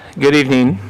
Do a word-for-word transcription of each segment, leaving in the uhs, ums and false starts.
Good evening.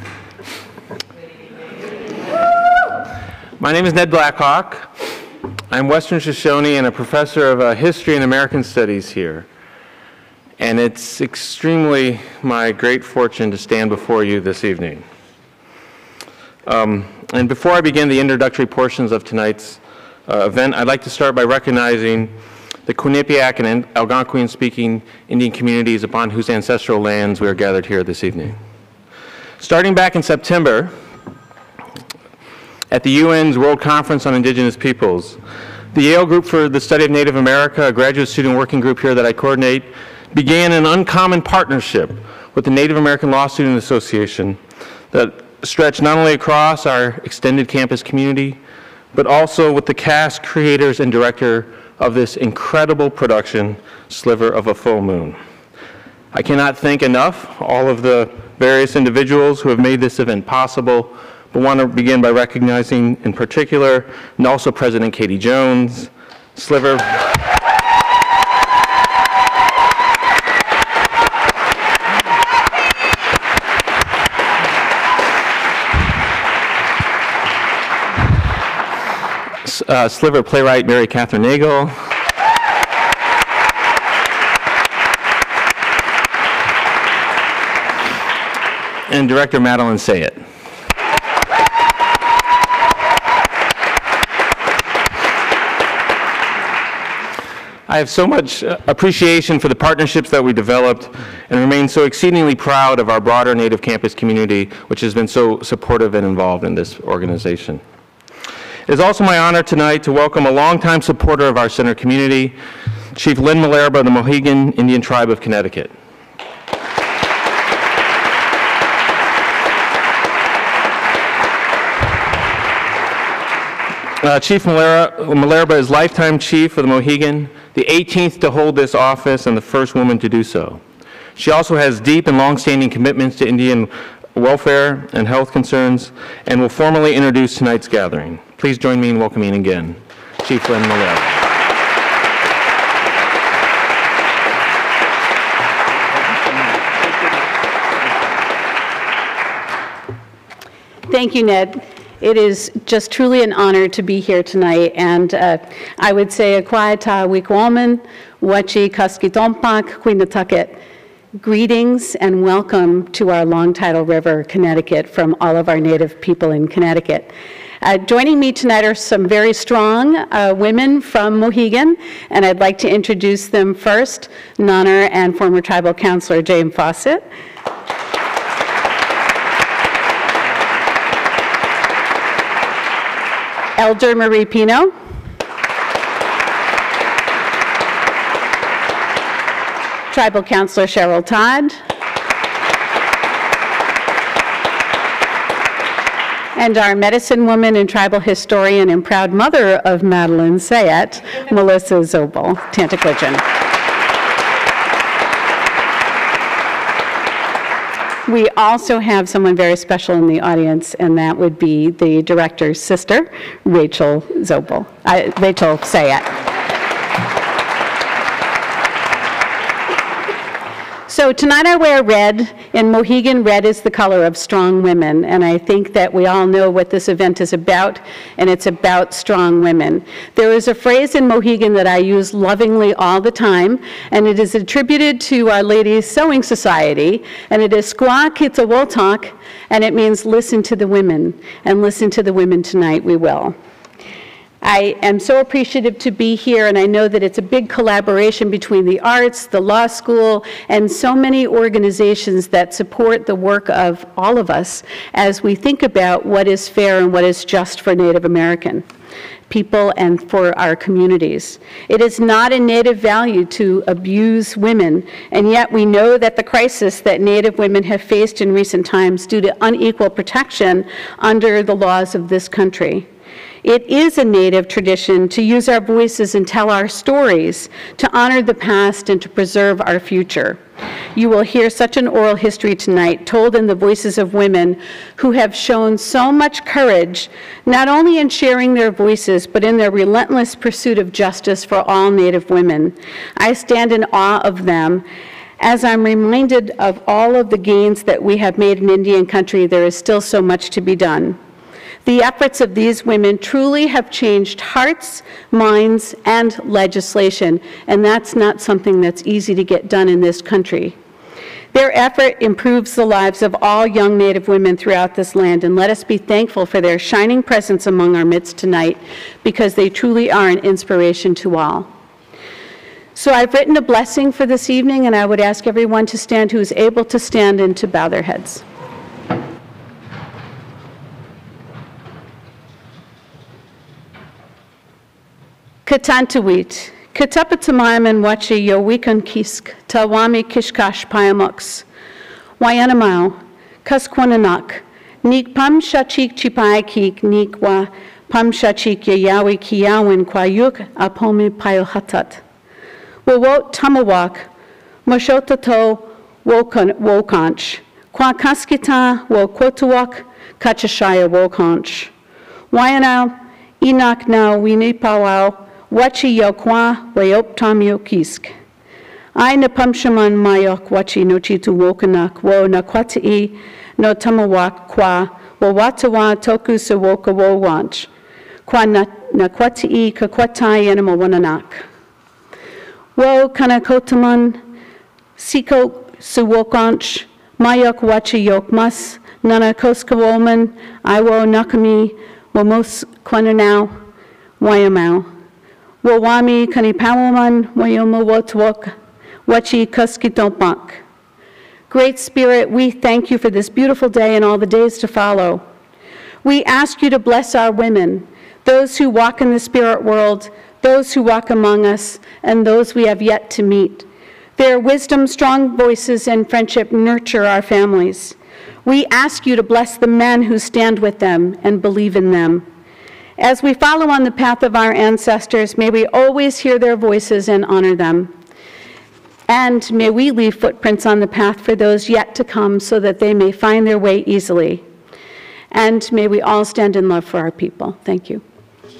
My name is Ned Blackhawk. I'm Western Shoshone and a professor of uh, history and American studies here. And it's extremely my great fortune to stand before you this evening. Um, and before I begin the introductory portions of tonight's uh, event, I'd like to start by recognizing the Quinnipiac and Algonquin-speaking Indian communities upon whose ancestral lands we are gathered here this evening. Starting back in September, at the U N's World Conference on Indigenous Peoples, the Yale Group for the Study of Native America, a graduate student working group here that I coordinate, began an uncommon partnership with the Native American Law Student Association that stretched not only across our extended campus community, but also with the cast, creators, and director of this incredible production, Sliver of a Full Moon. I cannot thank enough all of the various individuals who have made this event possible, but want to begin by recognizing in particular, and also President Katie Jones, Sliver, uh, Sliver playwright Mary Kathryn Nagle, and Director Madeline Sayet. I have so much appreciation for the partnerships that we developed and remain so exceedingly proud of our broader Native campus community, which has been so supportive and involved in this organization. It is also my honor tonight to welcome a longtime supporter of our center community, Chief Lynn Malerba of the Mohegan Indian Tribe of Connecticut. Uh, Chief Malerba is lifetime chief of the Mohegan, the eighteenth to hold this office and the first woman to do so. She also has deep and long-standing commitments to Indian welfare and health concerns and will formally introduce tonight's gathering. Please join me in welcoming again Chief Lynn Malerba. Thank you, Ned. It is just truly an honor to be here tonight, and uh, I would say Akwaiata Wikwoman, Wachi Kaskitompak, Quinatucket. Greetings and welcome to our Long Tidal River, Connecticut, from all of our Native people in Connecticut. Uh, joining me tonight are some very strong uh, women from Mohegan, and I'd like to introduce them first, Nonner and former tribal counselor Jane Fawcett. Elder Marie Pino. Tribal Counselor Cheryl Todd. And our medicine woman and tribal historian and proud mother of Madeline Sayet, Melissa Zobel, Tantaquidgeon. We also have someone very special in the audience, and that would be the director's sister, Rachel Zobel, uh, Rachel Sayet. So tonight I wear red. In Mohegan, red is the color of strong women, and I think that we all know what this event is about, and it's about strong women. There is a phrase in Mohegan that I use lovingly all the time, and it is attributed to Our Lady's Sewing Society, and it is Squaw Kitawoltok, and it means listen to the women, and listen to the women tonight we will. I am so appreciative to be here, and I know that it's a big collaboration between the arts, the law school, and so many organizations that support the work of all of us as we think about what is fair and what is just for Native American people and for our communities. It is not a Native value to abuse women, and yet we know that the crisis that Native women have faced in recent times due to unequal protection under the laws of this country. It is a Native tradition to use our voices and tell our stories, to honor the past and to preserve our future. You will hear such an oral history tonight told in the voices of women who have shown so much courage, not only in sharing their voices, but in their relentless pursuit of justice for all Native women. I stand in awe of them As I'm reminded of all of the gains that we have made in Indian country, there is still so much to be done. The efforts of these women truly have changed hearts, minds, and legislation, and that's not something that's easy to get done in this country. Their effort improves the lives of all young Native women throughout this land, and let us be thankful for their shining presence among our midst tonight, because they truly are an inspiration to all. So I've written a blessing for this evening, and I would ask everyone to stand who is able to stand and to bow their heads. Katantawit, Katapatamayaman wachi yo wikan kisk, Tawami kishkash payamux, Wayanamau, Kaskwananak, Nik pam shachik chipai kik, Nik wa pam shachik yayawi kiyawin kwayuk apomi payohatat. Wawot tamawak, Moshotato wokanch, Kwa kaskita wo kwotuwak, Kachashaya wokanch. Wayanau, Inak now winipawau, Wachi yokwa wayop tam yokisk. I napamshaman mayok wachi no chitu wokanak wo nakwati no tamawak kwa wo watawa toku sa woka wo wanch. Kwa nakwati kakwatai anima wananak. Wo kanakotaman siko suwokanch mayok wachi yok mas nanakoska woman I wo nakami wo mos kwananau wayamau. Wawami kanipawaman wayoma wotwok wachi kuskitompak. Great Spirit, we thank you for this beautiful day and all the days to follow. We ask you to bless our women, those who walk in the spirit world, those who walk among us, and those we have yet to meet. Their wisdom, strong voices, and friendship nurture our families. We ask you to bless the men who stand with them and believe in them. As we follow on the path of our ancestors, may we always hear their voices and honor them. And may we leave footprints on the path for those yet to come so that they may find their way easily. And may we all stand in love for our people. Thank you.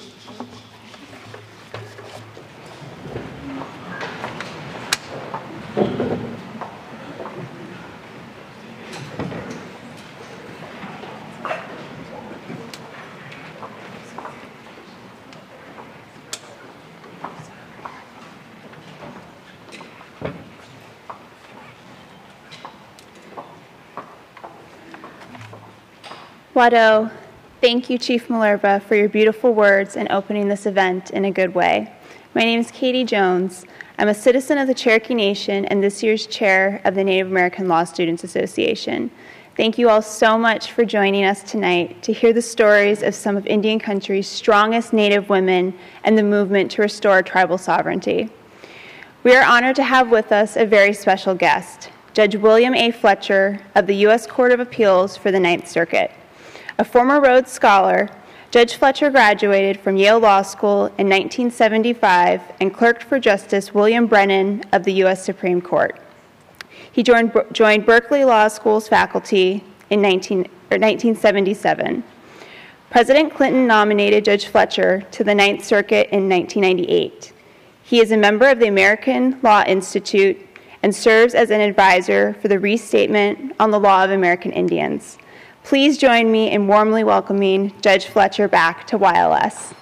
Wado, thank you, Chief Malerva, for your beautiful words and opening this event in a good way. My name is Katie Jones. I'm a citizen of the Cherokee Nation and this year's chair of the Native American Law Students Association. Thank you all so much for joining us tonight to hear the stories of some of Indian country's strongest Native women and the movement to restore tribal sovereignty. We are honored to have with us a very special guest, Judge William A. Fletcher of the U S Court of Appeals for the Ninth Circuit. A former Rhodes Scholar, Judge Fletcher graduated from Yale Law School in nineteen seventy-five and clerked for Justice William Brennan of the U S Supreme Court. He joined, joined Berkeley Law School's faculty in nineteen seventy-seven. President Clinton nominated Judge Fletcher to the Ninth Circuit in nineteen ninety-eight. He is a member of the American Law Institute and serves as an advisor for the Restatement on the Law of American Indians. Please join me in warmly welcoming Judge Fletcher back to Y L S.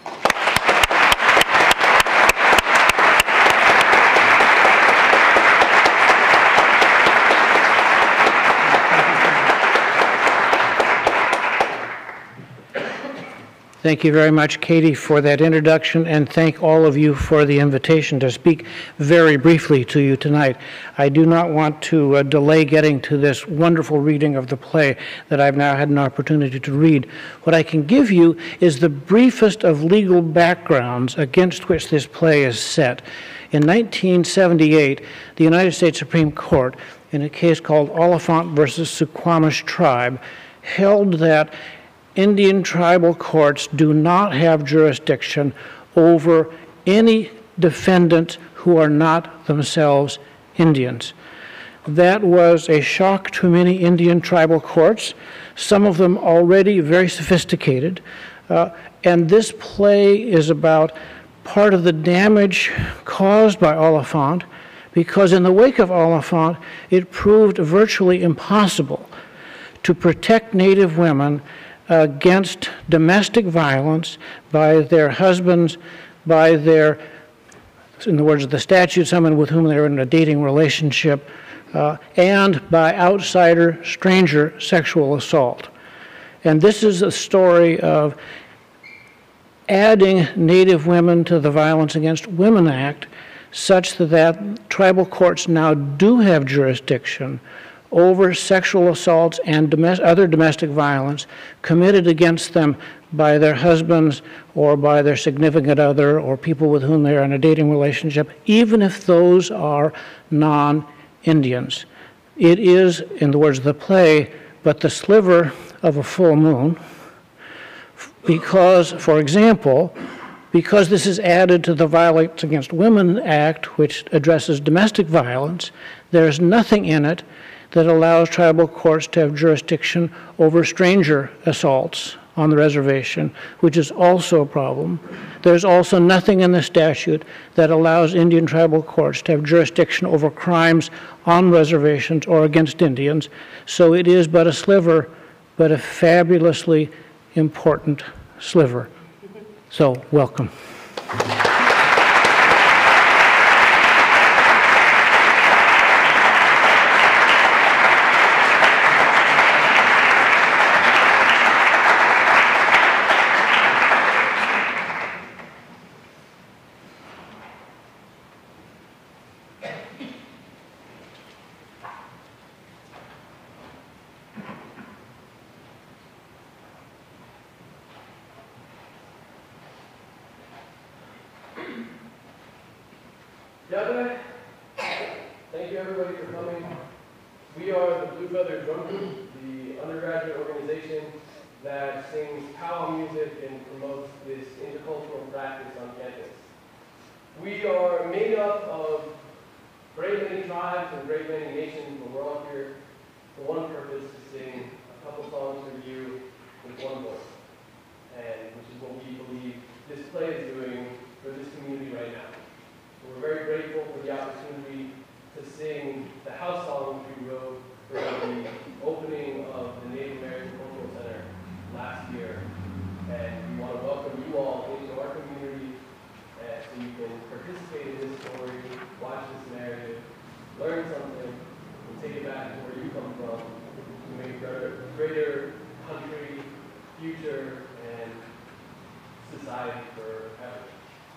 Thank you very much, Katie, for that introduction, and thank all of you for the invitation to speak very briefly to you tonight. I do not want to uh, delay getting to this wonderful reading of the play that I've now had an opportunity to read. What I can give you is the briefest of legal backgrounds against which this play is set. In nineteen seventy-eight, the United States Supreme Court, in a case called Oliphant versus Suquamish Tribe, held that Indian tribal courts do not have jurisdiction over any defendants who are not themselves Indians. That was a shock to many Indian tribal courts, some of them already very sophisticated, uh, and this play is about part of the damage caused by Oliphant because in the wake of Oliphant, it proved virtually impossible to protect Native women against domestic violence by their husbands, by their, in the words of the statute, someone with whom they were in a dating relationship, uh, and by outsider, stranger sexual assault. And this is a story of adding Native women to the Violence Against Women Act such that tribal courts now do have jurisdiction over sexual assaults and domestic, other domestic violence committed against them by their husbands or by their significant other or people with whom they are in a dating relationship, even if those are non-Indians. It is, in the words of the play, but the sliver of a full moon, because, for example, because this is added to the Violence Against Women Act, which addresses domestic violence, there's nothing in it that allows tribal courts to have jurisdiction over stranger assaults on the reservation, which is also a problem. There's also nothing in the statute that allows Indian tribal courts to have jurisdiction over crimes on reservations or against Indians. So it is but a sliver, but a fabulously important sliver. So, welcome. Thank you everybody for coming. We are the Blue Feather Drum Group, the undergraduate organization that sings powwow music and promotes this intercultural practice on campus. We are made up of great many tribes and great many nations, but we're all here for one purpose, to sing a couple songs for you with one voice, and which is what we believe this play is doing for this community right now. We're very grateful for the opportunity to sing the house song which we wrote for the opening of the Native American Cultural Center last year. And we want to welcome you all into our community uh, so you can participate in this story, watch this narrative, learn something, and take it back to where you come from to make a greater country, future, and society forever.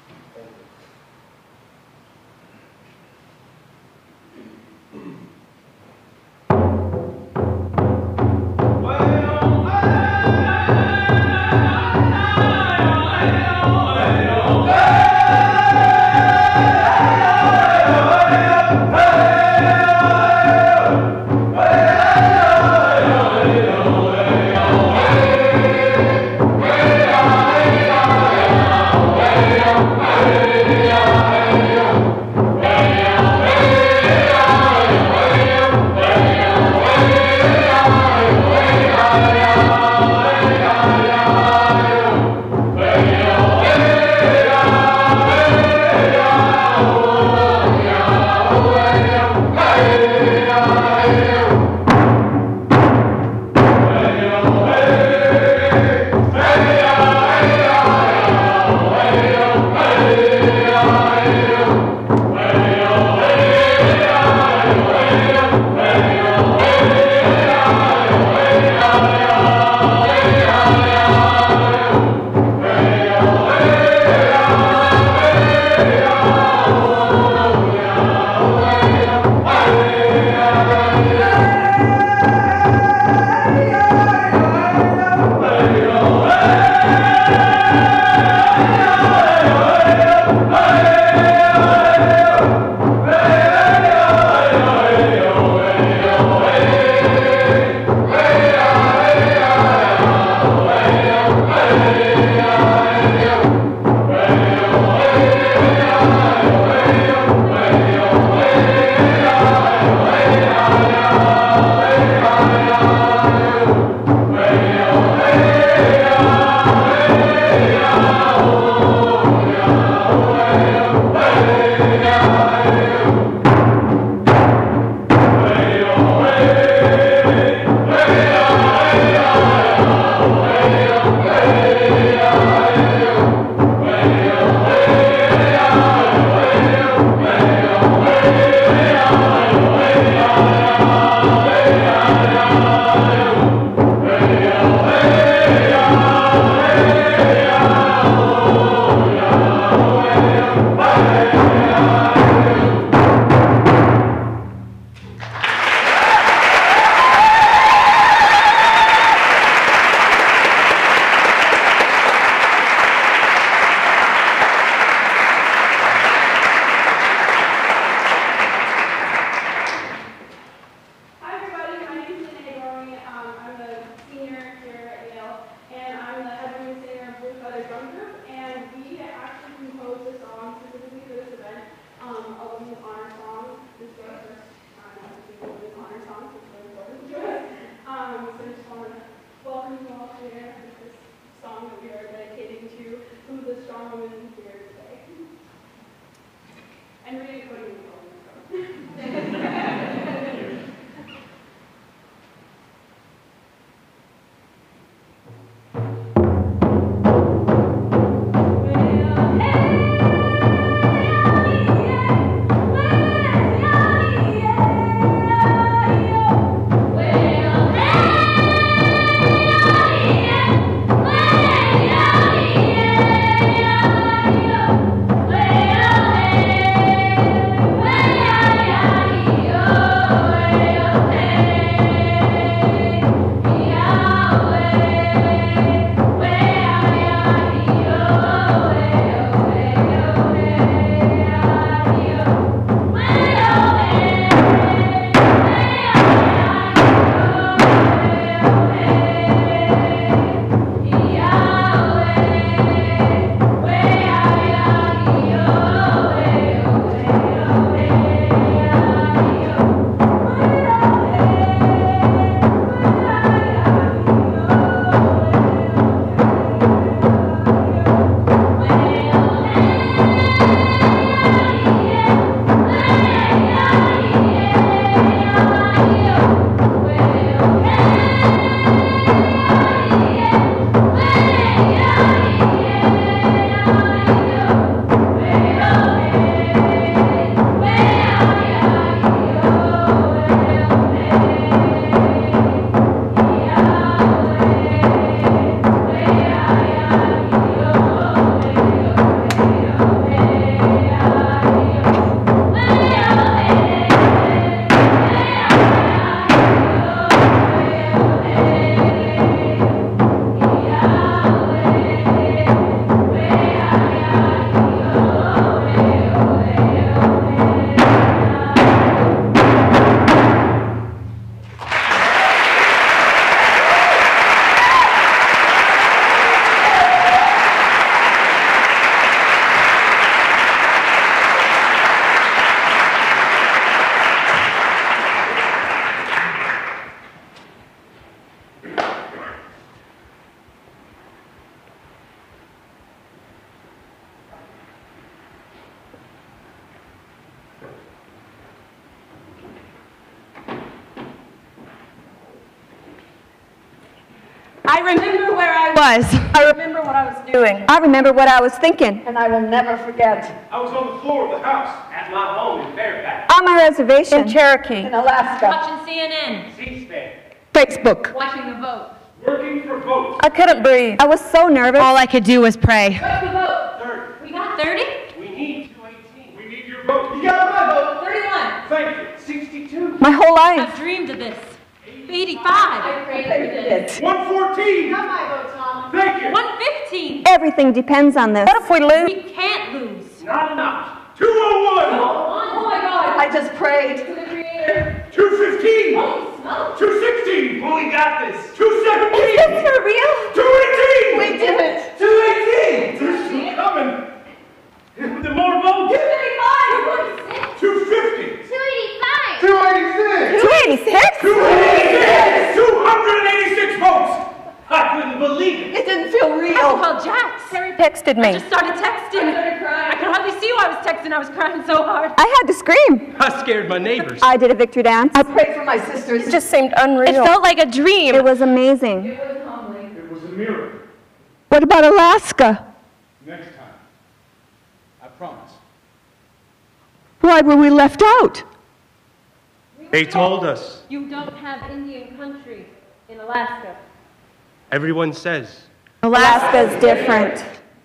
remember where I was. I remember what I was doing. I remember what I was thinking. And I will never forget. I was on the floor of the house at my home in Fairfax. On my reservation. In Cherokee. In Alaska. Watching C N N. C-SPAN. Facebook. Watching the vote. Working for votes. I couldn't breathe. I was so nervous. All I could do was pray. What's the vote? thirty. We got thirty? We need two eighteen. We need your vote. You got my vote. thirty-one. Thank you. sixty-two. My whole life. I've dreamed of this. eighty-five. I prayed for this. one fourteen. You got my vote, Tom. Thank you. one fifteen. Everything depends on this. What if we lose? We can't lose. Not enough. two oh one. Oh my God. I just prayed. To the Creator. two fifteen. Holy smokes. two sixteen. Well, we got this. two seventeen. Is this for real? two eighteen. We did it. two eighteen. There's some coming. The more votes. two thirty-five. two fifty. two eighty-five. two eighty-six. two eighty-six? two eighty-six. two hundred eighty-six votes. I couldn't believe it. It didn't feel real. Well, Jax. Terry texted I me. just started texting. I started crying. I could hardly see who I was texting. I was crying so hard. I had to scream. I scared my neighbors. I did a victory dance. I prayed for my sisters. It just seemed unreal. It felt like a dream. It was amazing. It was a miracle. What about Alaska? Next time. I promise. Why were we left out? They told us. You don't have Indian country in Alaska. Everyone says. Alaska's different.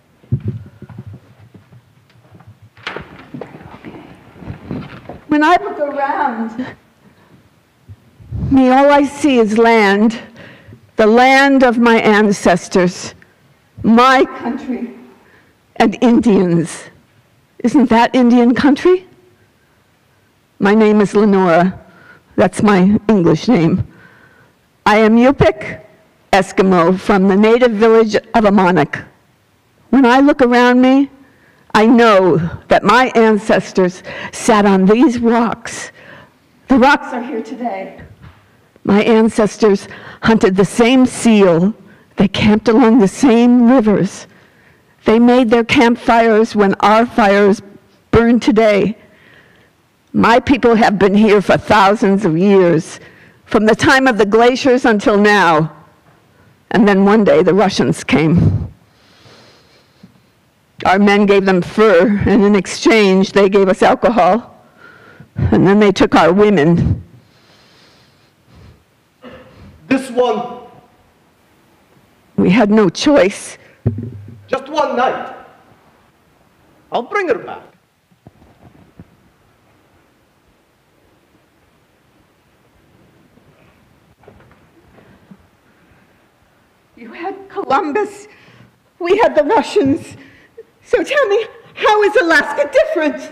When I look around me, all I see is land, the land of my ancestors, my country, and Indians. Isn't that Indian country? My name is Lenora. That's my English name. I am Yupik Eskimo from the native village of Amonik. When I look around me, I know that my ancestors sat on these rocks. The rocks are here today. My ancestors hunted the same seal. They camped along the same rivers. They made their campfires when our fires burn today. My people have been here for thousands of years, from the time of the glaciers until now. And then one day the Russians came. Our men gave them fur, and in exchange they gave us alcohol. And then they took our women. This one, We had no choice. just one night. I'll bring her back. You had Columbus, we had the Russians. So tell me, how is Alaska different?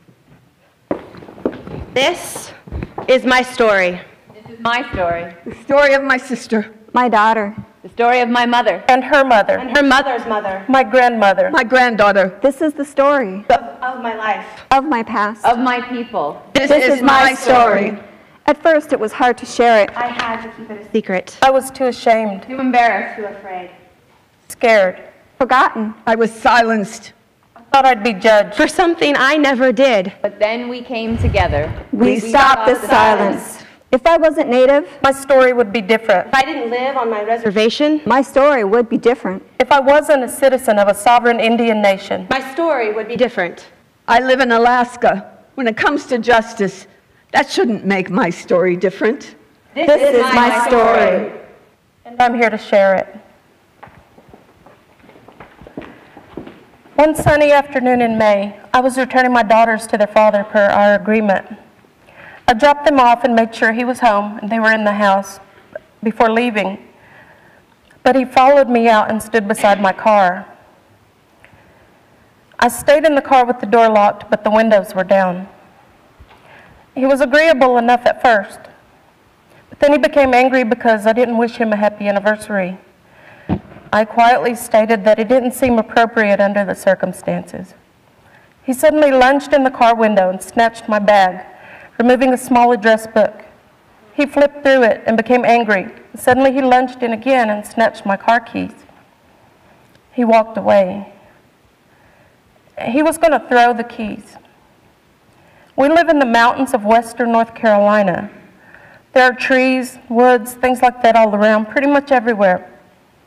This is my story. This is my story. The story of my sister, My daughter. The story of my mother. And her mother. And her mother's mother. My grandmother. my granddaughter. This is the story Of my life. of my past. Of my people. This, This is my story. At first, it was hard to share it. I had to keep it a secret. I was too ashamed. Too embarrassed, too afraid. Scared. Forgotten. I was silenced. Thought I'd be judged. For something I never did. But then we came together. We, stopped the silence. If I wasn't native, My story would be different. If I didn't live on my reservation, my story would be different. If I wasn't a citizen of a sovereign Indian nation. my story would be different. I live in Alaska. When it comes to justice, that shouldn't make my story different. This, is my story. And I'm here to share it. One sunny afternoon in May, I was returning my daughters to their father per our agreement. I dropped them off and made sure he was home and they were in the house before leaving. But he followed me out and stood beside my car. I stayed in the car with the door locked, but the windows were down. He was agreeable enough at first, but then he became angry because I didn't wish him a happy anniversary. I quietly stated that it didn't seem appropriate under the circumstances. He suddenly lunged in the car window and snatched my bag, removing a small address book. He flipped through it and became angry. Suddenly he lunged in again and snatched my car keys. He walked away. He was going to throw the keys. We live in the mountains of western North Carolina. There are trees, woods, things like that all around, pretty much everywhere.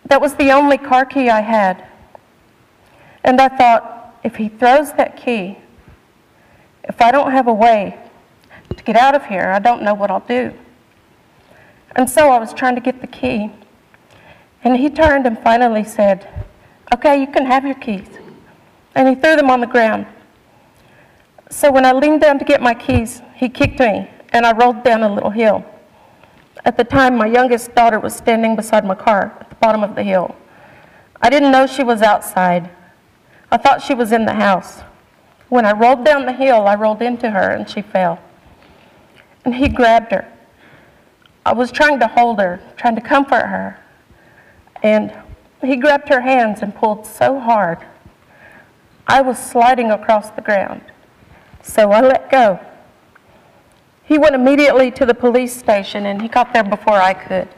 That was the only car key I had. And I thought, if he throws that key, if I don't have a way to get out of here, I don't know what I'll do. And so I was trying to get the key. And he turned and finally said, okay, you can have your keys. And he threw them on the ground. So when I leaned down to get my keys, he kicked me, and I rolled down a little hill. At the time, my youngest daughter was standing beside my car at the bottom of the hill. I didn't know she was outside. I thought she was in the house. When I rolled down the hill, I rolled into her, and she fell. And he grabbed her. I was trying to hold her, trying to comfort her. And he grabbed her hands and pulled so hard, I was sliding across the ground. So I let go. He went immediately to the police station, and he got there before I could.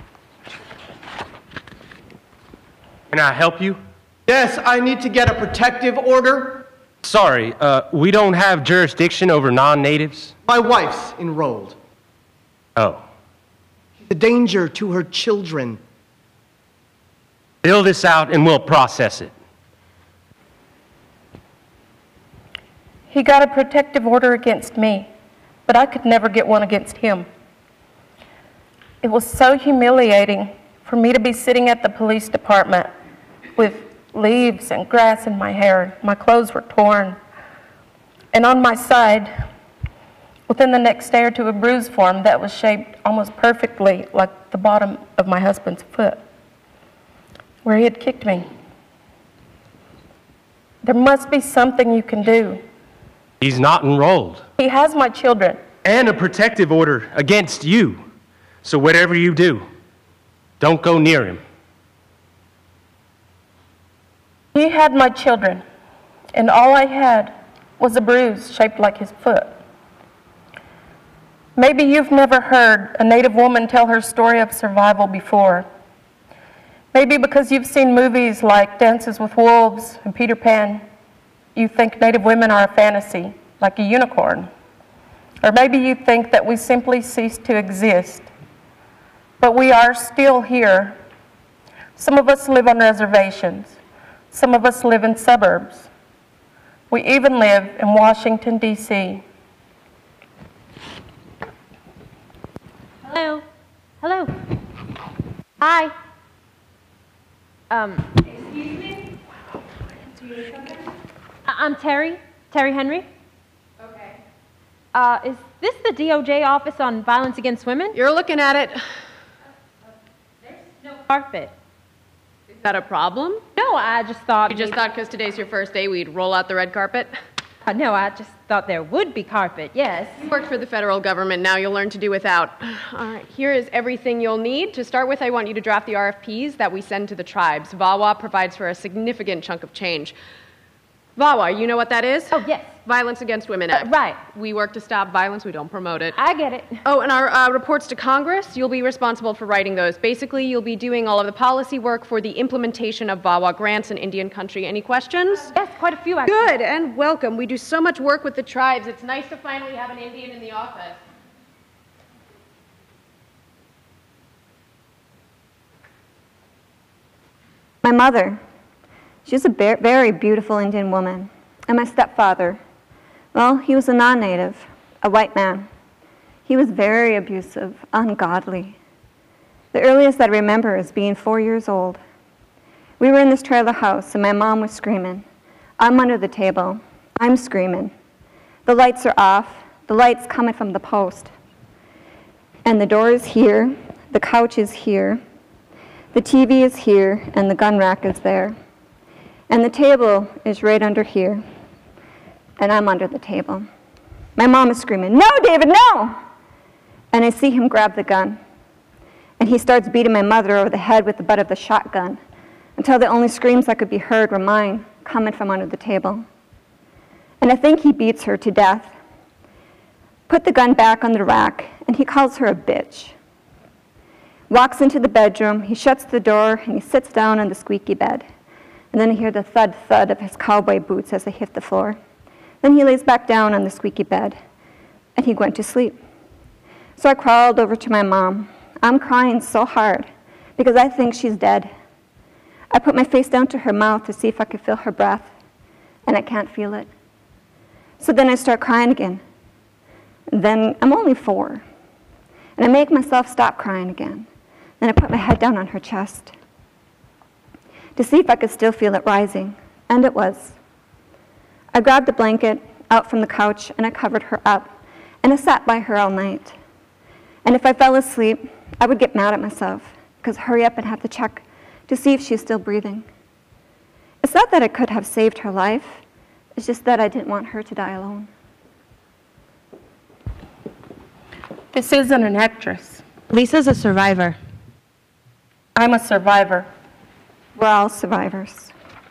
Can I help you? Yes, I need to get a protective order. Sorry, uh, we don't have jurisdiction over non-natives. My wife's enrolled. Oh. She's a danger to her children. Fill this out and we'll process it. He got a protective order against me, but I could never get one against him. It was so humiliating for me to be sitting at the police department with leaves and grass in my hair. My clothes were torn. And on my side, within the next day or two, a bruise formed that was shaped almost perfectly like the bottom of my husband's foot, where he had kicked me. There must be something you can do. He's not enrolled. He has my children. And a protective order against you. So whatever you do, don't go near him. He had my children, and all I had was a bruise shaped like his foot. Maybe you've never heard a Native woman tell her story of survival before. Maybe because you've seen movies like Dances with Wolves and Peter Pan, you think Native women are a fantasy, like a unicorn. Or maybe you think that we simply ceased to exist. But we are still here. Some of us live on reservations. Some of us live in suburbs. We even live in Washington, D C Hello. Hello. Hi. Um, excuse me? I'm Terry. Terry Henry. Okay. Uh, is this the D O J office on violence against women? You're looking at it. There's no carpet. Is that a problem? No, I just thought... You just thought because today's your first day we'd roll out the red carpet? Uh, no, I just thought there would be carpet, yes. You work for the federal government, now you'll learn to do without. All right, here is everything you'll need. To start with, I want you to draft the R F Ps that we send to the tribes. VAWA provides for a significant chunk of change. VAWA, you know what that is? Oh, yes. Violence Against Women Act. Uh, right. We work to stop violence, we don't promote it. I get it. Oh, and our uh, reports to Congress, you'll be responsible for writing those. Basically, you'll be doing all of the policy work for the implementation of VAWA grants in Indian country. Any questions? Uh, yes, quite a few, actually. Good, and welcome. We do so much work with the tribes. It's nice to finally have an Indian in the office. My mother, she was a very beautiful Indian woman. And my stepfather, well, he was a non-native, a white man. He was very abusive, ungodly. The earliest I remember is being four years old. We were in this trailer house, and my mom was screaming. I'm under the table. I'm screaming. The lights are off. The light's coming from the post. And the door is here. The couch is here. The T V is here, and the gun rack is there. And the table is right under here. And I'm under the table. My mom is screaming, "No, David, no!" And I see him grab the gun. And he starts beating my mother over the head with the butt of the shotgun until the only screams that could be heard were mine coming from under the table. And I think he beats her to death. Put the gun back on the rack, and he calls her a bitch. Walks into the bedroom, he shuts the door, and he sits down on the squeaky bed. And then I hear the thud, thud of his cowboy boots as they hit the floor. Then he lays back down on the squeaky bed, and he went to sleep. So I crawled over to my mom. I'm crying so hard because I think she's dead. I put my face down to her mouth to see if I could feel her breath, and I can't feel it. So then I start crying again. Then I'm only four, and I make myself stop crying again. Then I put my head down on her chest to see if I could still feel it rising, and it was. I grabbed the blanket out from the couch, and I covered her up, and I sat by her all night. And if I fell asleep, I would get mad at myself, because hurry up and have to check to see if she's still breathing. It's not that I could have saved her life, it's just that I didn't want her to die alone. This isn't an actress. Lisa's a survivor. I'm a survivor. We're all survivors.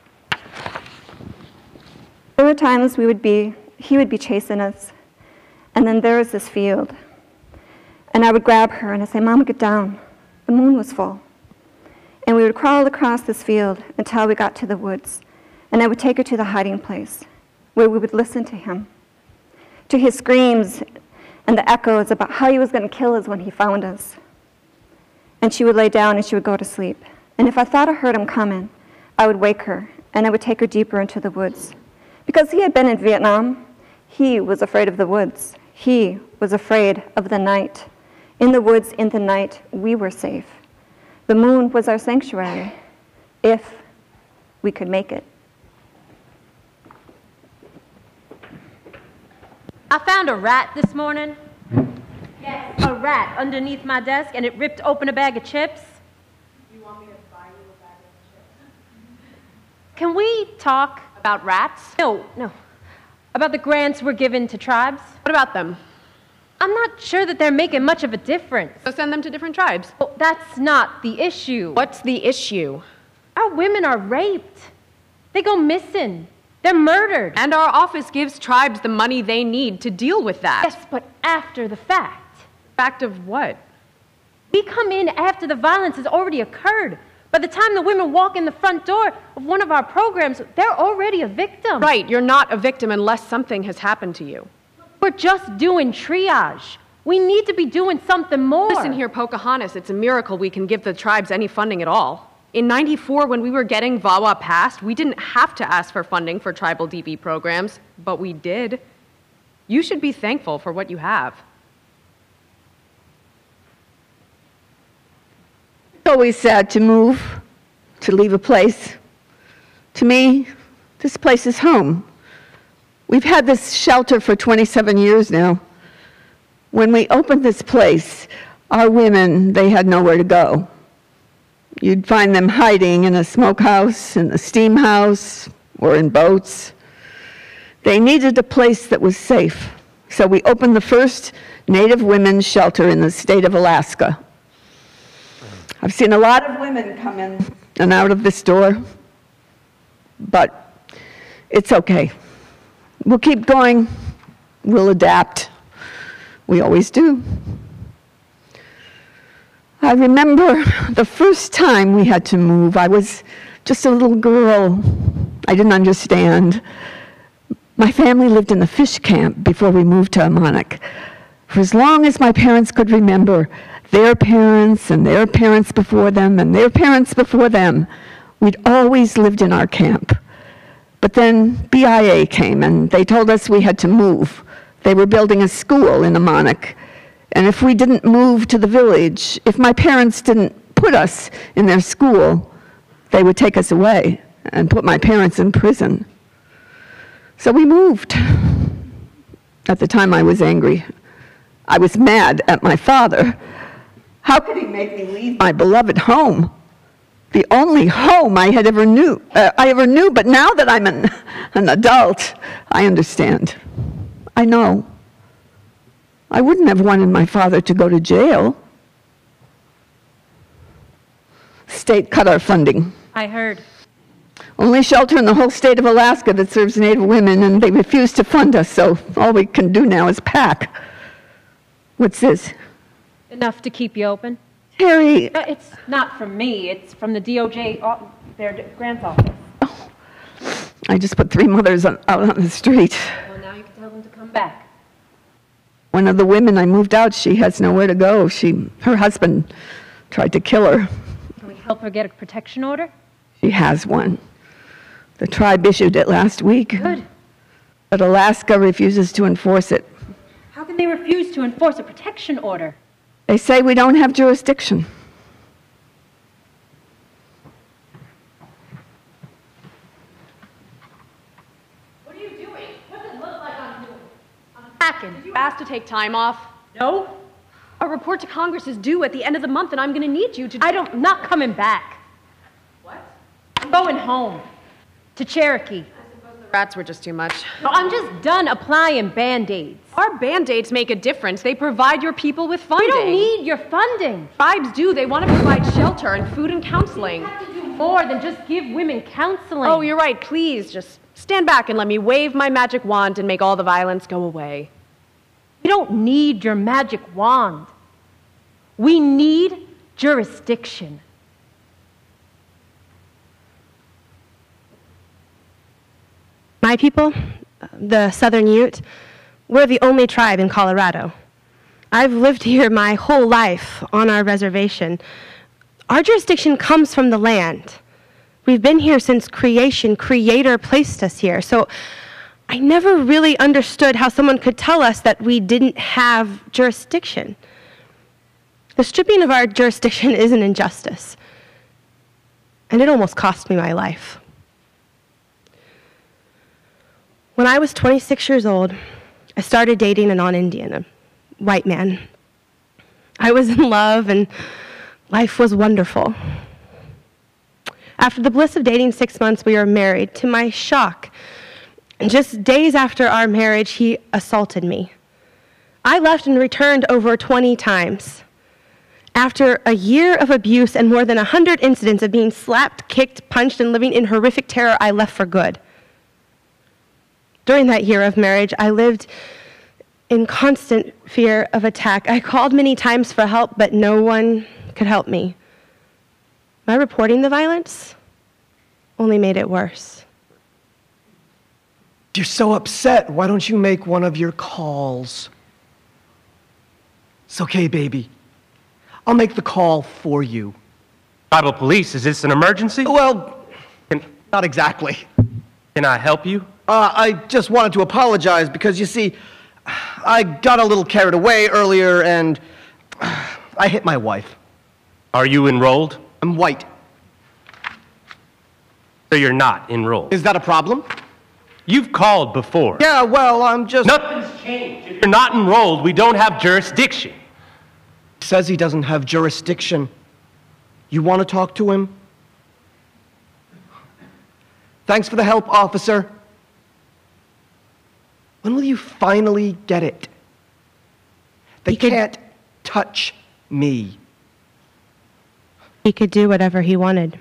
There were times we would be, he would be chasing us, and then there was this field. And I would grab her and I'd say, Mama, get down. The moon was full. And we would crawl across this field until we got to the woods. And I would take her to the hiding place where we would listen to him, to his screams and the echoes about how he was going to kill us when he found us. And she would lay down and she would go to sleep. And if I thought I heard him coming, I would wake her and I would take her deeper into the woods. Because he had been in Vietnam, he was afraid of the woods. He was afraid of the night. In the woods, in the night, we were safe. The moon was our sanctuary, if we could make it. I found a rat this morning. Yes. A rat underneath my desk, and it ripped open a bag of chips. You want me to buy you a bag of chips? Can we talk? About rats? No, no. About the grants we're given to tribes. What about them? I'm not sure that they're making much of a difference. So send them to different tribes. Well, that's not the issue. What's the issue? Our women are raped. They go missing. They're murdered. And our office gives tribes the money they need to deal with that. Yes, but after the fact. Fact of what? We come in after the violence has already occurred. By the time the women walk in the front door of one of our programs, they're already a victim. Right, you're not a victim unless something has happened to you. We're just doing triage. We need to be doing something more. Listen here, Pocahontas, it's a miracle we can give the tribes any funding at all. In ninety-four, when we were getting V A W A passed, we didn't have to ask for funding for tribal D V programs, but we did. You should be thankful for what you have. It's always sad to move, to leave a place. To me, this place is home. We've had this shelter for twenty-seven years now. When we opened this place, our women, they had nowhere to go. You'd find them hiding in a smokehouse, in a steam house, or in boats. They needed a place that was safe. So we opened the first Native women's shelter in the state of Alaska. I've seen a lot of women come in and out of this door, but it's okay. We'll keep going. We'll adapt. We always do. I remember the first time we had to move. I was just a little girl. I didn't understand. My family lived in the fish camp before we moved to Amonik. For as long as my parents could remember, their parents and their parents before them and their parents before them, we'd always lived in our camp. But then B I A came and they told us we had to move. They were building a school in Amonik. And if we didn't move to the village, if my parents didn't put us in their school, they would take us away and put my parents in prison. So we moved. At the time I was angry. I was mad at my father. How could he make me leave my beloved home? The only home I had ever knew, uh, I ever knew, but now that I'm an, an adult, I understand. I know. I wouldn't have wanted my father to go to jail. State cut our funding. I heard. Only shelter in the whole state of Alaska that serves Native women, and they refuse to fund us, so all we can do now is pack. What's this? Enough to keep you open? Harry. Uh, it's not from me. It's from the D O J, o- their grants office. Oh. I just put three mothers on, out on the street. Well, now you can tell them to come back. One of the women I moved out, she has nowhere to go. She, her husband tried to kill her. Can we help her get a protection order? She has one. The tribe issued it last week. Good. But Alaska refuses to enforce it. How can they refuse to enforce a protection order? They say we don't have jurisdiction. What are you doing? What does it look like I'm doing? I'm packing. Did you ask to take time off? No. A report to Congress is due at the end of the month, and I'm going to need you to... I don't, I'm not coming back. What? I'm going home. To Cherokee. Rats were just too much. No, I'm just done applying Band-Aids. Our Band-Aids make a difference. They provide your people with funding. We don't need your funding. Tribes do. They want to provide shelter and food and counseling. You have to do more than just give women counseling. Oh, you're right. Please, just stand back and let me wave my magic wand and make all the violence go away. We don't need your magic wand. We need jurisdiction. My people, the Southern Ute, we're the only tribe in Colorado. I've lived here my whole life on our reservation. Our jurisdiction comes from the land. We've been here since creation. Creator placed us here. So I never really understood how someone could tell us that we didn't have jurisdiction. The stripping of our jurisdiction is an injustice, and it almost cost me my life. When I was twenty-six years old, I started dating a non-Indian, a white man. I was in love, and life was wonderful. After the bliss of dating six months, we were married. To my shock, and just days after our marriage, he assaulted me. I left and returned over twenty times. After a year of abuse and more than one hundred incidents of being slapped, kicked, punched, and living in horrific terror, I left for good. During that year of marriage, I lived in constant fear of attack. I called many times for help, but no one could help me. My reporting the violence only made it worse. You're so upset. Why don't you make one of your calls? It's okay, baby. I'll make the call for you. Tribal police, is this an emergency? Well, Can, not exactly. can I help you? Uh, I just wanted to apologize because, you see, I got a little carried away earlier and I hit my wife. Are you enrolled? I'm white. So you're not enrolled? Is that a problem? You've called before. Yeah, well, I'm just... Nothing's changed. If you're not enrolled, we don't have jurisdiction. He says he doesn't have jurisdiction. You want to talk to him? Thanks for the help, officer. When will you finally get it? They He could- can't touch me. He could do whatever he wanted.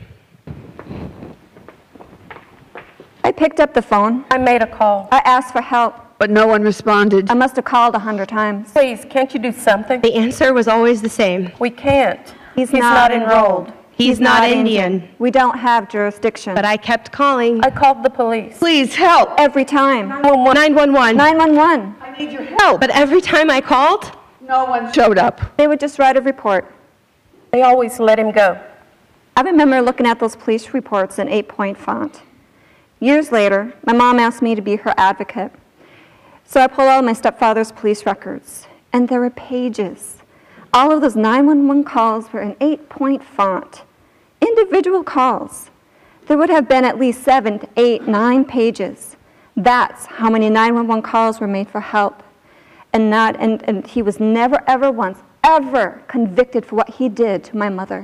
I picked up the phone. I made a call. I asked for help. But no one responded. I must have called a hundred times. Please, can't you do something? The answer was always the same. We can't. He's, He's not, not enrolled. He's not Indian. We don't have jurisdiction. But I kept calling. I called the police. Please help. Every time. nine one one. nine one one. I need your help. But every time I called, No one showed up. They would just write a report. They always let him go. I remember looking at those police reports in eight-point font. Years later, my mom asked me to be her advocate. So I pulled out my stepfather's police records, and there were pages. All of those nine one one calls were in eight-point font. Individual calls. There would have been at least seven, eight, nine pages. That's how many nine one one calls were made for help. And, not, and, and he was never, ever once, ever convicted for what he did to my mother.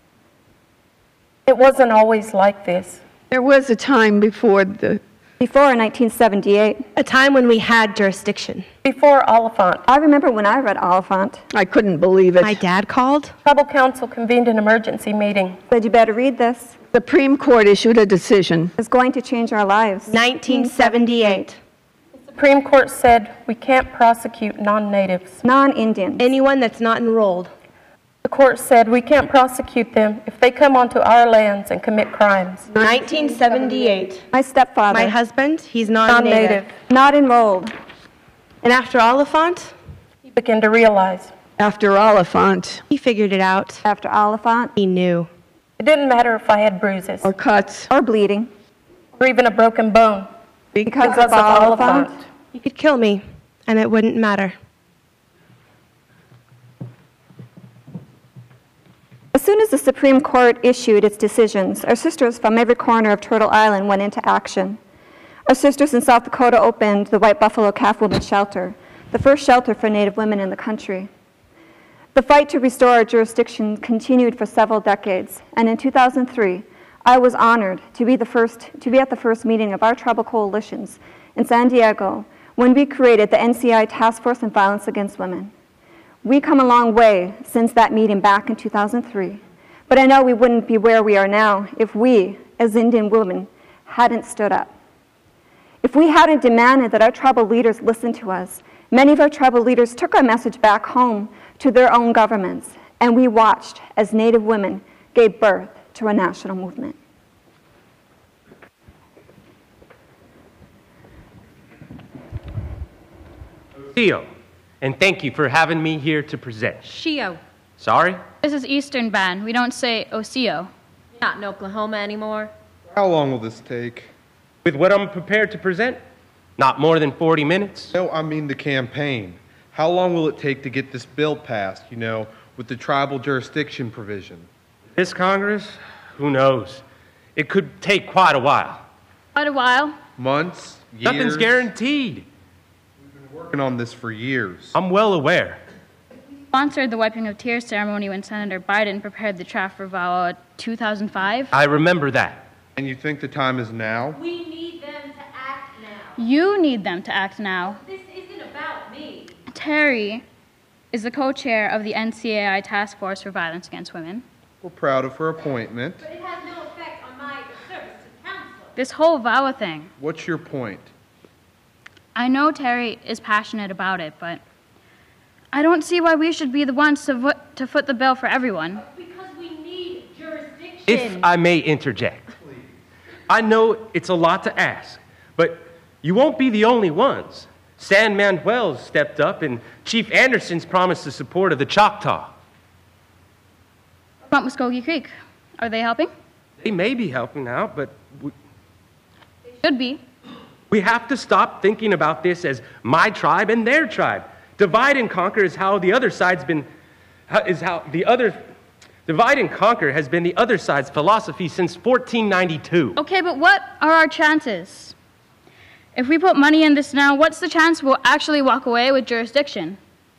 It wasn't always like this. There was a time before the... Before in nineteen seventy-eight. a time when we had jurisdiction. Before Oliphant, I remember when I read Oliphant. I couldn't believe it. My dad called. Tribal Council convened an emergency meeting. Said you better read this. The Supreme Court issued a decision. It's going to change our lives. nineteen seventy-eight. The Supreme Court said we can't prosecute non-natives. Non-Indians. Anyone that's not enrolled. The court said we can't prosecute them if they come onto our lands and commit crimes. nineteen seventy-eight. My stepfather. My husband, he's non-native. Non-native. Not enrolled. And after Oliphant, He began to realize After Oliphant, he figured it out. After Oliphant. He knew. It didn't matter if I had bruises. Or cuts. Or bleeding. Or even a broken bone. Because, because of Oliphant? Oliphant. You could kill me, and it wouldn't matter. As soon as the Supreme Court issued its decisions, our sisters from every corner of Turtle Island went into action. Our sisters in South Dakota opened the White Buffalo Calf Women's Shelter, the first shelter for Native women in the country. The fight to restore our jurisdiction continued for several decades, and in two thousand three, I was honored to be, the first, to be at the first meeting of our tribal coalitions in San Diego when we created the N C I Task Force on Violence Against Women. We come a long way since that meeting back in two thousand three, but I know we wouldn't be where we are now if we, as Indian women, hadn't stood up. If we hadn't demanded that our tribal leaders listen to us, many of our tribal leaders took our message back home to their own governments, and we watched as Native women gave birth to a national movement. Theo, and thank you for having me here to present. Shio. Sorry? This is Eastern Band. We don't say Osio. Not in Oklahoma anymore. How long will this take? With what I'm prepared to present? Not more than forty minutes. No, I mean the campaign. How long will it take to get this bill passed, you know, with the tribal jurisdiction provision? This Congress? Who knows? It could take quite a while. Quite a while? Months? Years? Nothing's guaranteed. We've been working on this for years. I'm well aware. We sponsored the wiping of tears ceremony when Senator Biden prepared the draft for VAWA in two thousand five. I remember that. And you think the time is now? We need them to act now. You need them to act now. This isn't about me. Terry is the co-chair of the N C A I Task Force for Violence Against Women. We're proud of her appointment. But it has no effect on my service to council. This whole VAWA thing. What's your point? I know Terry is passionate about it, but I don't see why we should be the ones to foot, to foot the bill for everyone. Because we need jurisdiction. If I may interject. I know it's a lot to ask, but you won't be the only ones. San Manuel's stepped up, and Chief Anderson's promised the support of the Choctaw. What about Muskogee Creek? Are they helping? They may be helping out, but we, They should be. we have to stop thinking about this as my tribe and their tribe. Divide and conquer is how the other side's been, is how the other, divide and conquer has been the other side's philosophy since fourteen ninety-two. Okay, but what are our chances? If we put money in this now, what's the chance we'll actually walk away with jurisdiction?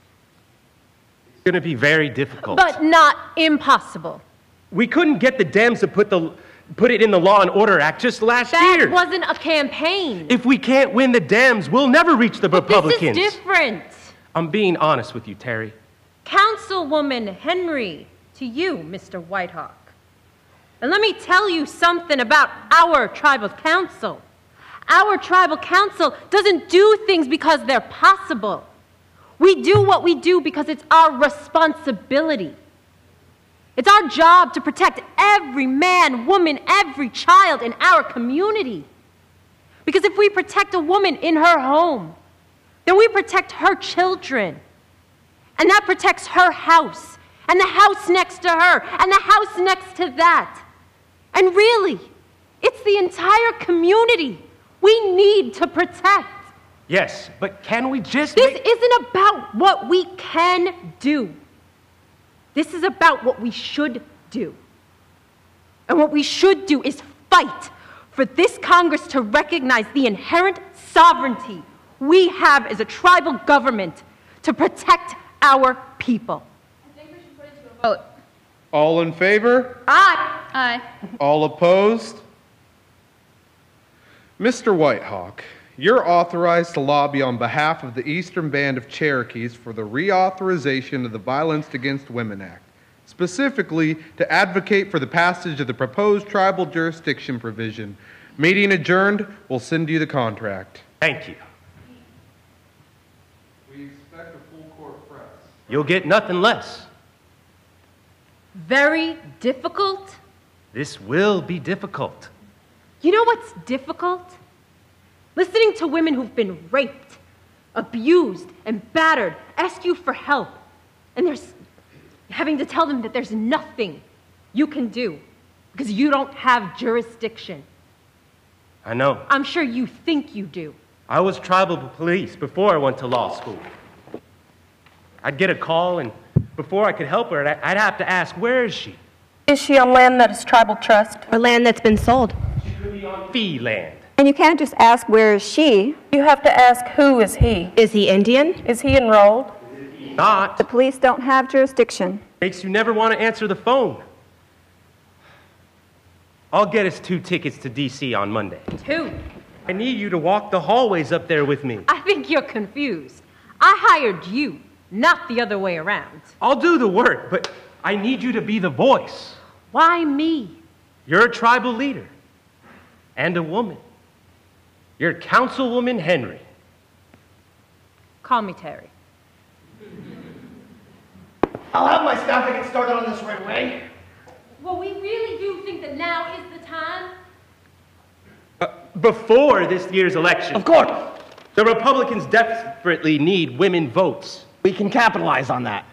It's going to be very difficult. But not impossible. We couldn't get the Dems to put, the, put it in the Law and Order Act just last That year. wasn't a campaign. If we can't win the Dems, we'll never reach the But Republicans. this is different. I'm being honest with you, Terry. Councilwoman Henry, to you, Mister Whitehawk. And let me tell you something about our tribal council. Our tribal council doesn't do things because they're possible. We do what we do because it's our responsibility. It's our job to protect every man, woman, every child in our community. Because if we protect a woman in her home, then we protect her children. And that protects her house, and the house next to her, and the house next to that. And really, it's the entire community we need to protect. Yes, but can we just This make... isn't about what we can do. This is about what we should do. And what we should do is fight for this Congress to recognize the inherent sovereignty we have as a tribal government to protect our people. I think we should put it to a vote. All in favor? Aye. Aye. All opposed? Mister Whitehawk, you're authorized to lobby on behalf of the Eastern Band of Cherokees for the reauthorization of the Violence Against Women Act, specifically to advocate for the passage of the proposed tribal jurisdiction provision. Meeting adjourned. We'll send you the contract. Thank you. We expect a full court press. You'll get nothing less. Very difficult? This will be difficult. You know what's difficult? Listening to women who've been raped, abused, and battered ask you for help, and there's having to tell them that there's nothing you can do. Because you don't have jurisdiction. I know. I'm sure you think you do. I was tribal police before I went to law school. I'd get a call, and before I could help her, I'd have to ask, where is she? Is she on land that is tribal trust? Or land that's been sold? She could be on fee land. And you can't just ask, where is she? You have to ask, who is he? Is he Indian? Is he enrolled? Not. The police don't have jurisdiction. Makes you never want to answer the phone. I'll get us two tickets to D C on Monday. Two? I need you to walk the hallways up there with me. I think you're confused. I hired you, not the other way around. I'll do the work, but I need you to be the voice. Why me? You're a tribal leader and a woman. You're Councilwoman Henry. Call me Terry. I'll have my staff get started on this right away. Well, we really do think that now is the time. Uh, before this year's election. Of course. The Republicans desperately need women votes. We can capitalize on that.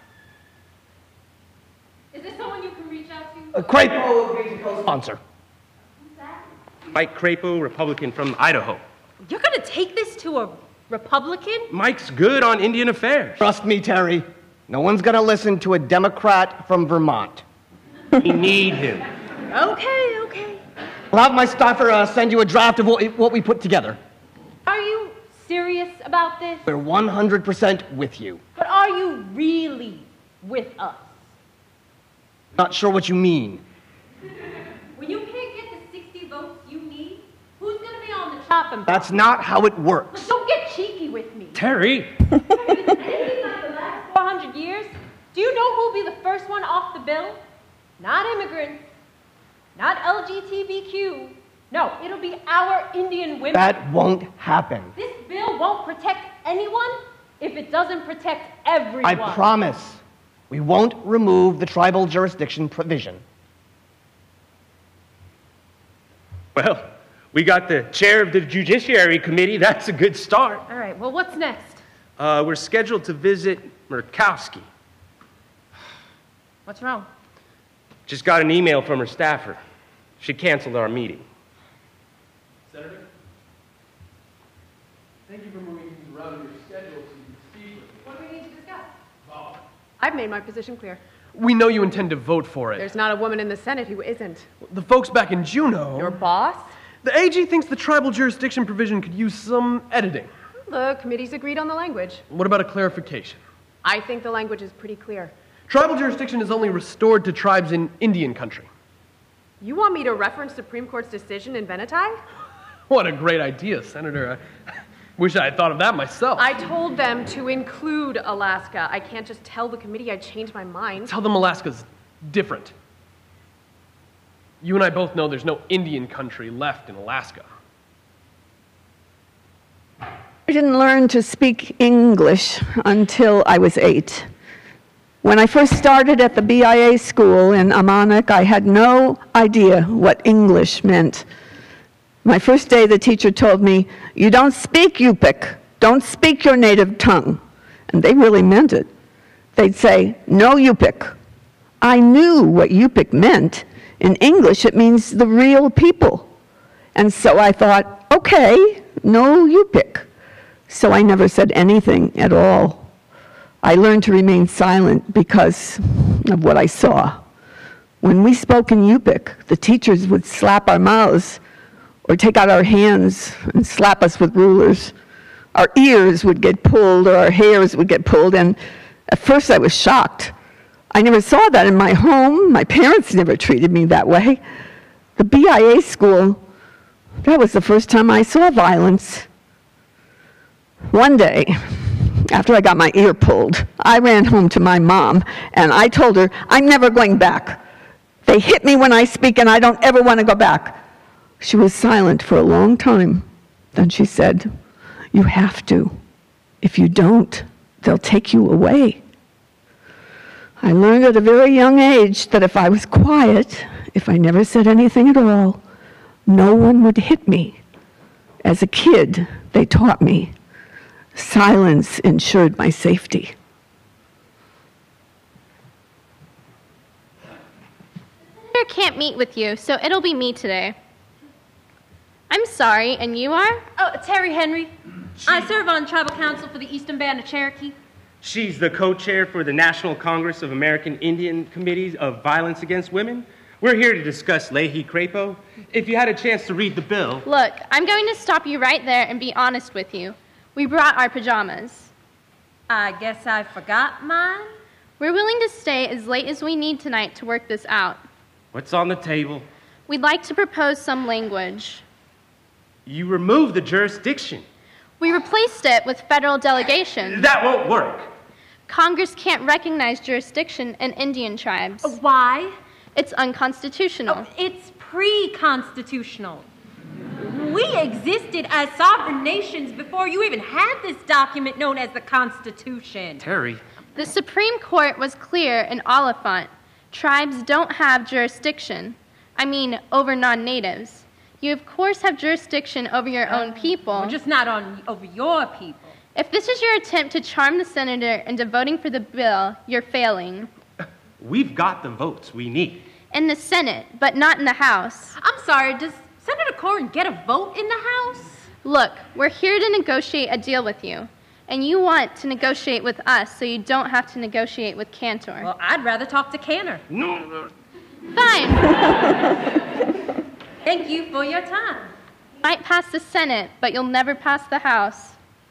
Is there someone you can reach out to? A Crapo agreed to co-sponsor. Who's that? Mike Crapo, Republican from Idaho. You're going to take this to a Republican? Mike's good on Indian affairs. Trust me, Terry. No one's going to listen to a Democrat from Vermont. We need him. Okay, okay. I'll have my staffer uh, send you a draft of what, what we put together. Are you serious about this? We're one hundred percent with you. But are you really with us? Not sure what you mean. When you can't get the sixty votes you need, who's going to be on the chopping block? That's not how it works. But don't get cheeky with me. Terry! If it's anything like the last four hundred years, do you know who'll be the first one off the bill? Not immigrants, not L G B T Q. No, it'll be our Indian women. That won't happen. This bill won't protect anyone if it doesn't protect everyone. I promise. We won't remove the tribal jurisdiction provision. Well, we got the chair of the Judiciary Committee. That's a good start. All right, well, what's next? Uh, we're scheduled to visit Murkowski. What's wrong? Just got an email from her staffer. She canceled our meeting. Senator, thank you for moving things around in your schedule so you can speak. What do we need to discuss? VAWA. I've made my position clear. We know you intend to vote for it. There's not a woman in the Senate who isn't. The folks back in Juneau. Your boss? The A G thinks the tribal jurisdiction provision could use some editing. The committee's agreed on the language. What about a clarification? I think the language is pretty clear. Tribal jurisdiction is only restored to tribes in Indian country. You want me to reference Supreme Court's decision in Venati? What a great idea, Senator. I wish I had thought of that myself. I told them to include Alaska. I can't just tell the committee I changed my mind. Tell them Alaska's different. You and I both know there's no Indian country left in Alaska. I didn't learn to speak English until I was eight. When I first started at the B I A school in Ammonok, I had no idea what English meant. My first day, the teacher told me, "You don't speak Yupik. Don't speak your native tongue." And they really meant it. They'd say, "No Yupik." I knew what Yupik meant. In English, it means the real people. And so I thought, okay, no Yupik. So I never said anything at all. I learned to remain silent because of what I saw. When we spoke in Yupik, the teachers would slap our mouths or take out our hands and slap us with rulers. Our ears would get pulled or our hairs would get pulled, and at first I was shocked. I never saw that in my home. My parents never treated me that way. The B I A school, that was the first time I saw violence. One day, after I got my ear pulled, I ran home to my mom, and I told her, I'm never going back. They hit me when I speak, and I don't ever want to go back. She was silent for a long time. Then she said, you have to. If you don't, they'll take you away. I learned at a very young age that if I was quiet, if I never said anything at all, no one would hit me. As a kid, they taught me silence ensured my safety. Senator senator can't meet with you, so it'll be me today. I'm sorry, and you are? Oh, Terry Henry. I serve on tribal council for the Eastern Band of Cherokee. She's the co-chair for the National Congress of American Indian Committees of Violence Against Women. We're here to discuss Leahy Crapo. If you had a chance to read the bill... Look, I'm going to stop you right there and be honest with you. We brought our pajamas. I guess I forgot mine. We're willing to stay as late as we need tonight to work this out. What's on the table? We'd like to propose some language. You removed the jurisdiction. We replaced it with federal delegation. That won't work. Congress can't recognize jurisdiction in Indian tribes. Why? It's unconstitutional. Oh, it's pre-constitutional. We existed as sovereign nations before you even had this document known as the Constitution. Terry. The Supreme Court was clear in Oliphant. Tribes don't have jurisdiction. I mean, over non-natives. You, of course, have jurisdiction over your uh, own people. We're just not on over your people. If this is your attempt to charm the senator into voting for the bill, you're failing. We've got the votes we need. In the Senate, but not in the House. I'm sorry, does Senator Corrin get a vote in the House? Look, we're here to negotiate a deal with you. And you want to negotiate with us so you don't have to negotiate with Cantor. Well, I'd rather talk to Cantor. No, no. Fine. Thank you for your time. You might pass the Senate, but you'll never pass the House.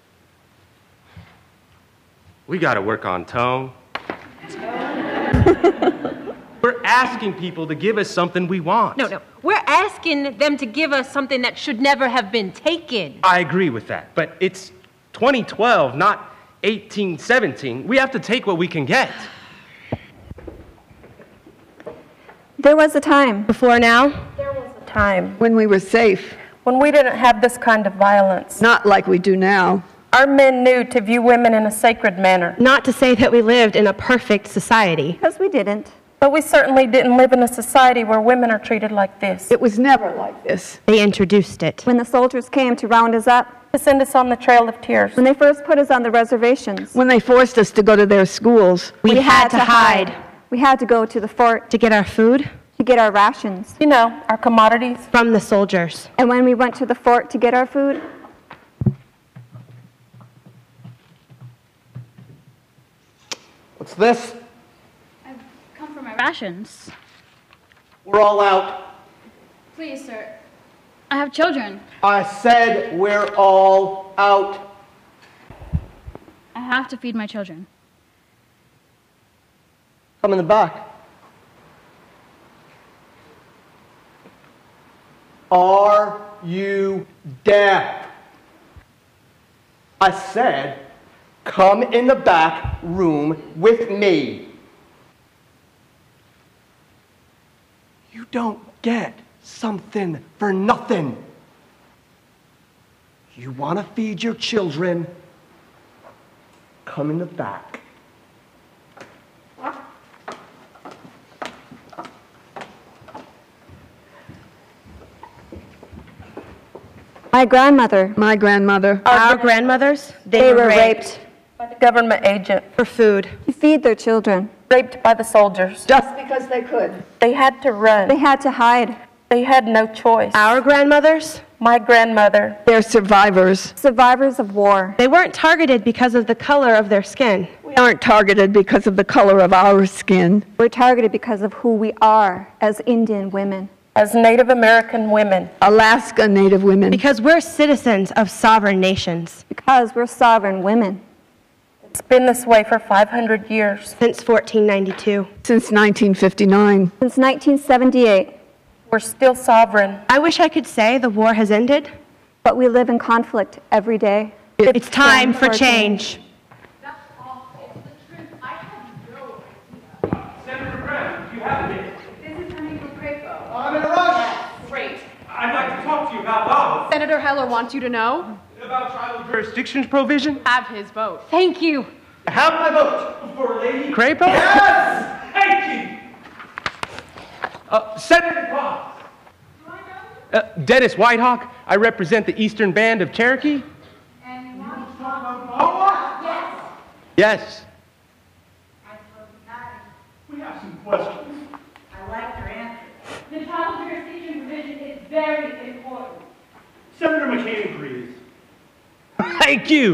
We got to work on tone. We're asking people to give us something we want. No, no. We're asking them to give us something that should never have been taken. I agree with that, but it's twenty twelve, not eighteen seventeen. We have to take what we can get. There was a time. Before now? There was a time. When we were safe. When we didn't have this kind of violence. Not like we do now. Our men knew to view women in a sacred manner. Not to say that we lived in a perfect society. Because we didn't. But we certainly didn't live in a society where women are treated like this. It was never like this. They introduced it. When the soldiers came to round us up. To send us on the Trail of Tears. When they first put us on the reservations. When they forced us to go to their schools. We, we had, had to hide. hide. We had to go to the fort. To get our food. To get our rations. You know, our commodities. From the soldiers. And when we went to the fort to get our food. What's this? I've come for my rations. We're all out. Please, sir. I have children. I said we're all out. I have to feed my children. Come in the back. Are you deaf? I said, come in the back room with me. You don't get something for nothing. You want to feed your children? Come in the back. My grandmother. My grandmother. Our, Our grandmothers. They, they were raped. raped. By the government agent. For food. To feed their children. Raped by the soldiers. Just because they could. They had to run. They had to hide. They had no choice. Our grandmothers. My grandmother. They're survivors. Survivors of war. They weren't targeted because of the color of their skin. We aren't targeted because of the color of our skin. We're targeted because of who we are as Indian women. As Native American women. Alaska Native women. Because we're citizens of sovereign nations. Because we're sovereign women. It's been this way for five hundred years. Since fourteen ninety-two. Since nineteen fifty-nine. Since nineteen seventy-eight. We're still sovereign. I wish I could say the war has ended. But we live in conflict every day. It's, it's time, time for change. change. That's awful. It's the truth. I have no idea. Senator Graham, you have me. This is coming from Crapo. I'm in a rush. Yes. Great. I'd like to talk to you about VAWA. Senator Heller wants you to know. About tribal jurisdictions provision? Have his vote. Thank you. Have my vote. For Lady Crapo? Yes! Thank you. Uh, Senator Potts. Uh, Dennis Whitehawk. I represent the Eastern Band of Cherokee. And you want to talk about VAWA? Yes. Yes. We have some questions. I like your answer. Thank you. You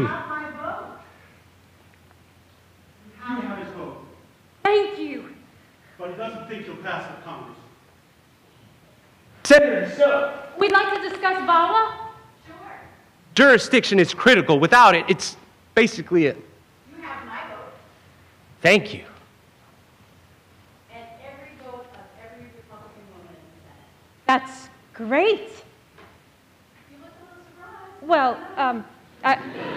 have his vote, Thank you. but he doesn't think you'll pass it Congress. Senator, so We'd like to discuss VAWA. jurisdiction is critical. Without it, it's basically a... You have my vote. Thank you. And every vote of every Republican woman in the Senate. That's great. You look a little surprised. Well, um, I,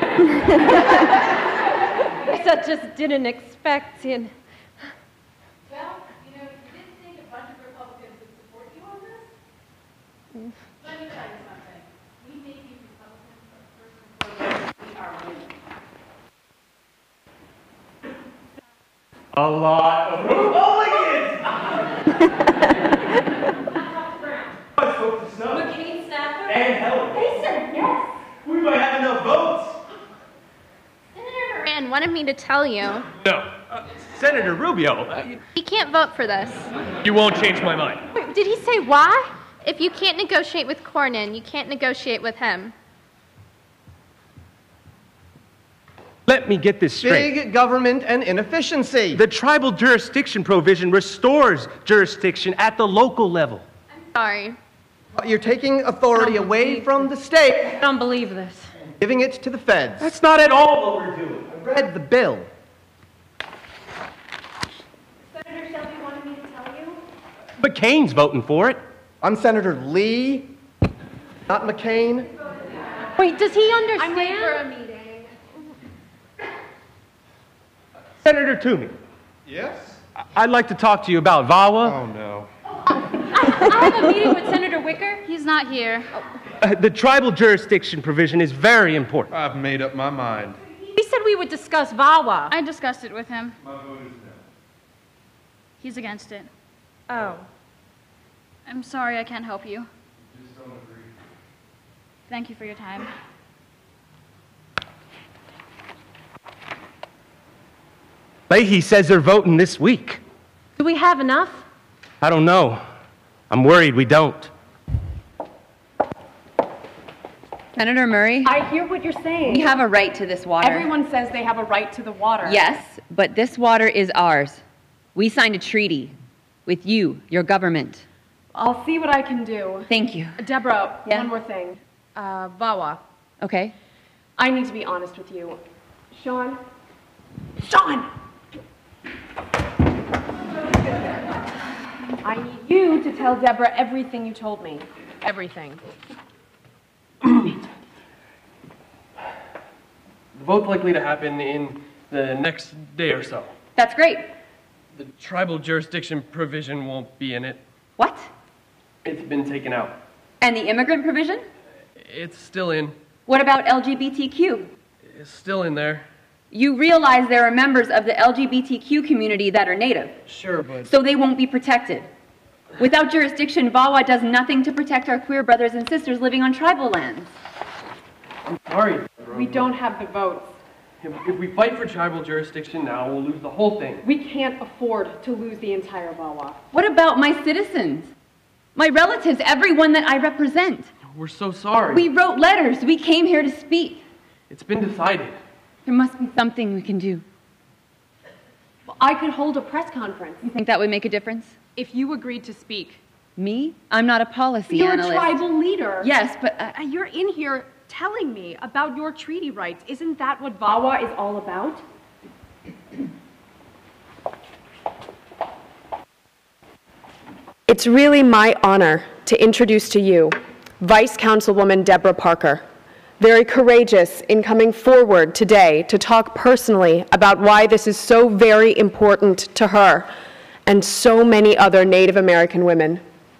I just didn't expect in. Well, you know, you didn't think a bunch of Republicans would support you on this? Let me tell you something. We make these Republicans, but first and foremost, we are women. A lot of Republicans! Let's vote for Snow. McCain Snapper? And Helen. They said yes. We might have enough votes. Senator Moran wanted me to tell you. No. Uh, Senator Rubio, uh, He can't vote for this. you won't change my mind. Wait, did he say why? If you can't negotiate with Cornyn, you can't negotiate with him. Let me get this straight. Big government and inefficiency. The tribal jurisdiction provision restores jurisdiction at the local level. Sorry. You're taking authority away from the state, I don't believe this. giving it to the feds. That's not at all what we're doing. I read the bill. Senator Shelby wanted me to tell you. McCain's voting for it. I'm Senator Lee, not McCain. Wait, does he understand? I'm late for a meeting. Senator Toomey, Yes? I- I'd like to talk to you about VAWA. Oh, no. I have a meeting with Senator Wicker. He's not here. Uh, the tribal jurisdiction provision is very important. I've made up my mind. We said we would discuss VAWA. I discussed it with him. My vote is no. He's against it. Oh. I'm sorry I can't help you. Just don't agree. Thank you for your time. Leahy says they're voting this week. Do we have enough? I don't know. I'm worried we don't. Senator Murray, I hear what you're saying. we have a right to this water. Everyone says they have a right to the water. Yes, but this water is ours. We signed a treaty with you, your government. I'll see what I can do. Thank you. Deborah, Yeah? one more thing. Uh, VAWA. Okay? I need to be honest with you. Sean? Sean! I need you to tell Deborah everything you told me. Everything. The vote's likely to happen in the next day or so. That's great. The tribal jurisdiction provision won't be in it. What? It's been taken out. And the immigrant provision? It's still in. What about L G B T Q? It's still in there. You realize there are members of the L G B T Q community that are Native, Sure, but... so they won't be protected. Without jurisdiction, VAWA does nothing to protect our queer brothers and sisters living on tribal lands. I'm sorry. We don't have the votes. If, if we fight for tribal jurisdiction now, we'll lose the whole thing. We can't afford to lose the entire VAWA. What about my citizens? My relatives, everyone that I represent? We're so sorry. We wrote letters. We came here to speak. It's been decided. There must be something we can do. Well, I could hold a press conference. You think that would make a difference? If you agreed to speak. Me? I'm not a policy You're analyst. a tribal leader. Yes, but... Uh, Uh, You're in here telling me about your treaty rights. Isn't that what VAWA is all about? It's really my honor to introduce to you Vice Councilwoman Deborah Parker, very courageous in coming forward today to talk personally about why this is so very important to her and so many other Native American women.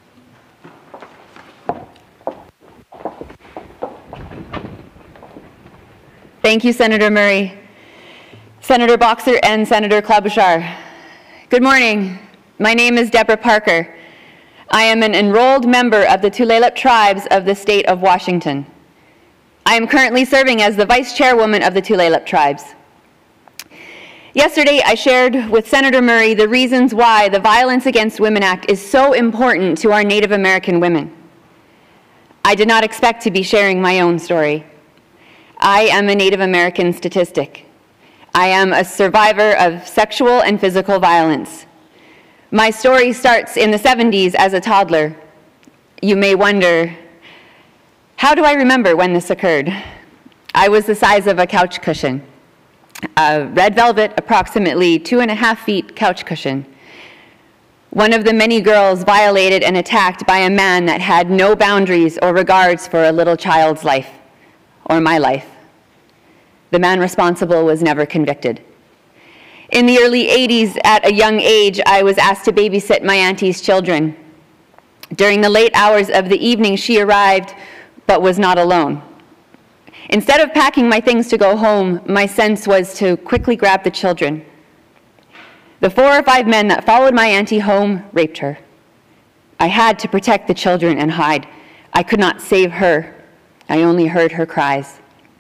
Thank you, Senator Murray, Senator Boxer, and Senator Klobuchar. Good morning. My name is Deborah Parker. I am an enrolled member of the Tulalip tribes of the state of Washington. I am currently serving as the vice chairwoman of the Tulalip tribes. Yesterday, I shared with Senator Murray the reasons why the Violence Against Women Act is so important to our Native American women. I did not expect to be sharing my own story. I am a Native American statistic. I am a survivor of sexual and physical violence. My story starts in the seventies as a toddler. You may wonder, how do I remember when this occurred? I was the size of a couch cushion, a red velvet, approximately two and a half feet couch cushion. One of the many girls violated and attacked by a man that had no boundaries or regards for a little child's life, or my life. The man responsible was never convicted. In the early eighties, at a young age, I was asked to babysit my auntie's children. During the late hours of the evening, she arrived, but was not alone. Instead of packing my things to go home, my sense was to quickly grab the children. The four or five men that followed my auntie home raped her. I had to protect the children and hide. I could not save her. I only heard her cries.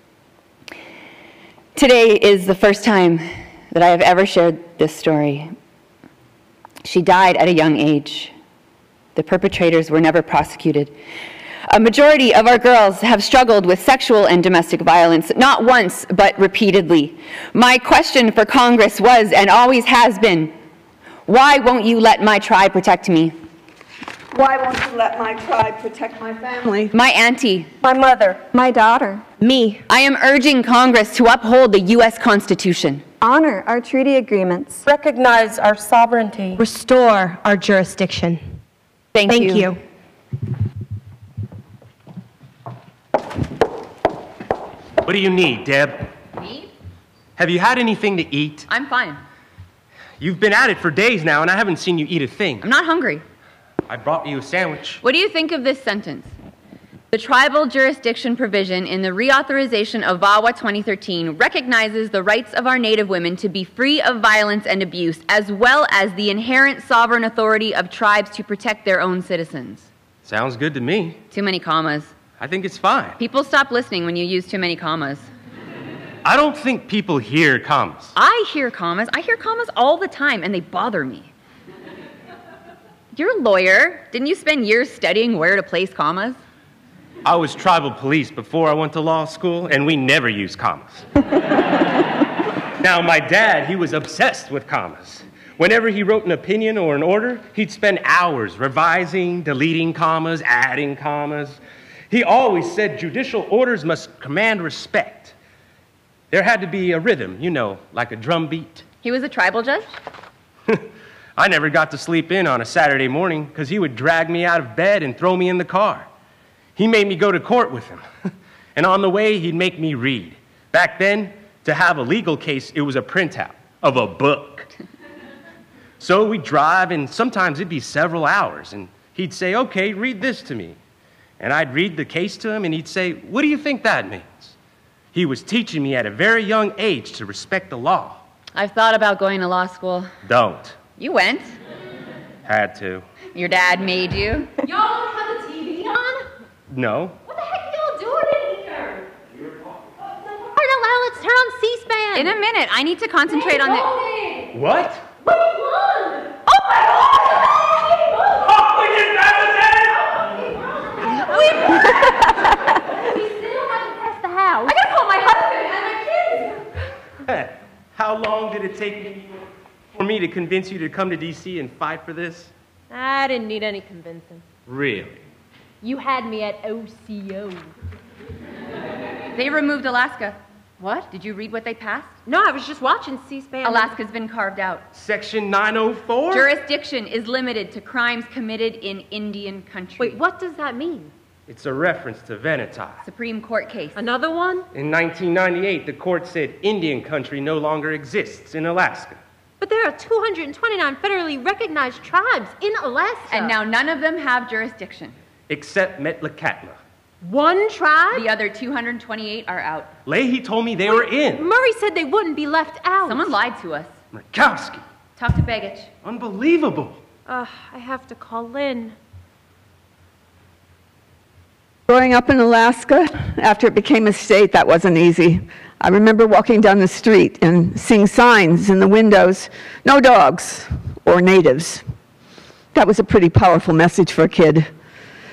Today is the first time that I have ever shared this story. She died at a young age. The perpetrators were never prosecuted. A majority of our girls have struggled with sexual and domestic violence, not once, but repeatedly. My question for Congress was, and always has been, why won't you let my tribe protect me? Why won't you let my tribe protect my family? My auntie. My mother. My daughter. Me. I am urging Congress to uphold the U S Constitution. Honor our treaty agreements. Recognize our sovereignty. Restore our jurisdiction. Thank, Thank you. you. What do you need, Deb? Me? Have you had anything to eat? I'm fine. You've been at it for days now, and I haven't seen you eat a thing. I'm not hungry. I brought you a sandwich. What do you think of this sentence? The tribal jurisdiction provision in the reauthorization of VAWA twenty thirteen recognizes the rights of our Native women to be free of violence and abuse, as well as the inherent sovereign authority of tribes to protect their own citizens. Sounds good to me. Too many commas. I think it's fine. People stop listening when you use too many commas. I don't think people hear commas. I hear commas. I hear commas all the time, and they bother me. You're a lawyer. Didn't you spend years studying where to place commas? I was tribal police before I went to law school, and we never used commas. Now, my dad, he was obsessed with commas. Whenever he wrote an opinion or an order, he'd spend hours revising, deleting commas, adding commas. He always said judicial orders must command respect. There had to be a rhythm, you know, like a drum beat. He was a tribal judge? I never got to sleep in on a Saturday morning because he would drag me out of bed and throw me in the car. He made me go to court with him. And on the way, he'd make me read. Back then, to have a legal case, it was a printout of a book. So we'd drive, and sometimes it'd be several hours, and he'd say, okay, read this to me. And I'd read the case to him, and he'd say, what do you think that means? He was teaching me at a very young age to respect the law. I've thought about going to law school. Don't. You went. Had to. Your dad made you. Y'all don't have the T V on? No. What the heck are y'all doing in here? All right, now let's turn on C-SPAN. In a minute. I need to concentrate on the... What? What do you want? Oh my God! Oh, we just got We still haven't pressed the house. I gotta call my husband and my kids. How long did it take me for me to convince you to come to D C and fight for this? I didn't need any convincing. Really? You had me at O C O. They removed Alaska. What? Did you read what they passed? No, I was just watching C-SPAN. Alaska's been carved out. Section nine oh four? Jurisdiction is limited to crimes committed in Indian country. Wait, what does that mean? It's a reference to Venati. Supreme Court case. Another one? In nineteen ninety-eight, the court said Indian country no longer exists in Alaska. But there are two hundred twenty-nine federally recognized tribes in Alaska. And now none of them have jurisdiction. Except Metlakatla. One tribe? The other two hundred twenty-eight are out. Leahy told me they were in. Murray said they wouldn't be left out. Someone lied to us. Murkowski. Talk to Begich. Unbelievable. Ugh, I have to call Lynn. Growing up in Alaska, after it became a state, that wasn't easy. I remember walking down the street and seeing signs in the windows, no dogs or natives. That was a pretty powerful message for a kid.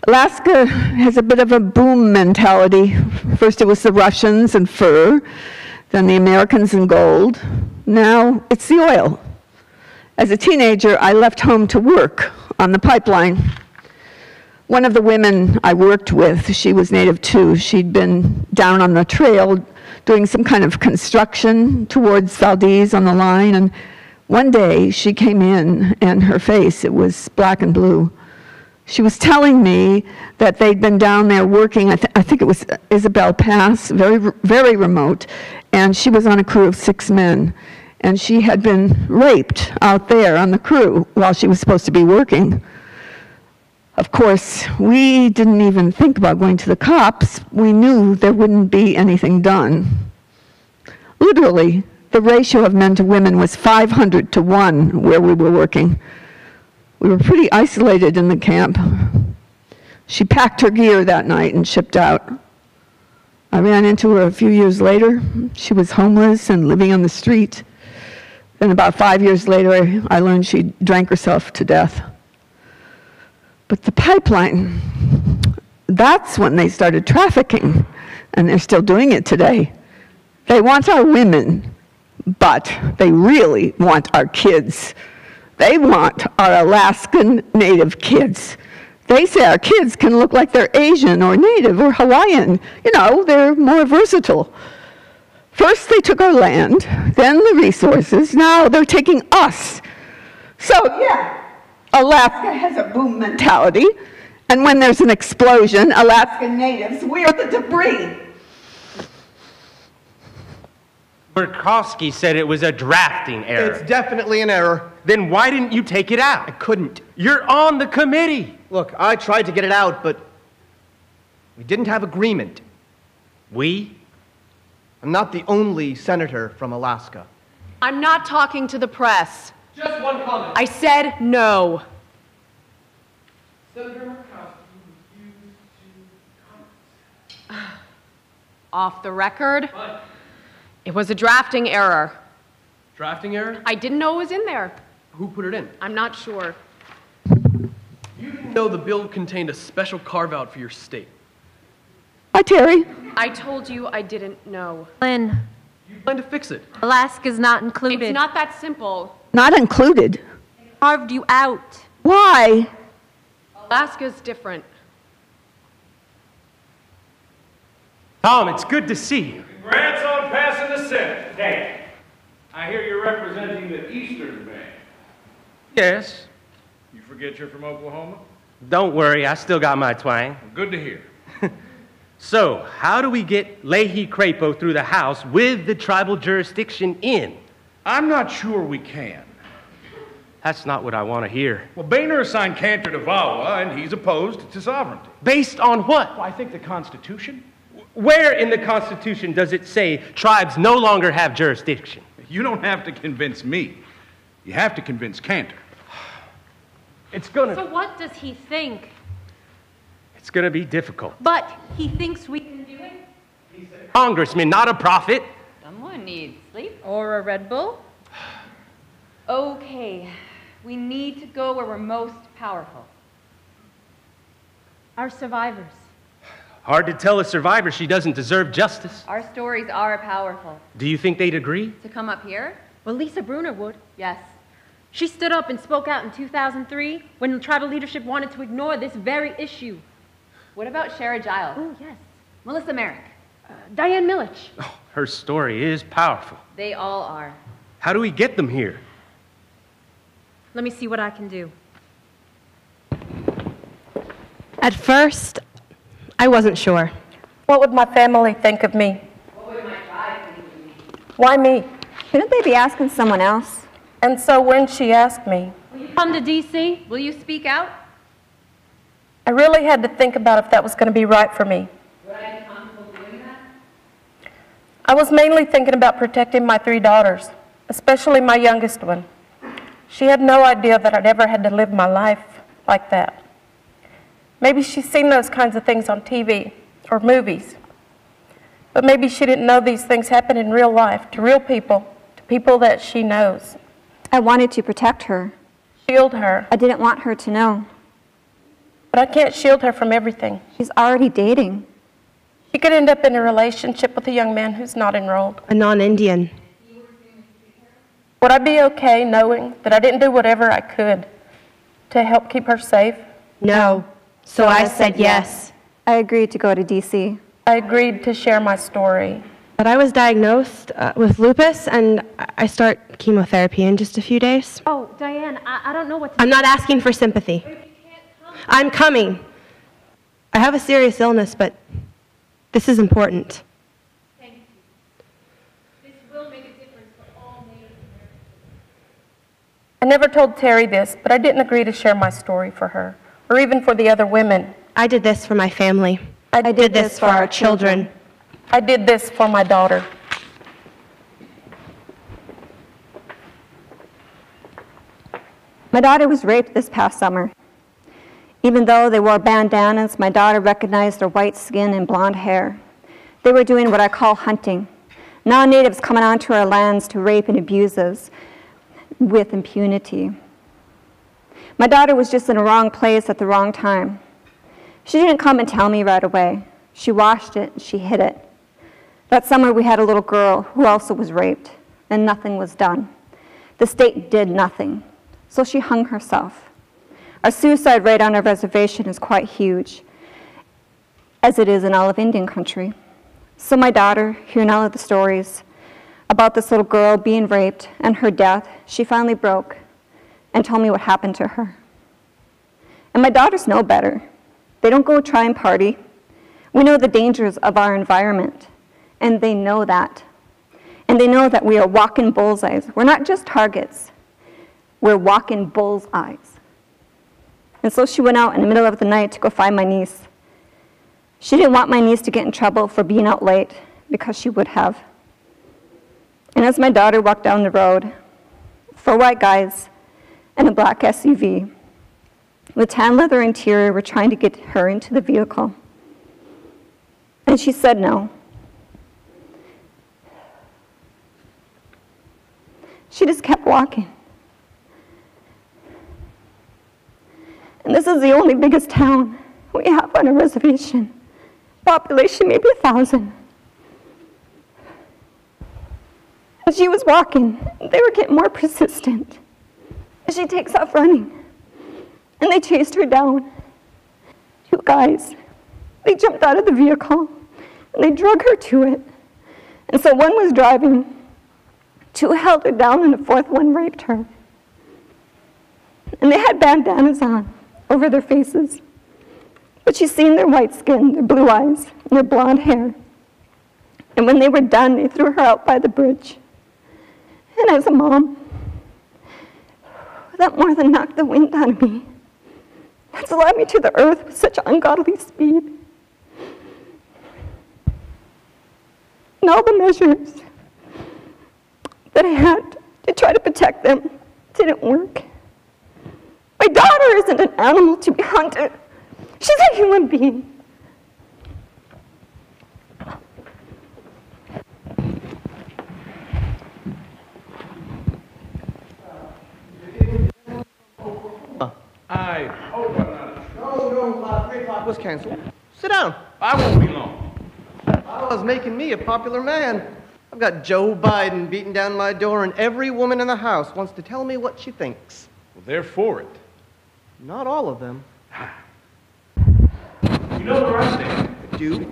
Alaska has a bit of a boom mentality. First it was the Russians and fur, then the Americans and gold. Now it's the oil. As a teenager, I left home to work on the pipeline. One of the women I worked with, she was native too. She'd been down on the trail doing some kind of construction towards Valdez on the line, and one day she came in and her face, it was black and blue. She was telling me that they'd been down there working, I, th I think it was Isabel Pass, very, very remote, and she was on a crew of six men. And she had been raped out there on the crew while she was supposed to be working. Of course, we didn't even think about going to the cops. We knew there wouldn't be anything done. Literally, the ratio of men to women was five hundred to one where we were working. We were pretty isolated in the camp. She packed her gear that night and shipped out. I ran into her a few years later. She was homeless and living on the street. Then about five years later, I learned she drank herself to death. But the pipeline, that's when they started trafficking, and they're still doing it today. They want our women, but they really want our kids. They want our Alaskan Native kids. They say our kids can look like they're Asian or Native or Hawaiian. You know, they're more versatile. First they took our land, then the resources, now they're taking us. So yeah, Alaska has a boom mentality, and when there's an explosion, Alaskan Natives, we're the debris. Murkowski said it was a drafting error. It's definitely an error. Then why didn't you take it out? I couldn't. You're on the committee. Look, I tried to get it out, but we didn't have agreement. We? I'm not the only senator from Alaska. I'm not talking to the press. Just one comment. I said no. Senator Murkowski refused to comment. Off the record, Fine. it was a drafting error. Drafting error? I didn't know it was in there. Who put it in? I'm not sure. You didn't know the bill contained a special carve-out for your state. Hi, Terry. I told you I didn't know. Lynn, You plan to fix it. Alaska's not included. It's not that simple. Not included. Carved you out. Why? Alaska's different. Tom, it's good to see you. Congrats on passing the Senate. Hey, I hear you're representing the Eastern Band. Yes. You forget you're from Oklahoma? Don't worry, I still got my twang. Well, good to hear. So, how do we get Leahy Crapo through the House with the tribal jurisdiction in? I'm not sure we can. That's not what I want to hear. Well, Boehner assigned Cantor to VAWA, and he's opposed to sovereignty. Based on what? Well, I think the Constitution. Where in the Constitution does it say tribes no longer have jurisdiction? You don't have to convince me. You have to convince Cantor. It's gonna... So what does he think? It's gonna be difficult. But he thinks we can do it? He's a congressman, not a prophet. Someone needs sleep. Or a Red Bull? Okay, we need to go where we're most powerful. Our survivors. Hard to tell a survivor she doesn't deserve justice. Our stories are powerful. Do you think they'd agree? To come up here? Well, Lisa Bruner would. Yes. She stood up and spoke out in two thousand three when the tribal leadership wanted to ignore this very issue. What about Shara Giles? Oh, yes. Melissa Merrick? Uh, Diane Millich. Oh, her story is powerful. They all are. How do we get them here? Let me see what I can do. At first, I wasn't sure. What would my family think of me? What would my tribe think of me? Why me? Shouldn't they be asking someone else? And so when she asked me, Will you come to D C? Will you speak out? I really had to think about if that was going to be right for me. Would I be comfortable doing that? I was mainly thinking about protecting my three daughters, especially my youngest one. She had no idea that I'd ever had to live my life like that. Maybe she's seen those kinds of things on T V or movies, but maybe she didn't know these things happen in real life, to real people, to people that she knows. I wanted to protect her. Shield her. I didn't want her to know. But I can't shield her from everything. She's already dating. She could end up in a relationship with a young man who's not enrolled. A non-Indian. Would I be okay knowing that I didn't do whatever I could to help keep her safe? No. So, so I, I said yes. I agreed to go to D C. I agreed to share my story. But I was diagnosed uh, with lupus, and I start chemotherapy in just a few days. Oh, Diane, I, I don't know what to I'm not asking for sympathy. I'm coming. I have a serious illness, but this is important. Thank you. This will make a difference for all Native Americans. I never told Terry this, but I didn't agree to share my story for her, or even for the other women. I did this for my family. I, I did this for our children. I did this for my daughter. My daughter was raped this past summer. Even though they wore bandanas, my daughter recognized their white skin and blonde hair. They were doing what I call hunting. Non-natives coming onto our lands to rape and abuse us with impunity. My daughter was just in the wrong place at the wrong time. She didn't come and tell me right away. She washed it and she hid it. That summer we had a little girl who also was raped, and nothing was done. The state did nothing, so she hung herself. Our suicide rate on our reservation is quite huge, as it is in all of Indian country. So my daughter, hearing all of the stories about this little girl being raped and her death, she finally broke and told me what happened to her. And my daughters know better. They don't go try and party. We know the dangers of our environment, and they know that. And they know that we are walking bullseyes. We're not just targets. We're walking bullseyes. And so she went out in the middle of the night to go find my niece. She didn't want my niece to get in trouble for being out late, because she would have. And as my daughter walked down the road, four white guys and a black S U V with tan leather interior were trying to get her into the vehicle. And she said no. She just kept walking. And this is the only biggest town we have on a reservation. Population maybe a thousand. As she was walking, they were getting more persistent. As she takes off running, and they chased her down. Two guys, they jumped out of the vehicle, and they drug her to it. And so one was driving, two held her down, and the fourth one raped her. And they had bandanas on over their faces. But she's seen their white skin, their blue eyes, and their blonde hair. And when they were done, they threw her out by the bridge. And as a mom, that more than knocked the wind out of me. That slid me to the earth with such ungodly speed. And all the measures that I had to try to protect them didn't work. My daughter isn't an animal to be hunted. She's a human being. I hope I'm not. No, no, uh, three o'clock was canceled. Sit down. I won't be long. Wawa's making me a popular man. I've got Joe Biden beating down my door, and every woman in the house wants to tell me what she thinks. Well, they're for it. Not all of them. You know the right thing. I do.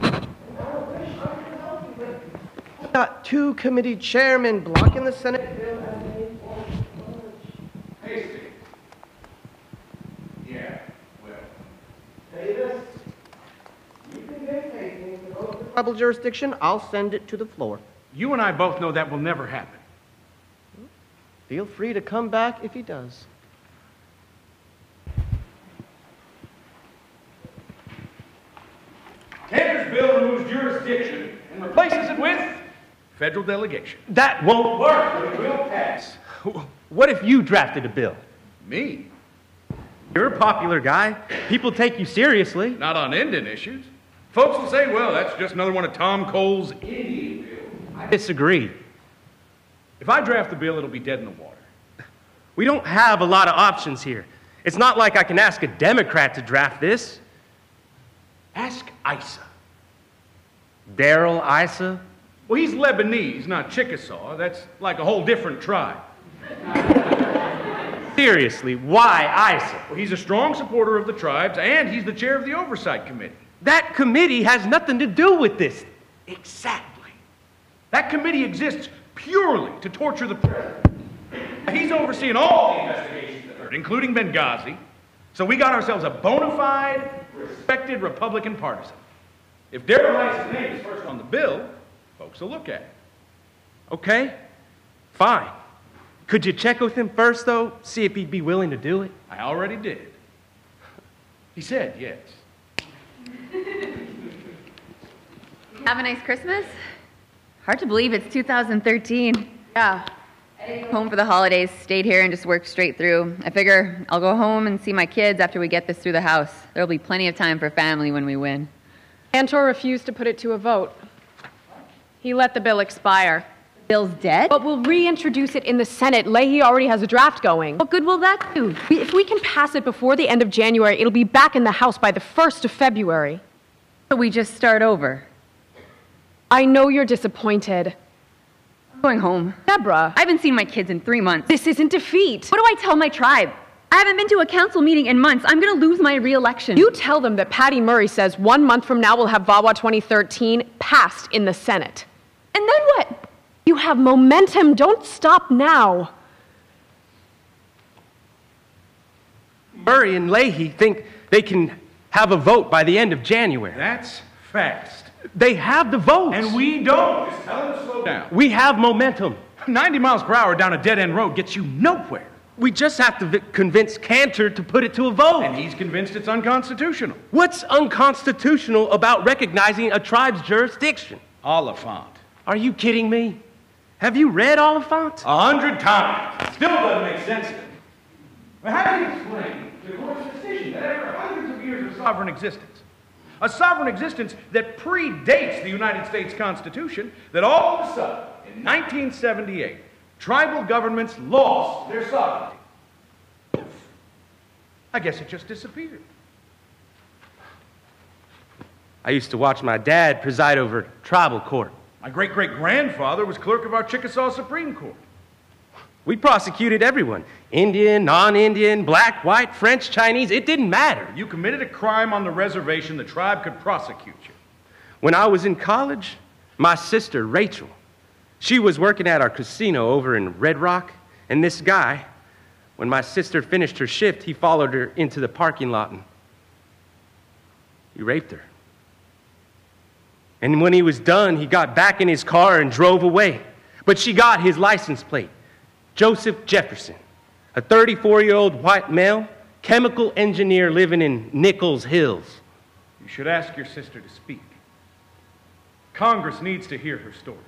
I've got two committee chairmen blocking the Senate bill. Hasty. Yeah, well. Davis, you can dictate me to vote for tribal jurisdiction. I'll send it to the floor. You and I both know that will never happen. Feel free to come back if he does. Tanner's bill removes jurisdiction and replaces it with federal delegation. That won't work, but it will pass. What if you drafted a bill? Me? You're a popular guy. People take you seriously. Not on Indian issues. Folks will say, well, that's just another one of Tom Cole's Indian bills. I disagree. If I draft the bill, it'll be dead in the water. We don't have a lot of options here. It's not like I can ask a Democrat to draft this. Ask Isa. Daryl Issa? Well, he's Lebanese, not Chickasaw. That's like a whole different tribe. Seriously, why Issa? Well, he's a strong supporter of the tribes, and he's the chair of the Oversight Committee. That committee has nothing to do with this. Exactly. That committee exists purely to torture the president. He's overseeing all the investigations that hurt, including Benghazi. So we got ourselves a bona fide, respected Republican partisan. If Daryl Issa's name is first on the bill, folks will look at it. Okay, fine. Could you check with him first, though? See if he'd be willing to do it? I already did. He said yes. Have a nice Christmas? Hard to believe it's two thousand thirteen. Yeah. I didn't go home for the holidays, stayed here and just worked straight through. I figure I'll go home and see my kids after we get this through the House. There'll be plenty of time for family when we win. Cantor refused to put it to a vote. He let the bill expire. The bill's dead? But we'll reintroduce it in the Senate. Leahy already has a draft going. What good will that do? If we can pass it before the end of January, it'll be back in the House by the first of February. So we just start over? I know you're disappointed. I'm going home. Deborah. I haven't seen my kids in three months. This isn't defeat. What do I tell my tribe? I haven't been to a council meeting in months. I'm going to lose my re-election. You tell them that Patty Murray says one month from now we'll have VAWA twenty thirteen passed in the Senate. And then what? You have momentum. Don't stop now. Murray and Leahy think they can have a vote by the end of January. That's fast. They have the votes. And we don't. Just tell them to slow down. We have momentum. ninety miles per hour down a dead-end road gets you nowhere. We just have to v- convince Cantor to put it to a vote. And he's convinced it's unconstitutional. What's unconstitutional about recognizing a tribe's jurisdiction? Oliphant. Are you kidding me? Have you read Oliphant? A hundred times. Still doesn't make sense to me. Well, how do you explain the court's decision that after hundreds of years of sovereign existence, a sovereign existence that predates the United States Constitution, that all of a sudden, in nineteen seventy-eight, tribal governments lost their sovereignty? Poof. I guess it just disappeared. I used to watch my dad preside over tribal court. My great-great-grandfather was clerk of our Chickasaw Supreme Court. We prosecuted everyone. Indian, non-Indian, black, white, French, Chinese. It didn't matter. You committed a crime on the reservation, the tribe could prosecute you. When I was in college, my sister, Rachel, she was working at our casino over in Red Rock, and this guy, when my sister finished her shift, he followed her into the parking lot and he raped her. And when he was done, he got back in his car and drove away. But she got his license plate. Joseph Jefferson, a thirty-four-year-old white male, chemical engineer living in Nichols Hills. You should ask your sister to speak. Congress needs to hear her story.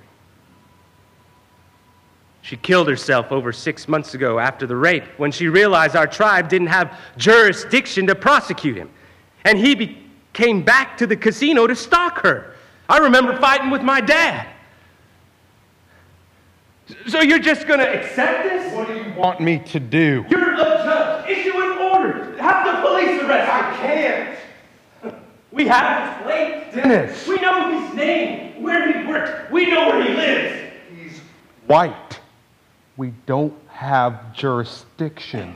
She killed herself over six months ago after the rape when she realized our tribe didn't have jurisdiction to prosecute him. And he be- came back to the casino to stalk her. I remember fighting with my dad. So you're just going to accept this? What do you want me to do? You're a judge. Issue an order. Have the police arrest him. I can't. We have his plate. Dennis. We know his name, where he works. We know where he lives. He's white. We don't have jurisdiction.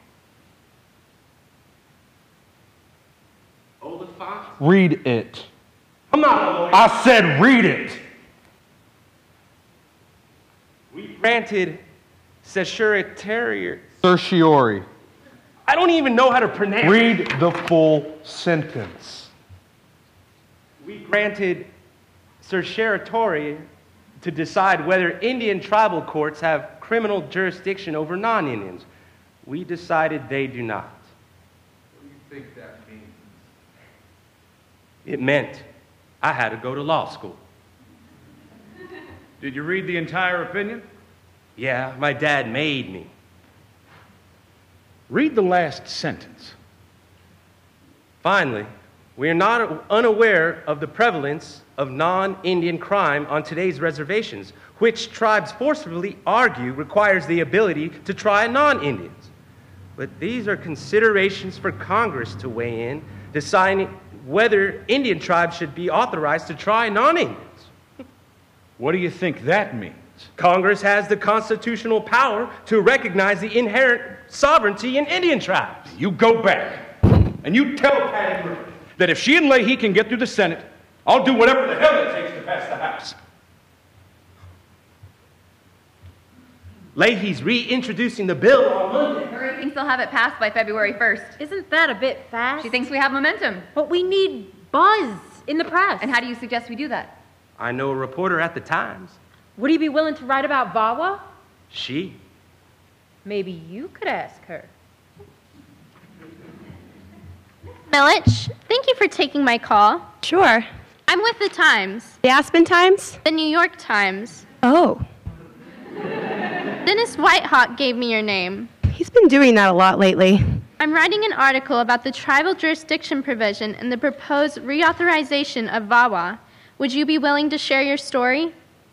Oliphant? Read it. I'm not a lawyer. I said read it. We granted certiorari. Certiorari. I don't even know how to pronounce it. Read the full sentence. We granted certiorari to decide whether Indian tribal courts have criminal jurisdiction over non-Indians. We decided they do not. What do you think that means? It meant I had to go to law school. Did you read the entire opinion? Yeah, my dad made me. Read the last sentence. Finally, we are not unaware of the prevalence of non-Indian crime on today's reservations, which tribes forcefully argue requires the ability to try non-Indians. But these are considerations for Congress to weigh in, deciding whether Indian tribes should be authorized to try non-Indians. What do you think that means? Congress has the constitutional power to recognize the inherent sovereignty in Indian tribes. You go back and you tell Patty Murphy that if she and Leahy can get through the Senate, I'll do whatever the hell it takes to pass the House. Leahy's reintroducing the bill on Monday. Murray thinks they'll have it passed by February first. Isn't that a bit fast? She thinks we have momentum. But we need buzz in the press. And how do you suggest we do that? I know a reporter at the Times. Would he be willing to write about VAWA? She. Maybe you could ask her. Milich, thank you for taking my call. Sure. I'm with the Times. The Aspen Times? The New York Times. Oh. Dennis Whitehawk gave me your name. He's been doing that a lot lately. I'm writing an article about the tribal jurisdiction provision and the proposed reauthorization of VAWA. Would you be willing to share your story?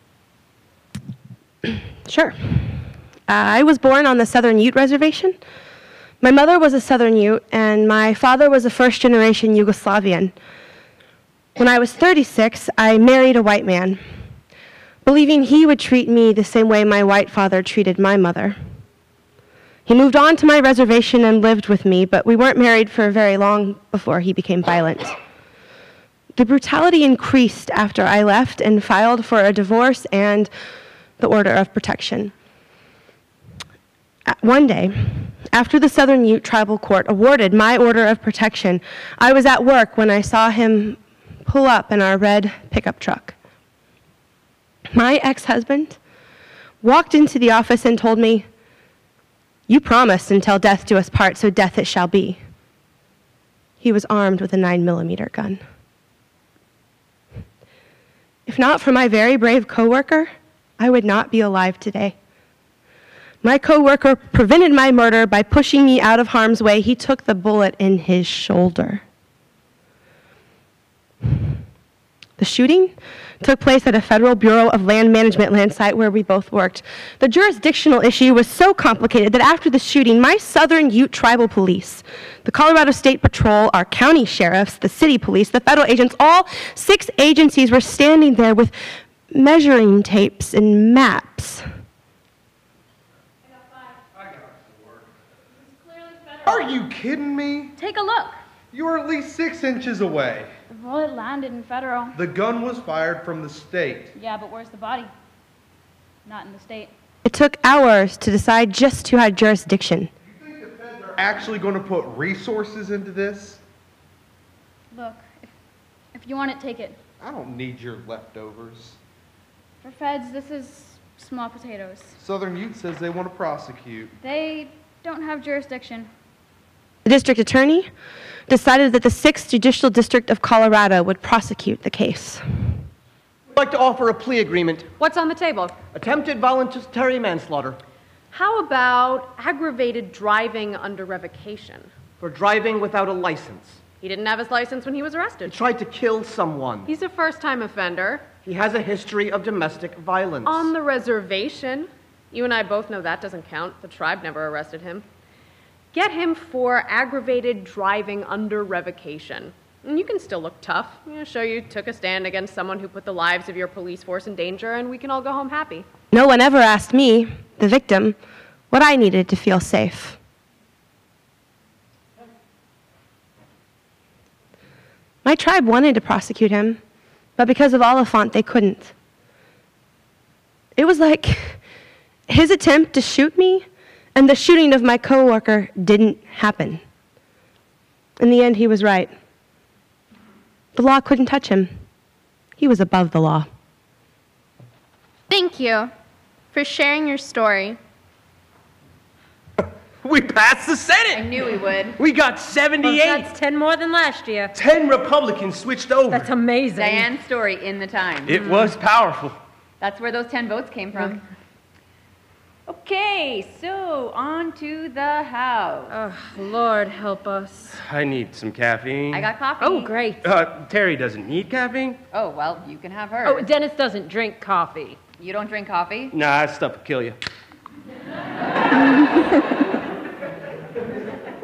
Sure. Uh, I was born on the Southern Ute Reservation. My mother was a Southern Ute, and my father was a first-generation Yugoslavian. When I was thirty-six, I married a white man, believing he would treat me the same way my white father treated my mother. He moved on to my reservation and lived with me, but we weren't married for very long before he became violent. The brutality increased after I left and filed for a divorce and the order of protection. One day, after the Southern Ute Tribal Court awarded my order of protection, I was at work when I saw him pull up in our red pickup truck. My ex-husband walked into the office and told me, "You promised until death do us part, so death it shall be." He was armed with a nine millimeter gun. If not for my very brave coworker, I would not be alive today. My coworker prevented my murder by pushing me out of harm's way. He took the bullet in his shoulder. The shooting took place at a Federal Bureau of Land Management land site where we both worked. The jurisdictional issue was so complicated that after the shooting, my Southern Ute Tribal Police, the Colorado State Patrol, our county sheriffs, the city police, the federal agents, all six agencies were standing there with measuring tapes and maps. Are you kidding me? Take a look. You were at least six inches away. The bullet landed in federal. The gun was fired from the state. Yeah, but where's the body? Not in the state. It took hours to decide just who had jurisdiction. You think the feds are actually going to put resources into this? Look, if, if you want it, take it. I don't need your leftovers. For feds, this is small potatoes. Southern Ute says they want to prosecute. They don't have jurisdiction. The district attorney decided that the sixth Judicial District of Colorado would prosecute the case. I'd like to offer a plea agreement. What's on the table? Attempted voluntary manslaughter. How about aggravated driving under revocation? For driving without a license. He didn't have his license when he was arrested. He tried to kill someone. He's a first-time offender. He has a history of domestic violence. On the reservation. You and I both know that doesn't count. The tribe never arrested him. Get him for aggravated driving under revocation. And you can still look tough. You know, show you took a stand against someone who put the lives of your police force in danger, and we can all go home happy. No one ever asked me, the victim, what I needed to feel safe. My tribe wanted to prosecute him, but because of Oliphant, they couldn't. It was like his attempt to shoot me and the shooting of my coworker didn't happen. In the end, he was right. The law couldn't touch him. He was above the law. Thank you for sharing your story. We passed the Senate. I knew we would. We got seventy-eight. Well, that's ten more than last year. ten Republicans switched over. That's amazing. Diane's story in the Times. It was powerful. That's where those ten votes came from. Okay, so on to the House. Oh, Lord help us. I need some caffeine. I got coffee. Oh, great. Uh, Terry doesn't need caffeine? Oh, well, you can have her. Oh, Dennis doesn't drink coffee. You don't drink coffee? Nah, that stuff will kill you.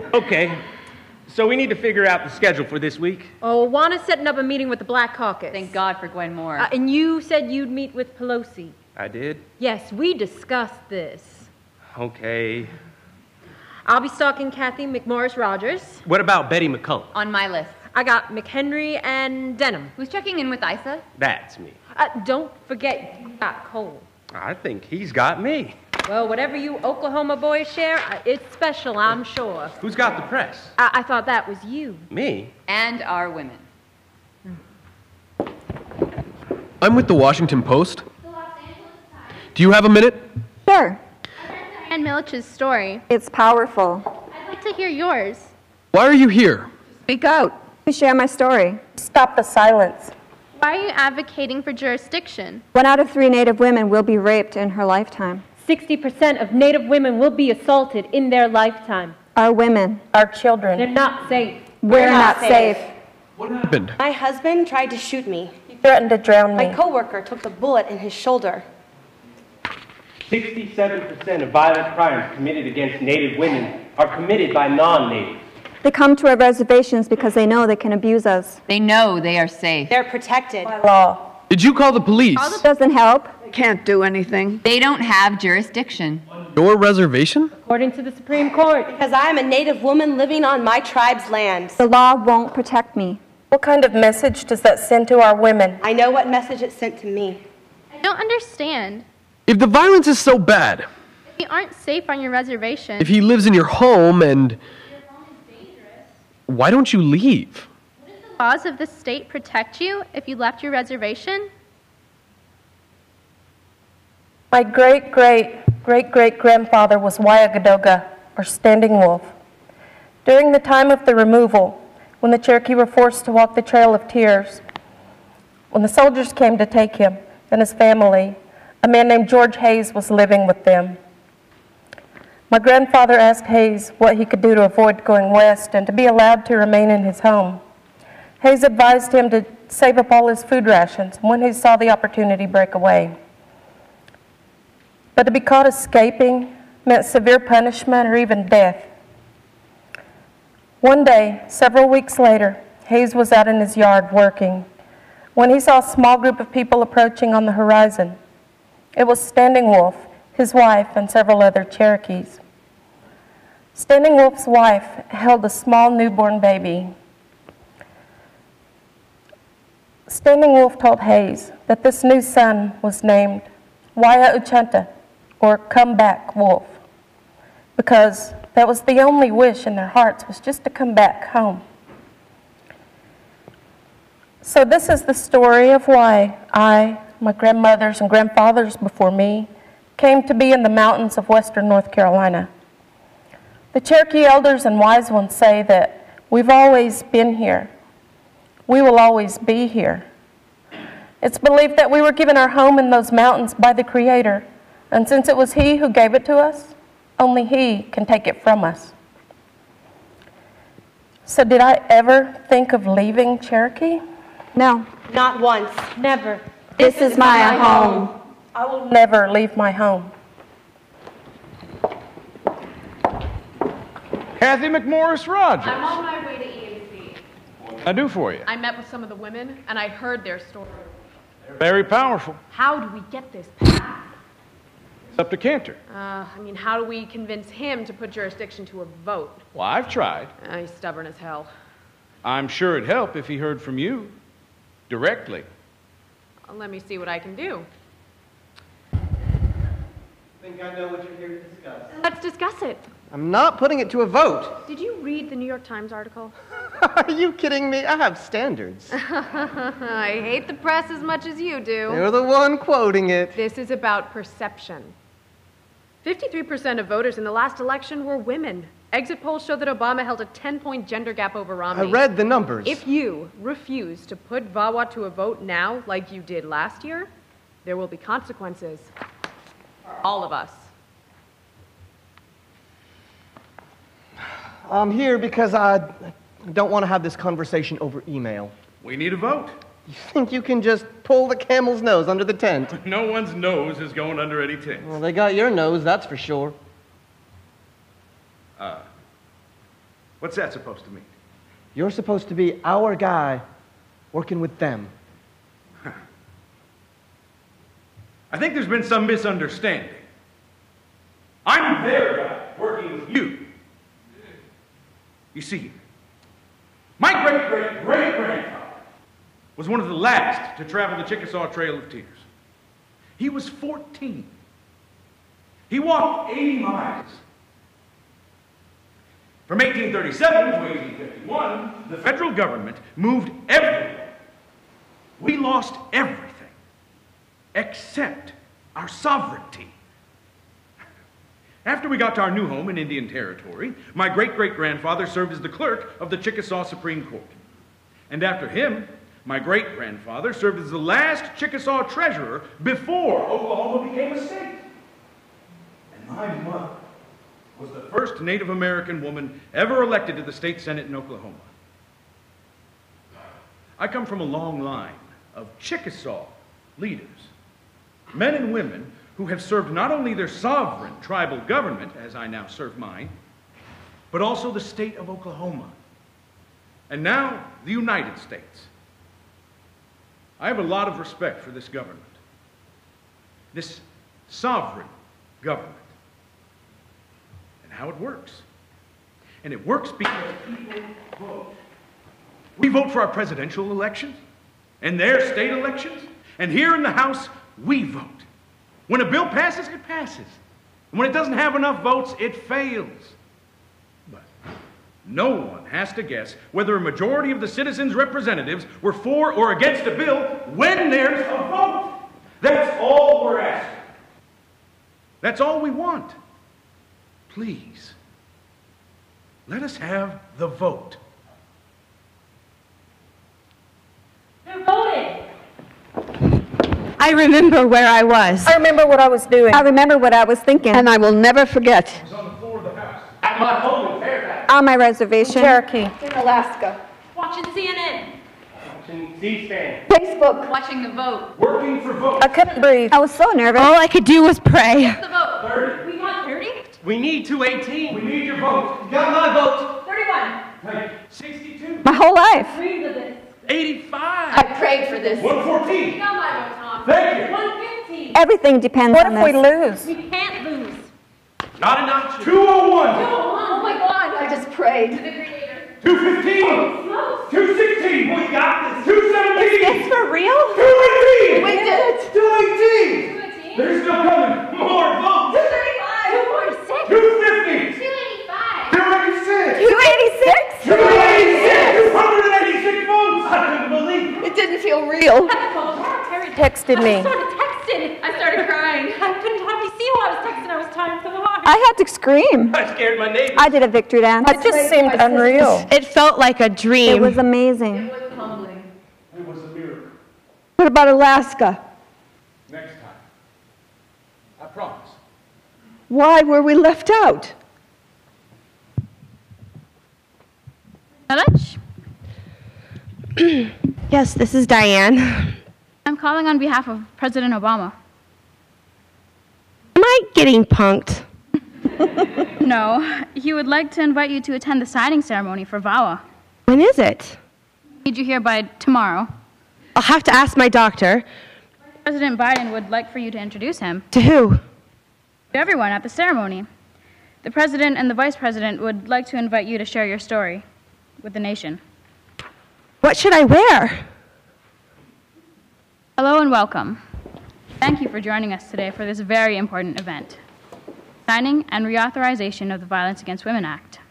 Okay, so we need to figure out the schedule for this week. Oh, Juana's setting up a meeting with the Black Caucus. Thank God for Gwen Moore. Uh, and you said you'd meet with Pelosi. I did? Yes, we discussed this. Okay. I'll be stalking Kathy McMorris Rogers. What about Betty McCullough? On my list. I got McHenry and Denham. Who's checking in with Isa? That's me. Uh, don't forget you got Cole. I think he's got me. Well, whatever you Oklahoma boys share, uh, it's special, I'm sure. Who's got the press? I, I thought that was you. Me? And our women. I'm with the Washington Post. Do you have a minute? Sure. Ann Milich's story. It's powerful. I'd like to hear yours. Why are you here? Speak out. To share my story. Stop the silence. Why are you advocating for jurisdiction? One out of three Native women will be raped in her lifetime. sixty percent of Native women will be assaulted in their lifetime. Our women. Our children. They're not safe. We're, We're not, not safe. safe. What happened? My husband tried to shoot me. He threatened to drown me. My coworker took the bullet in his shoulder. sixty-seven percent of violent crimes committed against Native women are committed by non-Natives. They come to our reservations because they know they can abuse us. They know they are safe. They're protected by law. Did you call the police? It doesn't help. They can't do anything. They don't have jurisdiction. Your reservation? According to the Supreme Court. Because I am a Native woman living on my tribe's land. The law won't protect me. What kind of message does that send to our women? I know what message it sent to me. I don't understand. If the violence is so bad, If you aren't safe on your reservation, if he lives in your home and... Why don't you leave? wouldn't the laws of the state protect you if you left your reservation? My great, great, great, great grandfather was Wyagadoga, or Standing Wolf. During the time of the removal, when the Cherokee were forced to walk the Trail of Tears, when the soldiers came to take him and his family, a man named George Hayes was living with them. My grandfather asked Hayes what he could do to avoid going west and to be allowed to remain in his home. Hayes advised him to save up all his food rations when he saw the opportunity break away. But to be caught escaping meant severe punishment or even death. One day, several weeks later, Hayes was out in his yard working when he saw a small group of people approaching on the horizon. It was Standing Wolf, his wife, and several other Cherokees. Standing Wolf's wife held a small newborn baby. Standing Wolf told Hayes that this new son was named Waya Uchenta, or Come Back Wolf, because that was the only wish in their hearts, was just to come back home. So this is the story of why I, my grandmothers and grandfathers before me, came to be in the mountains of western North Carolina. The Cherokee elders and wise ones say that we've always been here. We will always be here. It's believed that we were given our home in those mountains by the Creator, and since it was He who gave it to us, only He can take it from us. So did I ever think of leaving Cherokee? No. Not once. Never. This, this is, is my, my home. home. I will never leave my home. Kathy McMorris Rogers. I'm on my way to E M C. What can I do for you? I met with some of the women, and I heard their story. Very powerful. How do we get this passed? It's up to Cantor. Uh, I mean, how do we convince him to put jurisdiction to a vote? Well, I've tried. Uh, he's stubborn as hell. I'm sure it'd help if he heard from you directly. Well, let me see what I can do. I think I know what you're here to discuss. Let's discuss it. I'm not putting it to a vote. Did you read the New York Times article? Are you kidding me? I have standards. I hate the press as much as you do. You're the one quoting it. This is about perception. fifty-three percent of voters in the last election were women. Exit polls show that Obama held a ten-point gender gap over Romney. I read the numbers. If you refuse to put V A W A to a vote now, like you did last year, there will be consequences for all of us. I'm here because I don't want to have this conversation over email. We need a vote. You think you can just pull the camel's nose under the tent? No one's nose is going under any tent. Well, they got your nose, that's for sure. Uh, What's that supposed to mean? You're supposed to be our guy working with them. I think there's been some misunderstanding. I'm their guy working with you. You see, my great-great-great-grandfather was one of the last to travel the Chickasaw Trail of Tears. He was fourteen. He walked eighty miles. From eighteen thirty-seven to eighteen fifty-one, the federal government moved everywhere. We lost everything except our sovereignty. After we got to our new home in Indian Territory, my great-great-grandfather served as the clerk of the Chickasaw Supreme Court. And after him, my great-grandfather served as the last Chickasaw treasurer before Oklahoma became a state. And my mother was the first Native American woman ever elected to the state Senate in Oklahoma. I come from a long line of Chickasaw leaders, men and women who have served not only their sovereign tribal government, as I now serve mine, but also the state of Oklahoma, and now the United States. I have a lot of respect for this government, this sovereign government, and how it works. And it works because people vote. We vote for our presidential elections and their state elections, and here in the House, we vote. When a bill passes, it passes. And when it doesn't have enough votes, it fails. But no one has to guess whether a majority of the citizens' representatives were for or against a bill when there's a vote. That's all we're asking. That's all we want. Please, let us have the vote. Who voted? I remember where I was. I remember what I was doing. I remember what I was thinking. And I will never forget. It was on the floor of the House. At my home in Fairfax. On my reservation. Cherokee. In Alaska. Watching C N N. Watching C-SPAN. Facebook. Watching the vote. Working for votes. I couldn't breathe. I was so nervous. All I could do was pray. The vote. thirty. We got thirty? We need two eighteen. We need your vote. You got my vote. thirty-one. Hey, sixty-two. My whole life. Read of this. eighty-five. I prayed for this. one You fourteen. got my vote, Tom. Thank you. one fifteen. Everything depends What on if we this. lose? We can't lose. Not enough. two oh one. Oh my God. I just prayed. To the Creator. two fifteen. two sixteen. We got this. two seventeen. It's for real? two eighteen. We did it. two eighteen. two eighteen. They're still coming. More votes. two thirty-five. two forty-six. two fifty. two eighty-five. two eighty-six. two eighty-six? two eighty-six. two hundred eighty-six votes. I couldn't believe it. It didn't feel real. Terry Texted me. I started texting. I started crying. I couldn't hardly see who I was texting. I was trying so hard. I had to scream. I scared my neighbors. I did a victory dance. It just seemed unreal. It felt like a dream. It was amazing. It was humbling. It was a miracle. What about Alaska? Next time. I promise. Why were we left out? Village? Yes, this is Diane. I'm calling on behalf of President Obama. Am I getting punked? No, he would like to invite you to attend the signing ceremony for VAWA. When is it? Need you here by tomorrow. I'll have to ask my doctor. President Biden would like for you to introduce him To who? to everyone at the ceremony. The president and the vice president would like to invite you to share your story with the nation. What should I wear? Hello and welcome. Thank you for joining us today for this very important event, signing and reauthorization of the Violence Against Women Act.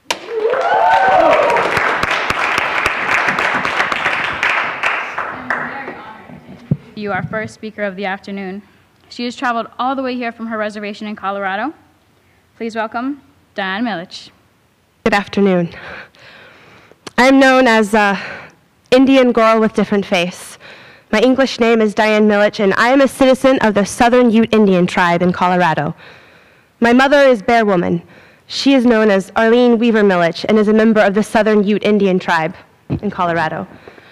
You, our first speaker of the afternoon. She has traveled all the way here from her reservation in Colorado. Please welcome Diane Milich. Good afternoon. I'm known as uh, Indian Girl with Different Face. My English name is Diane Milich, and I am a citizen of the Southern Ute Indian tribe in Colorado. My mother is Bear Woman. She is known as Arlene Weaver Milich and is a member of the Southern Ute Indian tribe in Colorado.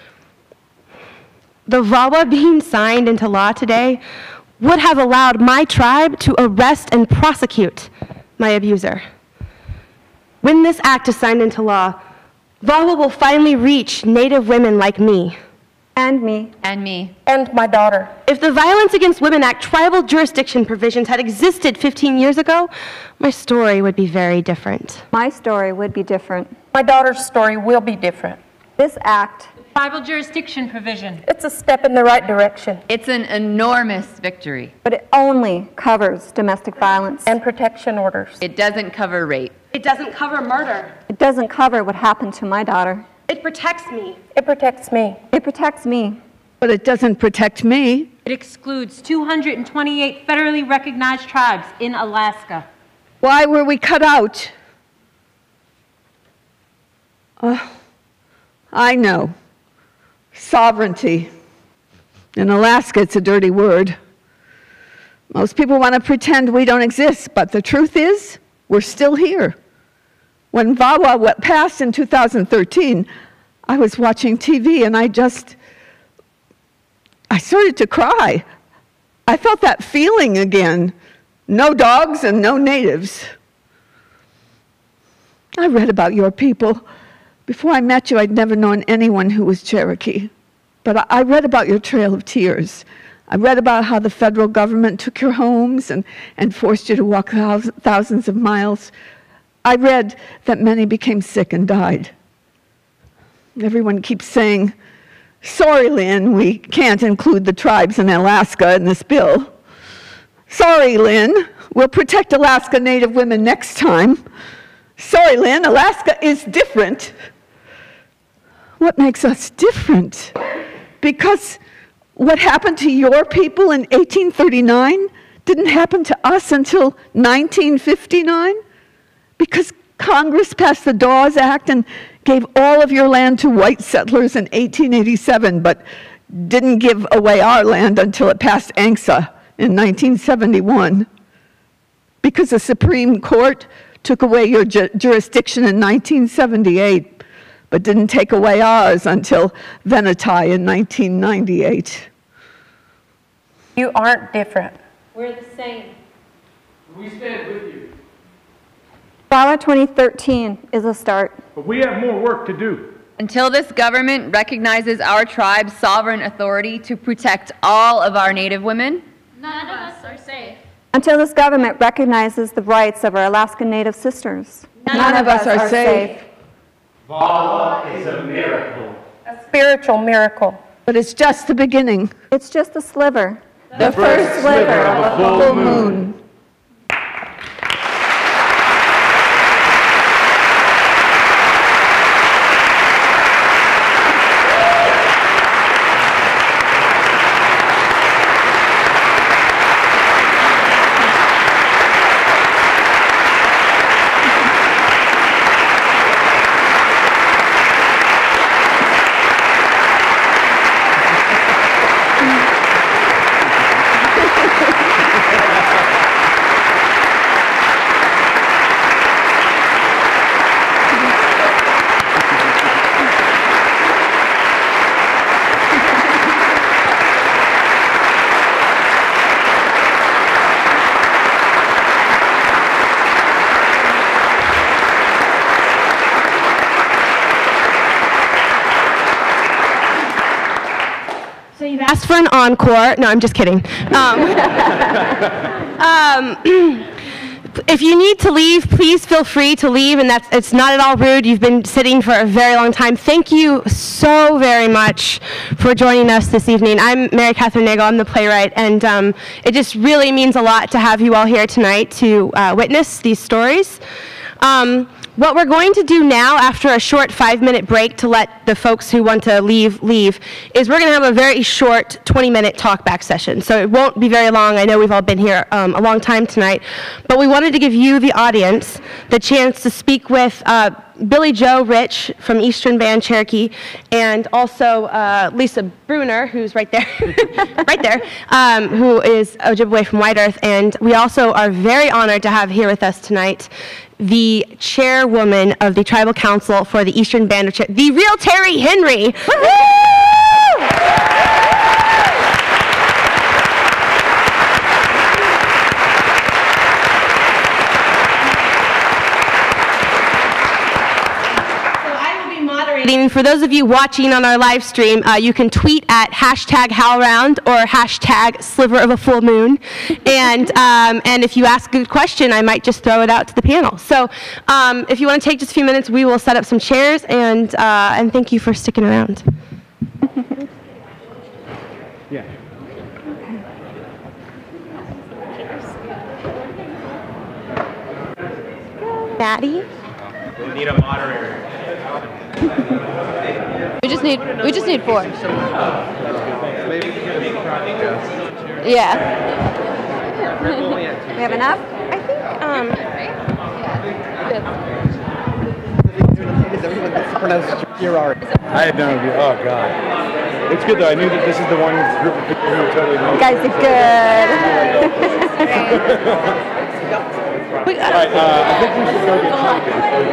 The VAWA being signed into law today would have allowed my tribe to arrest and prosecute my abuser. When this act is signed into law, VAWA will finally reach Native women like me. And me. And me. And my daughter. If the Violence Against Women Act tribal jurisdiction provisions had existed fifteen years ago, my story would be very different. My story would be different. My daughter's story will be different. This act, Tribal jurisdiction provision. it's a step in the right direction. It's an enormous victory. but it only covers domestic violence. And protection orders. It doesn't cover rape. It doesn't cover murder. It doesn't cover what happened to my daughter. It protects me. It protects me. It protects me. But it doesn't protect me. It excludes two hundred twenty-eight federally recognized tribes in Alaska. Why were we cut out? Uh, I know. Sovereignty. In Alaska, it's a dirty word. Most people want to pretend we don't exist, but the truth is, we're still here. When VAWA passed in two thousand thirteen, I was watching T V and I just, I started to cry. I felt that feeling again. No dogs and no natives. I read about your people. Before I met you, I'd never known anyone who was Cherokee. But I read about your trail of tears. I read about how the federal government took your homes and, and forced you to walk thousands of miles. I read that many became sick and died. Everyone keeps saying, sorry, Lynn, we can't include the tribes in Alaska in this bill. Sorry, Lynn, we'll protect Alaska Native women next time. Sorry, Lynn, Alaska is different. What makes us different? Because what happened to your people in eighteen thirty-nine didn't happen to us until nineteen fifty-nine? Because Congress passed the Dawes Act and gave all of your land to white settlers in eighteen eighty-seven, but didn't give away our land until it passed A N C S A in nineteen seventy-one. Because the Supreme Court took away your ju- jurisdiction in nineteen seventy-eight, but didn't take away ours until Venati in nineteen ninety-eight. You aren't different. We're the same. We stand with you. VAWA twenty thirteen is a start. But we have more work to do. Until this government recognizes our tribe's sovereign authority to protect all of our Native women, None of us are safe. Until this government recognizes the rights of our Alaskan Native sisters. None, None of us are, are safe. safe. VAWA is a miracle. A spiritual miracle. But it's just the beginning. It's just a sliver. The, the first, first sliver, sliver of a full, full moon. moon. Asked for an encore. No, I'm just kidding. Um, um, if you need to leave, please feel free to leave, and that's it's not at all rude. You've been sitting for a very long time. Thank you so very much for joining us this evening. I'm Mary Kathryn Nagle. I'm the playwright, and um, it just really means a lot to have you all here tonight to uh, witness these stories. Um, What we're going to do now, after a short five-minute break to let the folks who want to leave, leave, is we're going to have a very short twenty-minute talk-back session. So it won't be very long. I know we've all been here um, a long time tonight. But we wanted to give you, the audience, the chance to speak with uh, Billy Joe Rich from Eastern Band Cherokee, and also uh, Lisa Bruner, who's right there, right there, um, who is Ojibwe from White Earth. And we also are very honored to have here with us tonight the chairwoman of the Tribal Council for the Eastern Band of Cherokee, the real Terry Henry. marketing. And for those of you watching on our live stream, uh, you can tweet at hashtag HowlRound or hashtag Sliver of a Full Moon. And, um, and if you ask a good question, I might just throw it out to the panel. So um, if you want to take just a few minutes, we will set up some chairs, and, uh, and thank you for sticking around. Yeah. Maddie? We need a moderator. We just need we just need four. Maybe we can get a project. Yeah. We have enough? I think, um, Everyone gets to pronounce your art. I had no idea. Oh, God. It's good, though. I knew that this is the one group of people who totally know. You guys are good. All right, uh, I think we should go get coffee.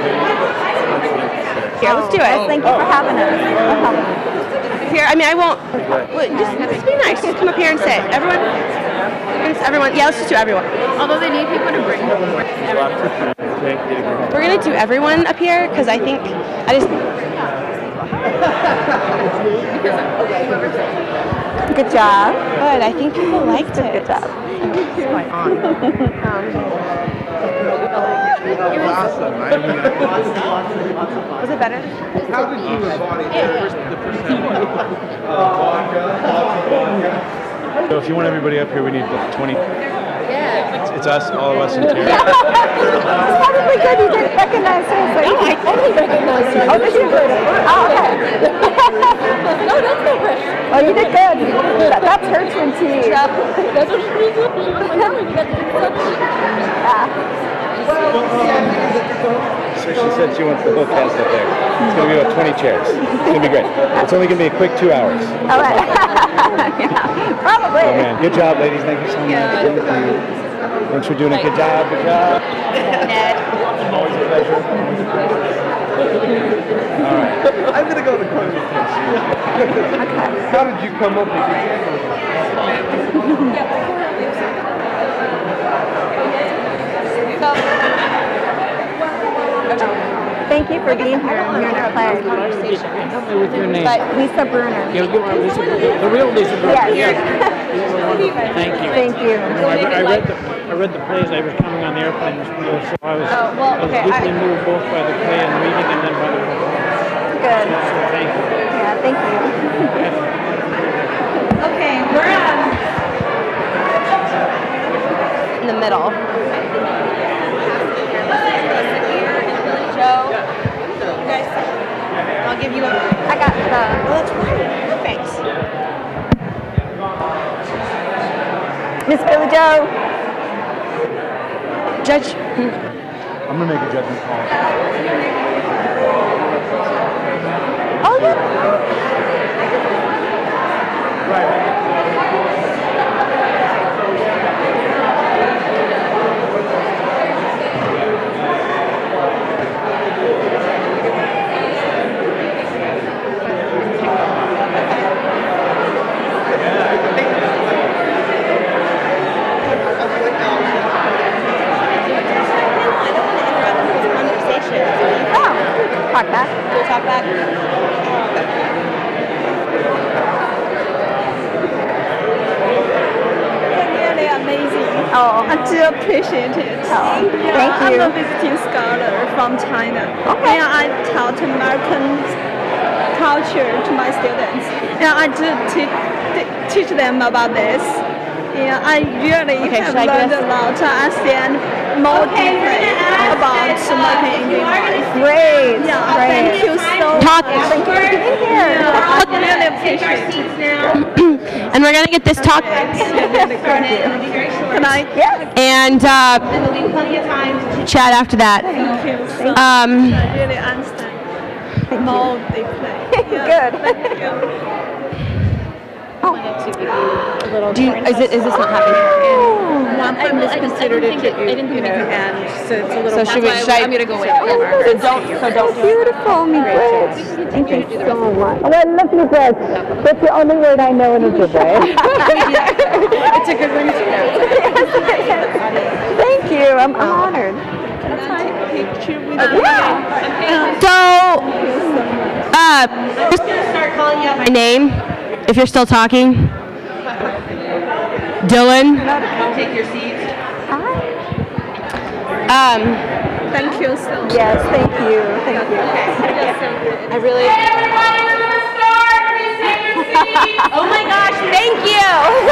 Here, let's do it. Thank you for having us. Here, I mean, I won't. Wait, just, just be nice. Just come up here and sit. Everyone. Everyone. Yeah, let's just do everyone. Although they need people to bring. We're gonna do everyone up here because I think I just. Good job. Good. I think people liked it. Good job. It was awesome. I mean, Was it better? how did you embody the perception? So if you want everybody up here, we need twenty. Yeah. It's, it's us, all of us in Terry. It's probably good you didn't recognize her. So no, I totally recognized her. Oh, did you? Oh, okay. No, that's no pressure. Oh, you did good. That, that's her twin T. That's what she was doing. Yeah. So she said she wants the whole cast up there. It's going to be about twenty chairs. It's going to be great. It's only going to be a quick two hours. All right. Yeah, probably. Oh, man. Good job, ladies. Thank you so much. Thank you. Thanks for doing a good job. Good job. Ned. Always a pleasure. All right. I'm going to go to the corner. How did you come up with this? Thank you for being here and hearing our play. Help me with your name. But Lisa Bruner. Yeah, Lisa, the real Lisa Bruner. Yes. Thank you. Thank you. No, I, I read the I read the plays. I was coming on the airplane, so I was, oh, well, okay, I was deeply I, moved both by the play and the reading, and then by the performance. Good. So thank you. Yeah, thank you. Okay, we're um, in the middle. Joe, you guys, I'll give you a. I got the. Oh, that's right. Perfect. Miss Billy Joe. Judge. I'm going to make a judgment call. Oh, yeah. Right. Talk back. Talk back. Really amazing. Oh. I do appreciate it. Oh, yeah, thank you. I'm a visiting scholar from China. Okay. And I taught American culture to my students. And I do te- te- teach them about this. Yeah, I really Okay, have should I learned do a lot. I understand more deeply about American Indian life. Great. Yeah, Great. thank you so Talk. much. Thank you for being here. Yeah, I really appreciate it. And we're going to get this talk. Can I? Yes. And uh, chat after that. Thank you. So Um, I really understand more deeply. Good. Thank you. do you, is, it, is this not happening? One time is considered a tribute, you know, and so it's a little. So should we? Should I, I'm gonna go away. So don't. So don't. Beautiful, me great. Thank you so much. Oh, I love you, Greg. That's the only word I know in Ojibwe. It's a good one to know. Thank you. I'm honored. Can I take a picture with Yeah. So, Uh, I'm just going to start calling you out by name, if you're still talking. Dylan. Take your seat. Um, Thank you so much. Yes, thank you. Thank you. That's so good. I really... Everybody to the start, please take your seats. Oh my gosh, thank you!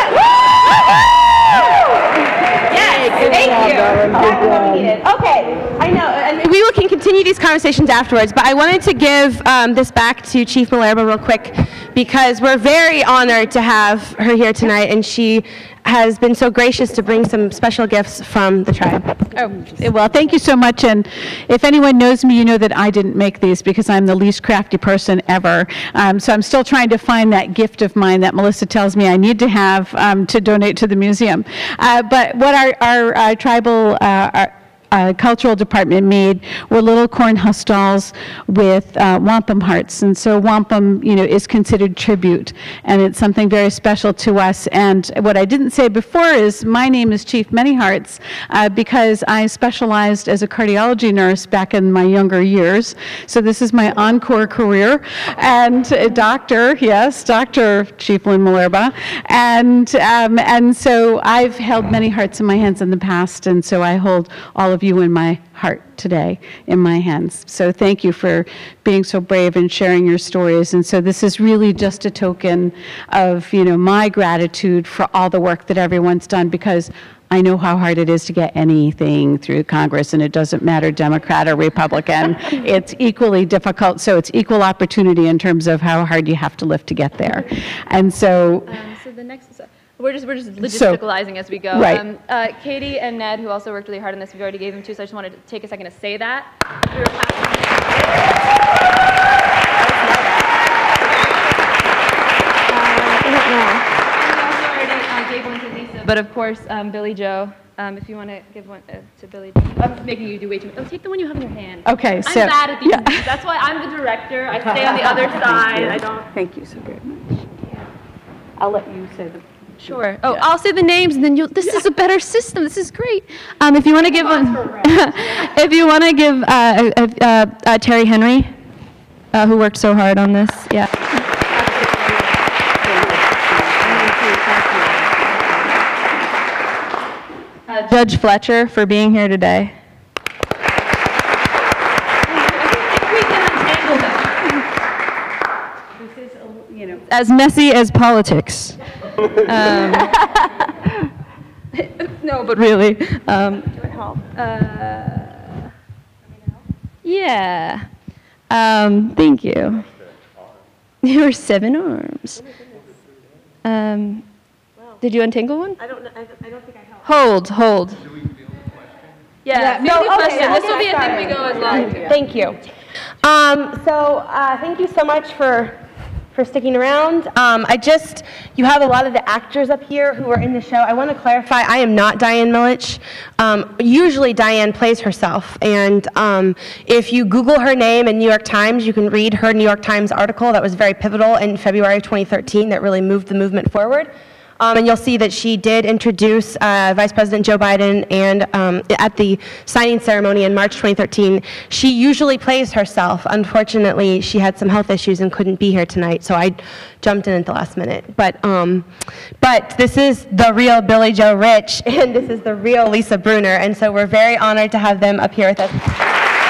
Yes, thank you. Okay, I know, and we will can continue these conversations afterwards, but I wanted to give um, this back to Chief Malerba real quick because we're very honored to have her here tonight, and she has been so gracious to bring some special gifts from the tribe. Oh, well, thank you so much. And if anyone knows me, you know that I didn't make these because I'm the least crafty person ever. Um, so I'm still trying to find that gift of mine that Melissa tells me I need to have um, to donate to the museum. Uh, but what our, our uh, tribal uh, our, Uh, cultural department made were little corn husk dolls with uh, wampum hearts, and so wampum, you know, is considered tribute, and it's something very special to us. And what I didn't say before is my name is Chief Many Hearts uh, because I specialized as a cardiology nurse back in my younger years. So this is my encore career, and a doctor, yes, Doctor Chief Lynn Malerba, and um, and so I've held many hearts in my hands in the past, and so I hold all of you in my heart today, in my hands. So thank you for being so brave and sharing your stories. And so this is really just a token of, you know, my gratitude for all the work that everyone's done, because I know how hard it is to get anything through Congress, and it doesn't matter Democrat or Republican. It's equally difficult, so it's equal opportunity in terms of how hard you have to lift to get there. And so... Um, so the next... We're just, we're just logisticalizing so, as we go. Right. Um, uh, Katie and Ned, who also worked really hard on this, we've already gave them to, so I just wanted to take a second to say that. But of course, um, Billy Joe, um, if you want to give one uh, to Billy Joe. I'm making you do way too much. Oh, take the one you have in your hand. Okay, I'm so... I'm bad at these yeah. things. That's why I'm the director. I stay on the other side. I don't... Thank you so very much. I'll let you say the... Sure. Oh, yeah. I'll say the names, and then you'll. This yeah. is a better system. This is great. Um, if you want to give one, if you want to give uh, uh, uh, uh, Terry Henry, uh, who worked so hard on this, yeah. Uh, Judge Fletcher for being here today. As messy as politics. Um, no, but really. Um, uh, yeah. Um, thank you. Your seven arms. Um, did you untangle one? I don't know. I don't think I helped. Hold, hold. Yeah, yeah no, okay, question. Okay, this will be a thing we go as well. Thank you. Um, so uh, thank you so much for for sticking around. Um, I just, you have a lot of the actors up here who are in the show. I want to clarify, I am not Diane Milich. Um, usually Diane plays herself, and um, if you Google her name in New York Times, you can read her New York Times article that was very pivotal in February of twenty thirteen that really moved the movement forward. Um, and you'll see that she did introduce uh, Vice President Joe Biden, and um, at the signing ceremony in March twenty thirteen, she usually plays herself. Unfortunately, she had some health issues and couldn't be here tonight, so I jumped in at the last minute. But, um, but this is the real Billy Joe Rich, and this is the real Lisa Bruner, and so we're very honored to have them up here with us.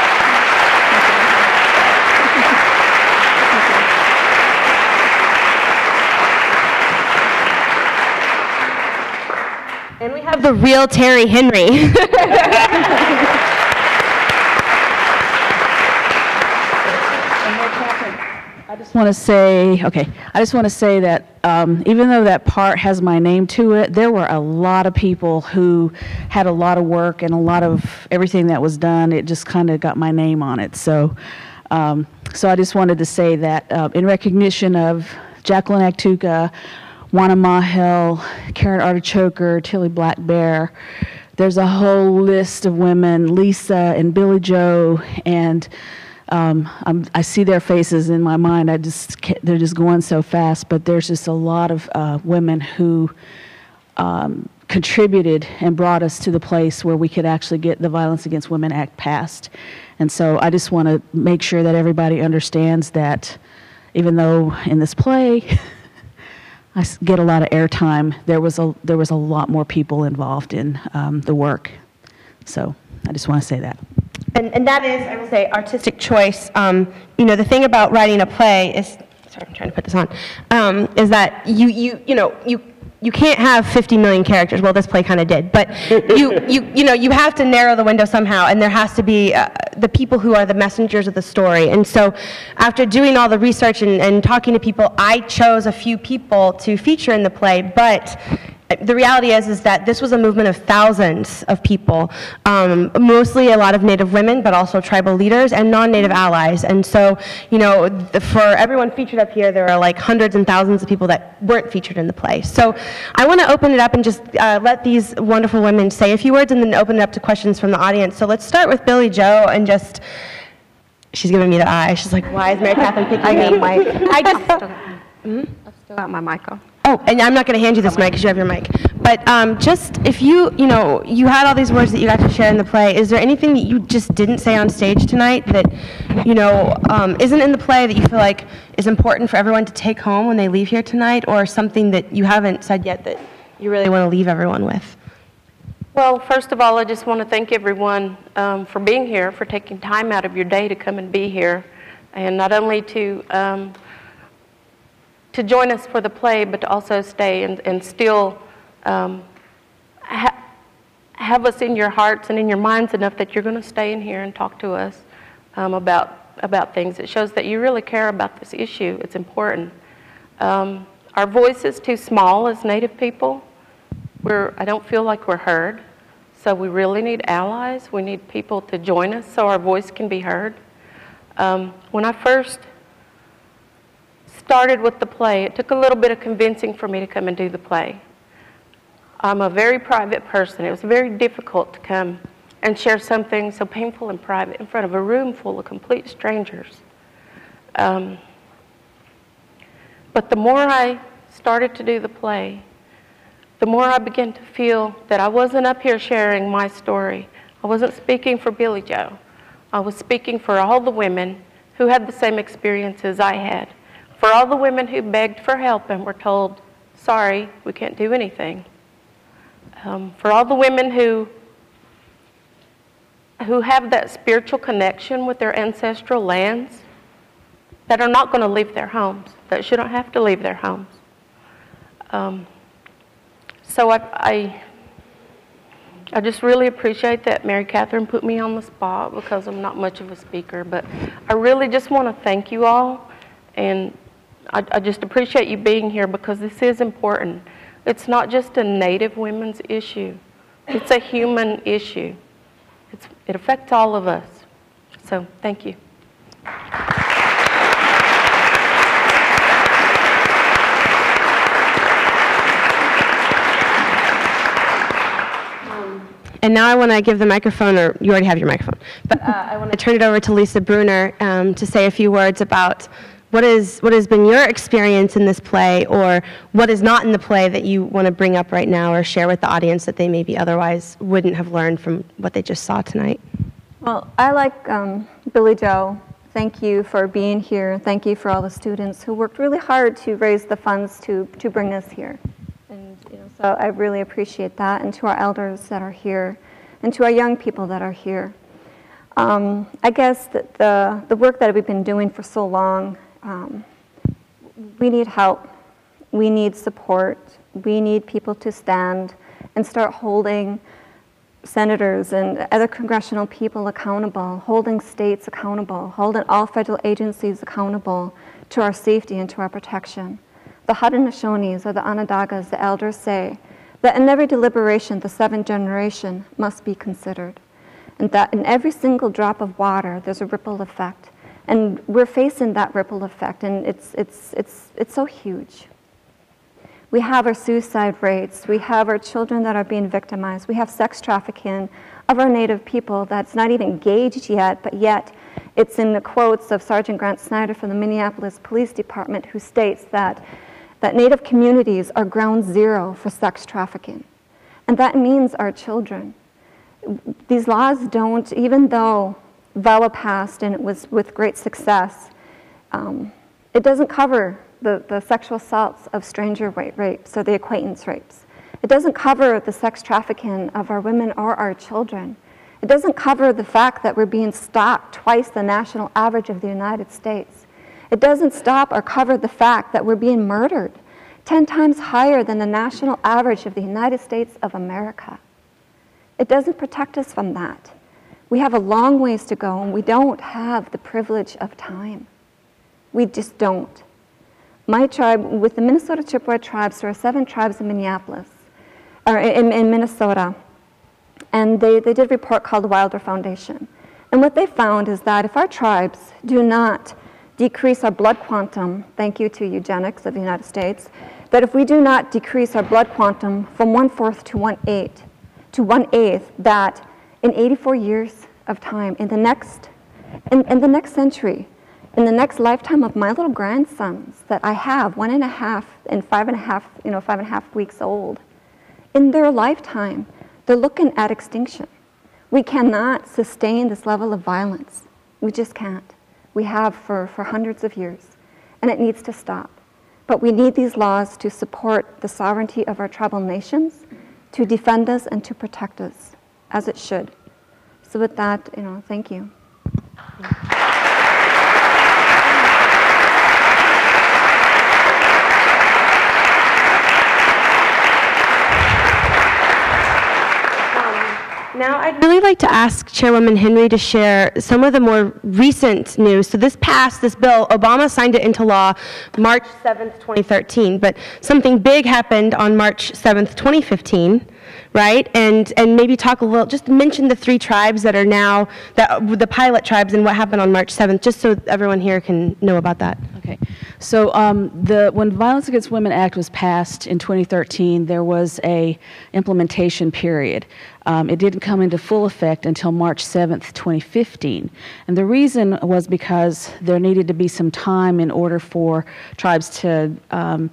And we have the real Terry Henry. I just want to say, okay, I just want to say that um, even though that part has my name to it, there were a lot of people who had a lot of work, and a lot of everything that was done, it just kind of got my name on it. So, um, so I just wanted to say that uh, in recognition of Jacqueline Aktuka, Juana Mahil, Karen Artichoker, Tilly Black Bear. There's a whole list of women, Lisa and Billy Joe, and um, I'm, I see their faces in my mind. I just they're just going so fast, but there's just a lot of uh, women who um, contributed and brought us to the place where we could actually get the Violence Against Women Act passed. And so I just want to make sure that everybody understands that even though in this play I s- get a lot of airtime, there was a there was a lot more people involved in um, the work. So I just want to say that. And, and that is, I will say, artistic choice. Um, you know, the thing about writing a play is, sorry, I'm trying to put this on, um, is that you, you, you know, you, you can't have fifty million characters. Well, this play kind of did, but you, you, you know, you have to narrow the window somehow, and there has to be uh, the people who are the messengers of the story. And so after doing all the research and, and talking to people, I chose a few people to feature in the play, but the reality is, is that this was a movement of thousands of people, um, mostly a lot of Native women, but also tribal leaders and non-Native allies. And so, you know, the, for everyone featured up here, there are like hundreds and thousands of people that weren't featured in the play. So I want to open it up and just uh, let these wonderful women say a few words and then open it up to questions from the audience. So let's start with Billy Joe and just, she's giving me the eye. She's like, why is Mary Kathryn picking I got me? a mic. I just, mm-hmm. I've still got my mic on. Oh, and I'm not going to hand you this mic because you have your mic. But um, just if you, you know, you had all these words that you got to share in the play, is there anything that you just didn't say on stage tonight that, you know, um, isn't in the play that you feel like is important for everyone to take home when they leave here tonight, or something that you haven't said yet that you really want to leave everyone with? Well, first of all, I just want to thank everyone um, for being here, for taking time out of your day to come and be here, and not only to um, to join us for the play, but to also stay and, and still um, ha have us in your hearts and in your minds enough that you're going to stay in here and talk to us um, about, about things. It shows that you really care about this issue. It's important. Um, our voice is too small as Native people. We're, I don't feel like we're heard. So we really need allies. We need people to join us so our voice can be heard. Um, when I first started with the play, it took a little bit of convincing for me to come and do the play. I'm a very private person. It was very difficult to come and share something so painful and private in front of a room full of complete strangers. Um, but the more I started to do the play, the more I began to feel that I wasn't up here sharing my story. I wasn't speaking for Billy Joe. I was speaking for all the women who had the same experiences I had. For all the women who begged for help and were told, sorry, we can't do anything. Um, for all the women who, who have that spiritual connection with their ancestral lands, that are not going to leave their homes, that shouldn't have to leave their homes. Um, so I, I, I just really appreciate that Mary Kathryn put me on the spot because I'm not much of a speaker, but I really just want to thank you all. And I, I just appreciate you being here because this is important. It's not just a Native women's issue. It's a human issue. It's, it affects all of us. So thank you. And now I want to give the microphone, or you already have your microphone, but uh, I want to turn it over to Lisa Bruner um, to say a few words about what is what has been your experience in this play, or what is not in the play that you want to bring up right now or share with the audience that they maybe otherwise wouldn't have learned from what they just saw tonight. Well, I like um, Billy Joe. Thank you for being here. Thank you for all the students who worked really hard to raise the funds to, to bring us here. And you know, so I really appreciate that, and to our elders that are here, and to our young people that are here. Um, I guess that the, the work that we've been doing for so long, um, we need help. We need support. We need people to stand and start holding senators and other congressional people accountable, holding states accountable, holding all federal agencies accountable to our safety and to our protection. The Haudenosaunees or the Onondagas, the elders say that in every deliberation, the seventh generation must be considered, and that in every single drop of water, there's a ripple effect. And we're facing that ripple effect, and it's, it's, it's, it's so huge. We have our suicide rates. We have our children that are being victimized. We have sex trafficking of our Native people that's not even gauged yet, but yet it's in the quotes of Sergeant Grant Snyder from the Minneapolis Police Department, who states that, that Native communities are ground zero for sex trafficking. And that means our children. These laws don't, even though VAWA passed and it was with great success, um, it doesn't cover the, the sexual assaults of stranger rapes or the acquaintance rapes. It doesn't cover the sex trafficking of our women or our children. It doesn't cover the fact that we're being stopped twice the national average of the United States. It doesn't stop or cover the fact that we're being murdered ten times higher than the national average of the United States of America. It doesn't protect us from that. We have a long ways to go, and we don't have the privilege of time. We just don't. My tribe, with the Minnesota Chippewa tribes, there are seven tribes in Minneapolis, or in, in Minnesota, and they, they did a report called the Wilder Foundation. And what they found is that if our tribes do not decrease our blood quantum, thank you to eugenics of the United States, that if we do not decrease our blood quantum from one-fourth to one-eighth, to one-eighth, that in eighty-four years of time, in the next, in, in the next century, in the next lifetime of my little grandsons that I have, one and a half and five and a half, you know, five and a half weeks old, in their lifetime, they're looking at extinction. We cannot sustain this level of violence. We just can't. We have for, for hundreds of years, and it needs to stop. But we need these laws to support the sovereignty of our tribal nations, to defend us and to protect us, as it should. So with that, you know, thank you. Now, I'd really like to ask Chairwoman Henry to share some of the more recent news. So this passed, this bill, Obama signed it into law March seventh, twenty thirteen, but something big happened on March seventh, twenty fifteen, right? And and maybe talk a little, just mention the three tribes that are now, that, the pilot tribes, and what happened on March seventh, just so everyone here can know about that. Okay. So um, the, when Violence Against Women Act was passed in twenty thirteen, there was a implementation period. Um, it didn't come into full effect until March seventh, twenty fifteen. And the reason was because there needed to be some time in order for tribes to um,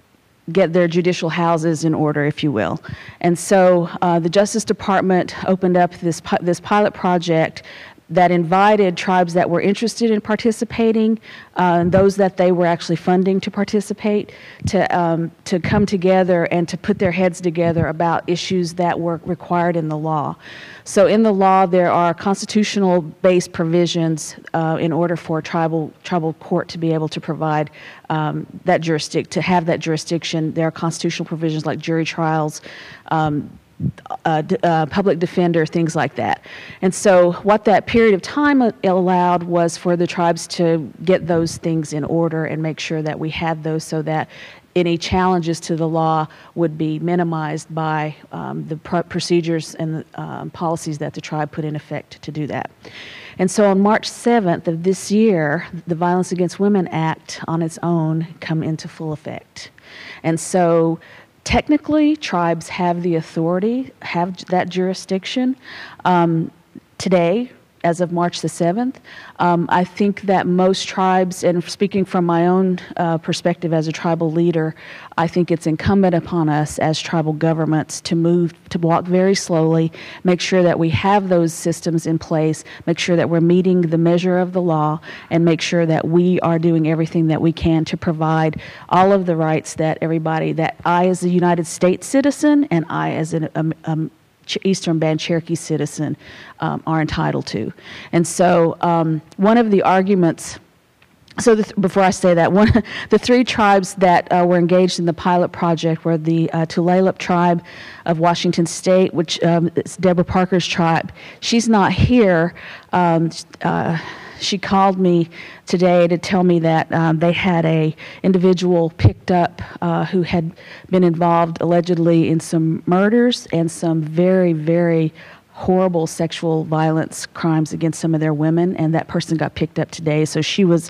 get their judicial houses in order, if you will. And so uh, the Justice Department opened up this, this pilot project that invited tribes that were interested in participating, uh, and those that they were actually funding to participate, to, um, to come together and to put their heads together about issues that were required in the law. So in the law, there are constitutional-based provisions uh, in order for a tribal, tribal court to be able to provide um, that jurisdiction, to have that jurisdiction. There are constitutional provisions like jury trials, um, Uh, uh, public defender, things like that. And so what that period of time allowed was for the tribes to get those things in order and make sure that we had those so that any challenges to the law would be minimized by um, the pr procedures and the um, policies that the tribe put in effect to do that. And so on March seventh of this year, the Violence Against Women Act on its own come into full effect. And so technically, tribes have the authority, have that jurisdiction. Um, today, as of March the seventh, um, I think that most tribes, and speaking from my own uh, perspective as a tribal leader, I think it's incumbent upon us as tribal governments to move, to walk very slowly, make sure that we have those systems in place, make sure that we're meeting the measure of the law, and make sure that we are doing everything that we can to provide all of the rights that everybody, that I as a United States citizen and I as an um, um, Eastern Band Cherokee citizen um, are entitled to. And so um, one of the arguments, so the th before I say that, one the three tribes that uh, were engaged in the pilot project were the uh, Tulalip tribe of Washington State, which um, is Deborah Parker's tribe. She's not here. Um, uh, She called me today to tell me that um, they had a individual picked up uh, who had been involved allegedly in some murders and some very, very horrible sexual violence crimes against some of their women, and that person got picked up today. So she was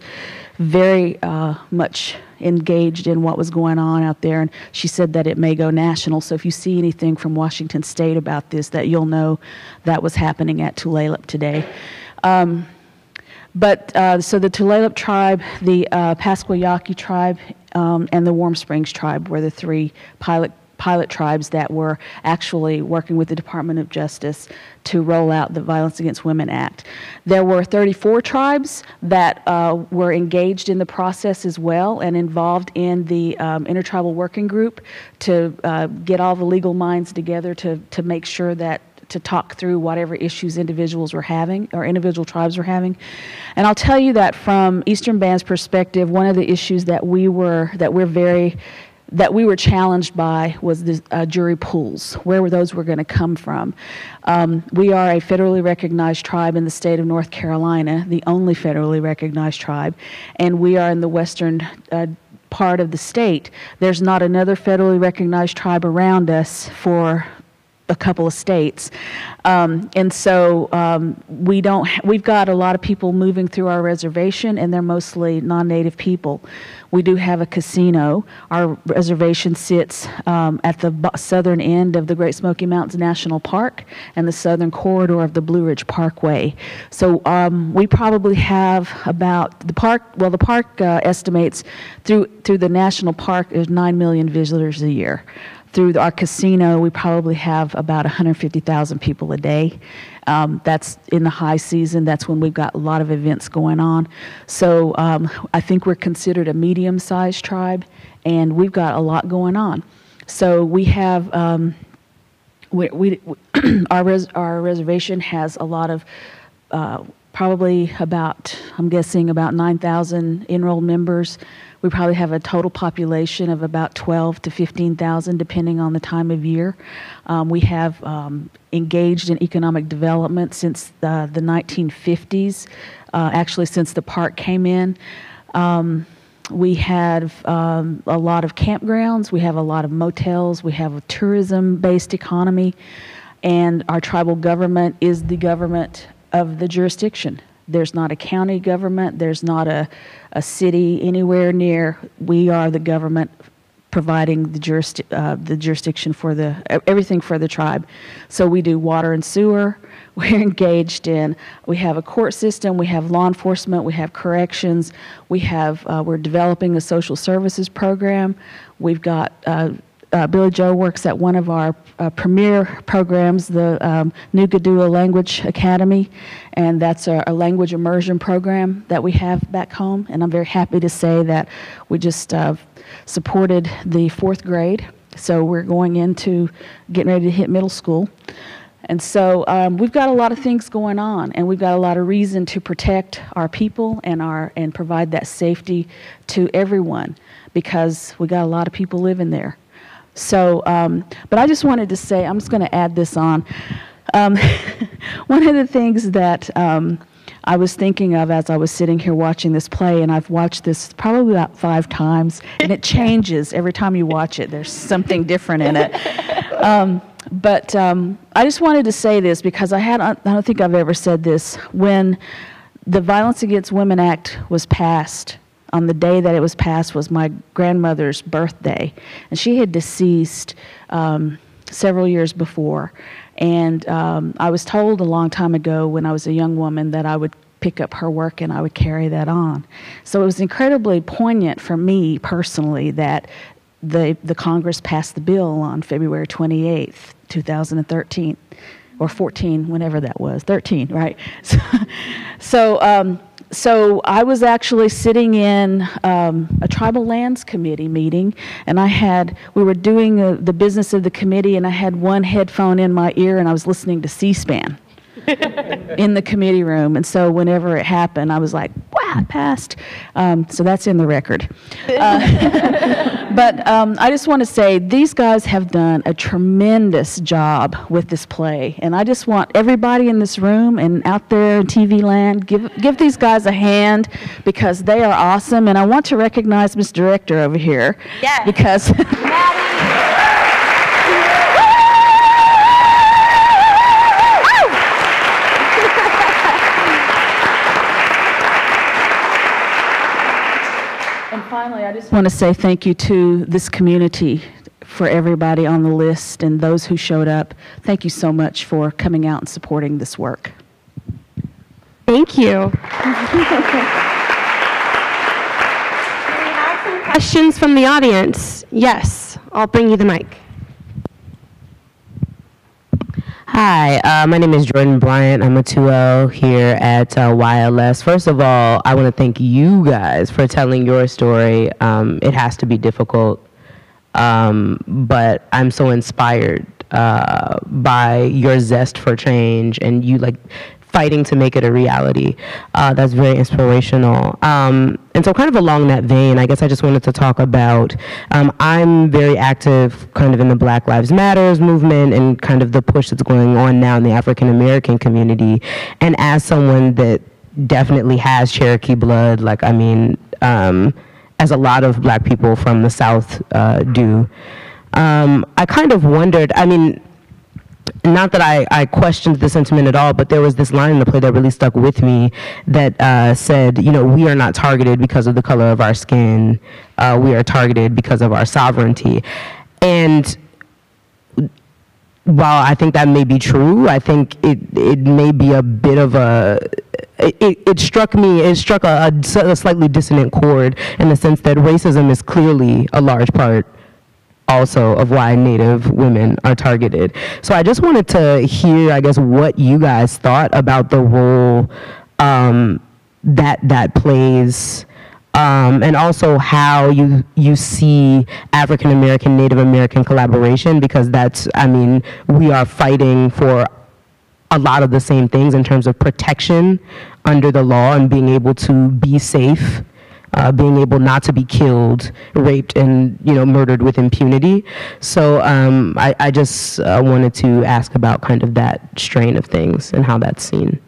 very uh, much engaged in what was going on out there, and she said that it may go national. So if you see anything from Washington State about this, that you'll know that was happening at Tulalip today. Um, But uh, so the Tulalip tribe, the uh, Pasquayaki tribe, um, and the Warm Springs tribe were the three pilot pilot tribes that were actually working with the Department of Justice to roll out the Violence Against Women Act. There were thirty-four tribes that uh, were engaged in the process as well and involved in the um, intertribal working group to uh, get all the legal minds together to, to make sure that to talk through whatever issues individuals were having or individual tribes were having. And I'll tell you that from Eastern Band's perspective, one of the issues that we were that we're very that we were challenged by was the uh, jury pools, where were those were going to come from. Um, we are a federally recognized tribe in the state of North Carolina, the only federally recognized tribe, and we are in the western uh, part of the state. There's not another federally recognized tribe around us for a couple of states. Um, and so um, we don't, we've got a lot of people moving through our reservation, and they're mostly non-native people. We do have a casino. Our reservation sits um, at the southern end of the Great Smoky Mountains National Park and the southern corridor of the Blue Ridge Parkway. So um, we probably have about, the park, well the park uh, estimates through, through the national park is nine million visitors a year. Through our casino, we probably have about one hundred fifty thousand people a day. Um, that's in the high season. That's when we've got a lot of events going on. So um, I think we're considered a medium-sized tribe, and we've got a lot going on. So we have, um, we, we, our, res our reservation has a lot of, uh, probably about, I'm guessing about nine thousand enrolled members. We probably have a total population of about twelve to fifteen thousand, depending on the time of year. Um, we have um, engaged in economic development since the, the nineteen fifties, uh, actually since the park came in. Um, we have um, a lot of campgrounds. We have a lot of motels. We have a tourism-based economy. And our tribal government is the government of the jurisdiction. There's not a county government. There's not a, a city anywhere near. We are the government providing the, jurisdi uh, the jurisdiction for the, everything for the tribe. So we do water and sewer. We're engaged in, we have a court system, we have law enforcement, we have corrections, we have, uh, we're developing a social services program. We've got uh, Uh, Billy Joe works at one of our uh, premier programs, the um, Nugadua Language Academy, and that's a, a language immersion program that we have back home. And I'm very happy to say that we just uh, supported the fourth grade, so we're going into getting ready to hit middle school. And so um, we've got a lot of things going on, and we've got a lot of reason to protect our people and our and provide that safety to everyone, because we got a lot of people living there. So, um, but I just wanted to say, I'm just going to add this on. Um, one of the things that um, I was thinking of as I was sitting here watching this play, and I've watched this probably about five times, and it changes every time you watch it. There's something different in it. Um, but um, I just wanted to say this because I had, I don't think I've ever said this. When the Violence Against Women Act was passed, on the day that it was passed was my grandmother's birthday, and she had deceased um, several years before. And um, I was told a long time ago when I was a young woman that I would pick up her work and I would carry that on. So it was incredibly poignant for me personally that the, the Congress passed the bill on February twenty-eighth, two thousand thirteen, or fourteen, whenever that was, thirteen, right? So, so um, So I was actually sitting in um, a tribal lands committee meeting, and I had, we were doing uh, the business of the committee, and I had one headphone in my ear, and I was listening to C-SPAN in the committee room. And so whenever it happened, I was like, wow, it passed. Um, so that's in the record. Uh, but um, I just want to say these guys have done a tremendous job with this play. And I just want everybody in this room and out there in T V land, give, give these guys a hand because they are awesome. And I want to recognize Miss Director over here. Yes. Because finally, I just want to say thank you to this community, for everybody on the list and those who showed up. Thank you so much for coming out and supporting this work. Thank you. Questions from the audience? Yes, I'll bring you the mic. Hi, uh, my name is Jordan Bryant. I'm a two L here at uh, Y L S. First of all, I want to thank you guys for telling your story. Um, it has to be difficult, um, but I'm so inspired uh, by your zest for change and you like fighting to make it a reality. Uh, that's very inspirational. Um, and so kind of along that vein, I guess I just wanted to talk about, um, I'm very active kind of in the Black Lives Matters movement and kind of the push that's going on now in the African American community. And as someone that definitely has Cherokee blood, like, I mean, um, as a lot of black people from the South uh, do, um, I kind of wondered, I mean, not that I, I questioned the sentiment at all, but there was this line in the play that really stuck with me that uh, said, you know, we are not targeted because of the color of our skin. Uh, we are targeted because of our sovereignty. And while I think that may be true, I think it, it may be a bit of a, it, it struck me, it struck a, a slightly dissonant chord in the sense that racism is clearly a large part also of why Native women are targeted. So I just wanted to hear, I guess, what you guys thought about the role um, that that plays, um, and also how you you see African American, Native American collaboration, because that's, I mean, we are fighting for a lot of the same things in terms of protection under the law and being able to be safe. Uh, being able not to be killed, raped, and you know murdered with impunity. So um, I, I just uh, wanted to ask about kind of that strain of things and how that's seen.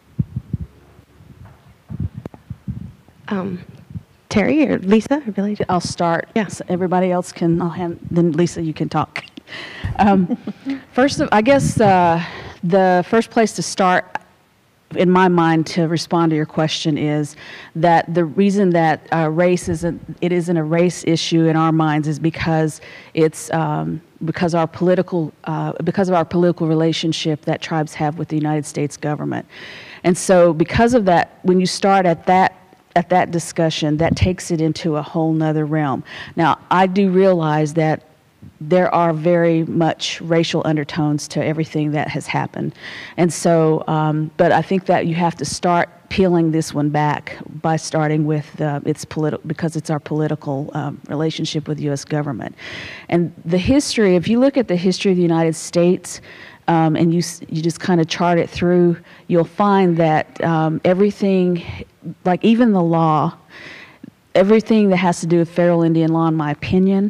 Um, Terry or Lisa or Billy? I'll start. Yes, yeah. So everybody else can. I'll hand. Then Lisa, you can talk. Um, first, of, I guess uh, the first place to start, in my mind, to respond to your question is that the reason that uh, race isn't, it isn't a race issue in our minds is because it's um, because our political, uh, because of our political relationship that tribes have with the United States government. And so because of that, when you start at that at that discussion, that takes it into a whole nother realm. Now, I do realize that there are very much racial undertones to everything that has happened. And so, um, but I think that you have to start peeling this one back by starting with uh, its political, because it's our political um, relationship with the U S government. And the history, if you look at the history of the United States, um, and you, you just kind of chart it through, you'll find that um, everything, like even the law, everything that has to do with federal Indian law, in my opinion,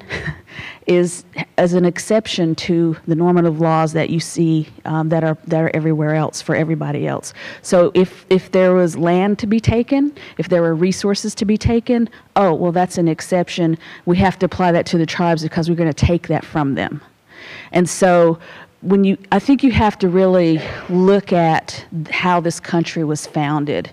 is as an exception to the normative laws that you see um, that are that are everywhere else for everybody else. So if if there was land to be taken, if there were resources to be taken, oh well, that's an exception. We have to apply that to the tribes because we're going to take that from them. And so when you, I think you have to really look at how this country was founded.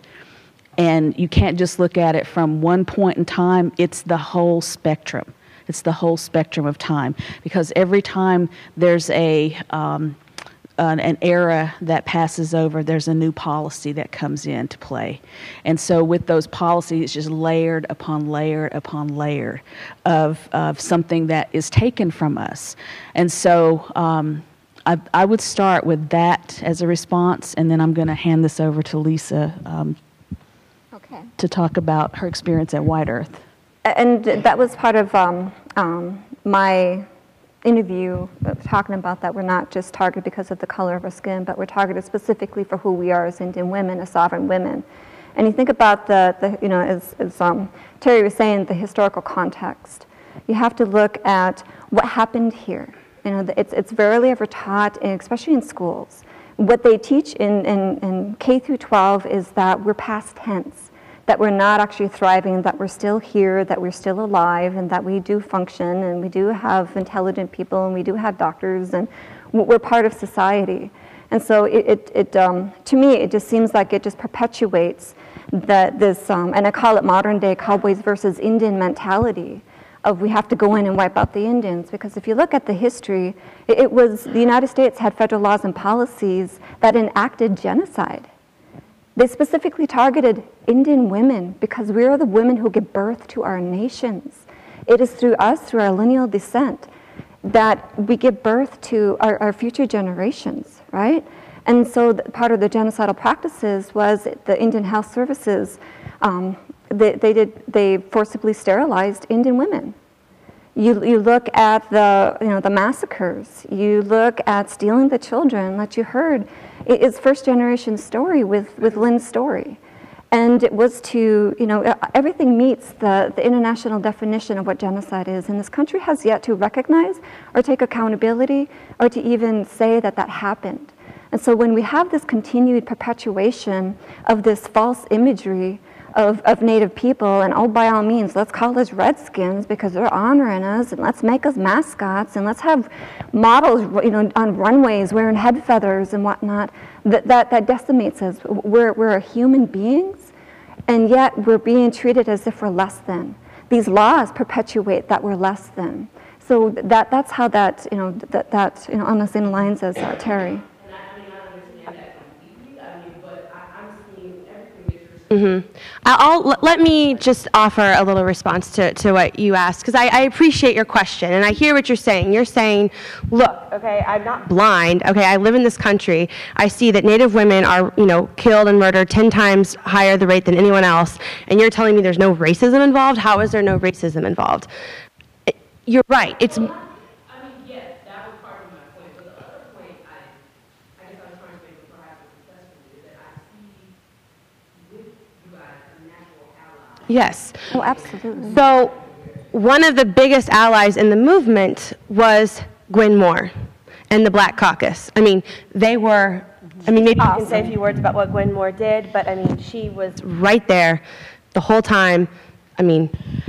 And you can't just look at it from one point in time. It's the whole spectrum. It's the whole spectrum of time. Because every time there's a um, an, an era that passes over, there's a new policy that comes into play. And so with those policies, it's just layered upon layered upon layer of, of something that is taken from us. And so um, I, I would start with that as a response, and then I'm going to hand this over to Lisa um, Okay. to talk about her experience at White Earth. And that was part of um, um, my interview, uh, talking about that we're not just targeted because of the color of our skin, but we're targeted specifically for who we are as Indian women, as sovereign women. And you think about the, the you know, as, as um, Terry was saying, the historical context. You have to look at what happened here. You know, it's, it's rarely ever taught, especially in schools. What they teach in, in, in K through twelve is that we're past tense, that we're not actually thriving, that we're still here, that we're still alive, and that we do function, and we do have intelligent people, and we do have doctors, and we're part of society. And so it, it, it um, to me, it just seems like it just perpetuates the, this, um, and I call it modern day cowboys versus Indian mentality of we have to go in and wipe out the Indians. Because if you look at the history, it, it was, the United States had federal laws and policies that enacted genocide. They specifically targeted Indian women because we are the women who give birth to our nations. It is through us, through our lineal descent. that we give birth to our, our future generations, right? And so the, part of the genocidal practices was the Indian Health Services, um, they, they, did, they forcibly sterilized Indian women. You, you look at the, you know, the massacres, you look at stealing the children that you heard. It is first generation story with, with Lynn's story. And it was to, you know, everything meets the, the international definition of what genocide is. And this country has yet to recognize or take accountability or to even say that that happened. And so when we have this continued perpetuation of this false imagery of, of Native people, and oh, by all means, let's call us Redskins because they're honoring us, and let's make us mascots, and let's have models, you know, on runways wearing head feathers and whatnot, that, that, that decimates us. We're, we're human beings, and yet we're being treated as if we're less than. These laws perpetuate that we're less than. So that, that's how that, you know, that, that, you know, on the same lines as uh, Terry. Mm-hmm. I'll, let me just offer a little response to, to what you asked, because I, I appreciate your question, and I hear what you're saying. You're saying, look, okay, I'm not blind. Okay, I live in this country. I see that Native women are, you know, killed and murdered ten times higher the rate than anyone else, and you're telling me there's no racism involved? How is there no racism involved? You're right. It's... Yes. Oh, absolutely. So one of the biggest allies in the movement was Gwen Moore and the Black Caucus. I mean, they were, I mean, maybe awesome. You can say a few words about what Gwen Moore did, but I mean, she was right there the whole time. I mean,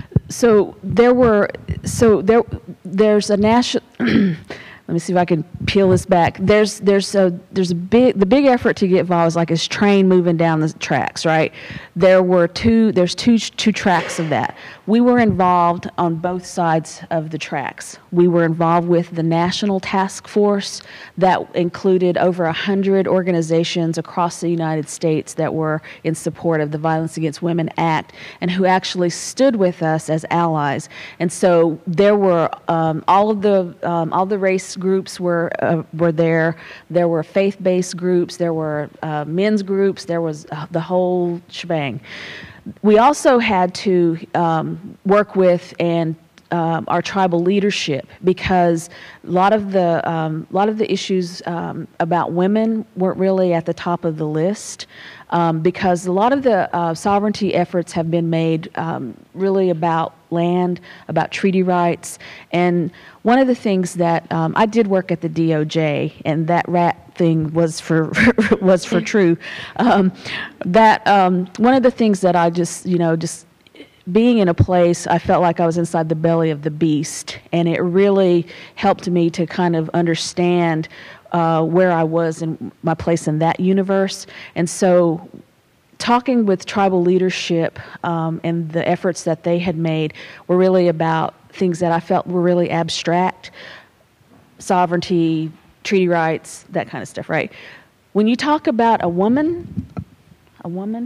so there were, so there, there's a national, let me see if I can peel this back. There's there's a there's a big the big effort to get V A W A is like this train moving down the tracks, right? There were two there's two two tracks of that. We were involved on both sides of the tracks. We were involved with the national task force that included over a hundred organizations across the United States that were in support of the Violence Against Women Act and who actually stood with us as allies. And so there were um, all of the um, all the race groups were uh, were there. There were faith-based groups. There were uh, men's groups. There was uh, the whole shebang. We also had to um, work with and um, our tribal leadership because a lot of the um, a lot of the issues um, about women weren't really at the top of the list. Um, because a lot of the uh, sovereignty efforts have been made um, really about land, about treaty rights. And one of the things that um, I did work at the D O J, and that rat thing was for was for true. Um, that um, one of the things that I just you know just being in a place, I felt like I was inside the belly of the beast, and it really helped me to kind of understand Uh, where I was in my place in that universe. And so talking with tribal leadership um, and the efforts that they had made were really about things that I felt were really abstract, sovereignty, treaty rights, that kind of stuff, right? When you talk about a woman, a woman,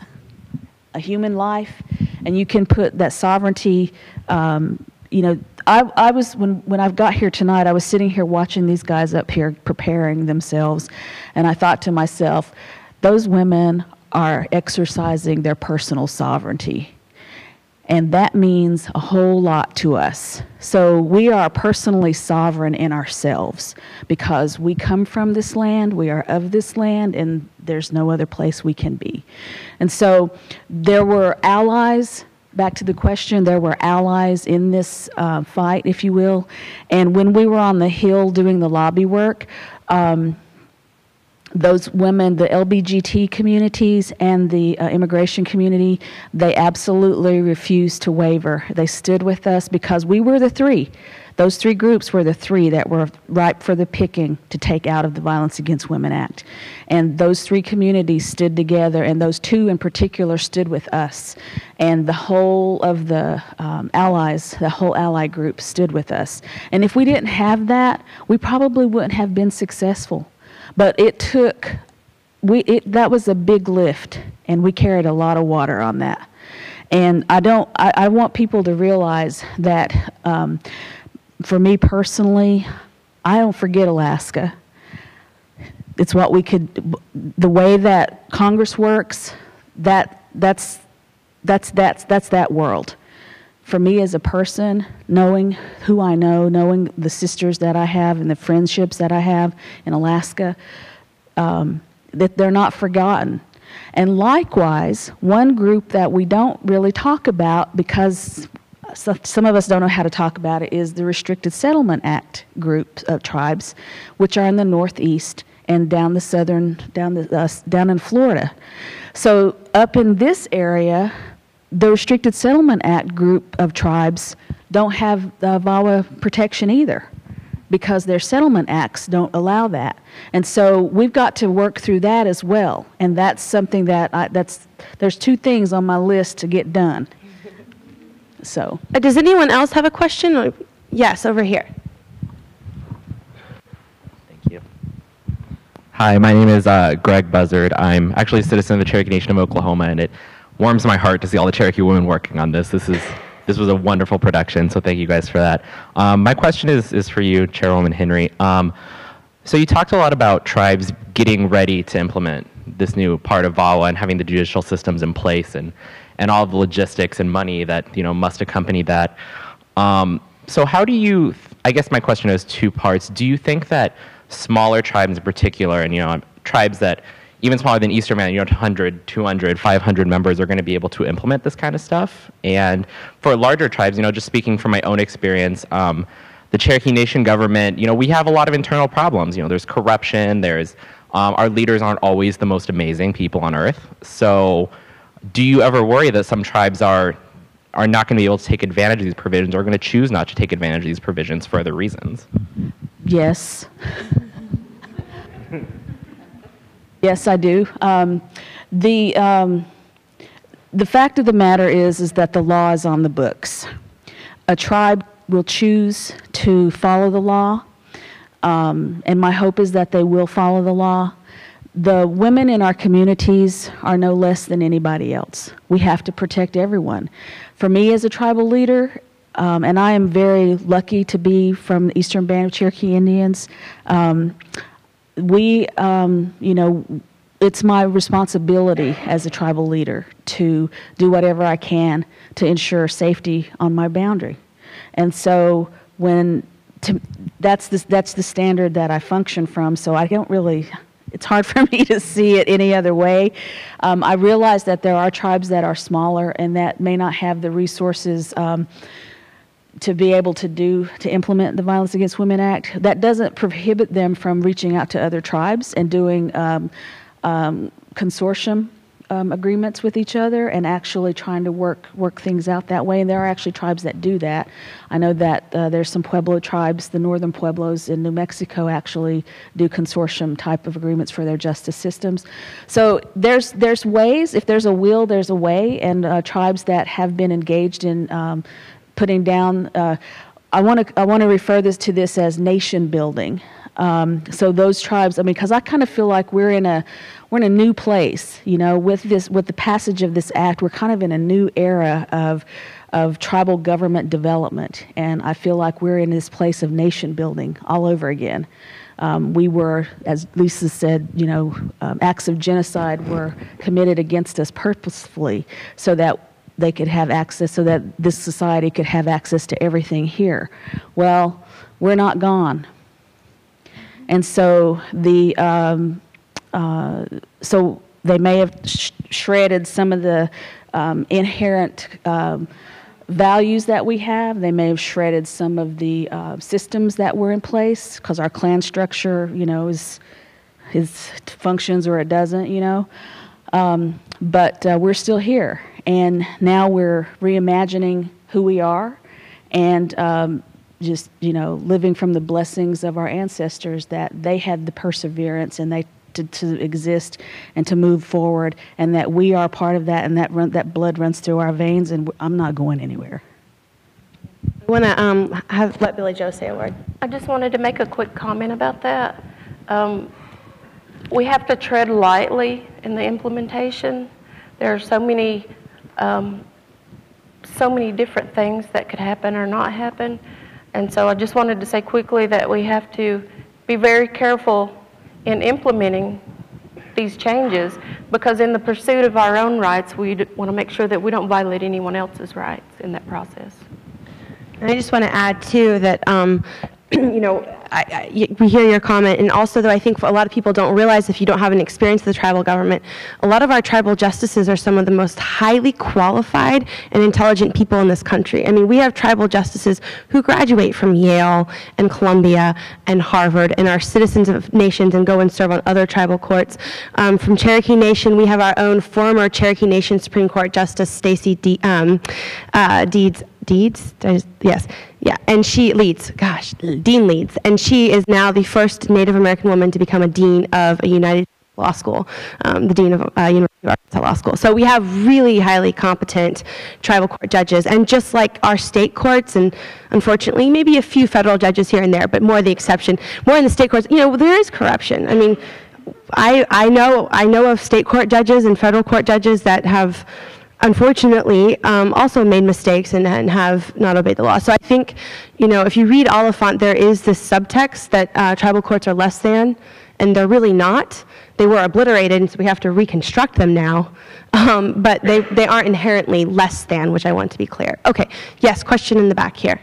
a human life, and you can put that sovereignty, um, you know, I, I was, when, when I got here tonight, I was sitting here watching these guys up here preparing themselves, and I thought to myself, those women are exercising their personal sovereignty, and that means a whole lot to us. So we are personally sovereign in ourselves because we come from this land, we are of this land, and there's no other place we can be. And so there were allies. Back to the question, there were allies in this uh, fight, if you will. And when we were on the Hill doing the lobby work, um, those women, the L G B T communities and the uh, immigration community, they absolutely refused to waver. They stood with us because we were the three. Those three groups were the three that were ripe for the picking to take out of the Violence Against Women Act. And those three communities stood together, and those two in particular stood with us. And the whole of the um, allies, the whole ally group stood with us. And if we didn't have that, we probably wouldn't have been successful. But it took, we it, that was a big lift, and we carried a lot of water on that. And I don't, I, I want people to realize that um, for me personally, I don't forget Alaska. It's what we could, the way that Congress works, that, that's, that's, that's, that's that world. For me as a person, knowing who I know, knowing the sisters that I have and the friendships that I have in Alaska, um, that they're not forgotten. And likewise, one group that we don't really talk about because some of us don't know how to talk about it is the Restricted Settlement Act group of tribes, which are in the Northeast and down the southern, down, the, uh, down in Florida. So up in this area, the Restricted Settlement Act group of tribes don't have the VAWA protection either because their settlement acts don't allow that. And so we've got to work through that as well. And that's something that, I, that's, there's two things on my list to get done. So. Uh, does anyone else have a question? Or, yes, over here. Hi, my name is uh, Greg Buzzard. I'm actually a citizen of the Cherokee Nation of Oklahoma, and it warms my heart to see all the Cherokee women working on this. This is this was a wonderful production, so thank you guys for that. Um, my question is is for you, Chairwoman Henry. Um, so you talked a lot about tribes getting ready to implement this new part of VAWA and having the judicial systems in place and and all the logistics and money that you know must accompany that. Um, so how do you? I guess my question has two parts. Do you think that smaller tribes in particular, and you know, tribes that even smaller than Eastern Man, you know, one hundred, two hundred, five hundred members are going to be able to implement this kind of stuff? And for larger tribes, you know, just speaking from my own experience, um, the Cherokee Nation government, you know, we have a lot of internal problems. You know, there's corruption, there's, um, our leaders aren't always the most amazing people on earth. So do you ever worry that some tribes are, are not going to be able to take advantage of these provisions or are going to choose not to take advantage of these provisions for other reasons? Yes. Yes, I do. Um, the, um, the fact of the matter is, is that the law is on the books. A tribe will choose to follow the law, um, and my hope is that they will follow the law. The women in our communities are no less than anybody else. We have to protect everyone. For me as a tribal leader, um, and I am very lucky to be from the Eastern Band of Cherokee Indians, um, we, um, you know, it's my responsibility as a tribal leader to do whatever I can to ensure safety on my boundary. And so when, to, that's, the, that's the standard that I function from, so I don't really, it's hard for me to see it any other way. Um, I realize that there are tribes that are smaller and that may not have the resources um, to be able to do, to implement the Violence Against Women Act. That doesn't prohibit them from reaching out to other tribes and doing um, um, consortium um, agreements with each other and actually trying to work work things out that way. And there are actually tribes that do that. I know that uh, there's some Pueblo tribes, the northern Pueblos in New Mexico actually do consortium type of agreements for their justice systems. So there's there's ways, if there's a will, there's a way, and uh, tribes that have been engaged in um, putting down, uh, I want to I want to refer this to this as nation building. Um, so those tribes, I mean, because I kind of feel like we're in a we're in a new place, you know, with this with the passage of this act. We're kind of in a new era of of tribal government development, and I feel like we're in this place of nation building all over again. Um, we were, as Lisa said, you know, um, acts of genocide were committed against us purposefully, so that they could have access, so that this society could have access to everything here. Well, we're not gone. And so the um, uh, so they may have sh shredded some of the um, inherent um, values that we have. They may have shredded some of the uh, systems that were in place, because our clan structure, you know, is is functions or it doesn't, you know. Um, but uh, we're still here, and now we're reimagining who we are, and um, just, you know, living from the blessings of our ancestors, that they had the perseverance and they to, to exist and to move forward, and that we are part of that, and that run, that blood runs through our veins, and I'm not going anywhere. I want to um, have let Billy Joe say a word. I just wanted to make a quick comment about that. Um, we have to tread lightly in the implementation. There are so many, um, so many different things that could happen or not happen. And so I just wanted to say quickly that we have to be very careful in implementing these changes, because in the pursuit of our own rights, we want to make sure that we don't violate anyone else's rights in that process. And I just want to add, too, that, um, you know, I, I, we hear your comment, and also, though, I think a lot of people don't realize, if you don't have an experience with the tribal government, a lot of our tribal justices are some of the most highly qualified and intelligent people in this country. I mean, we have tribal justices who graduate from Yale and Columbia and Harvard and are citizens of nations and go and serve on other tribal courts. Um, from Cherokee Nation, we have our own former Cherokee Nation Supreme Court Justice Stacey De- um, uh, Deeds. Deeds? Yes. Yeah. And she leads, gosh, Dean leads. And she is now the first Native American woman to become a dean of a United Law School, um, the dean of uh, University of Arkansas Law School. So we have really highly competent tribal court judges. And just like our state courts, and unfortunately maybe a few federal judges here and there, but more the exception, more in the state courts, you know, there is corruption. I mean, I, I know I know of state court judges and federal court judges that have unfortunately um, also made mistakes and, and have not obeyed the law. So I think, you know, if you read Oliphant, there is this subtext that uh, tribal courts are less than, and they're really not. They were obliterated, and so we have to reconstruct them now. Um, but they, they aren't inherently less than, which I want to be clear. Okay, yes, question in the back here.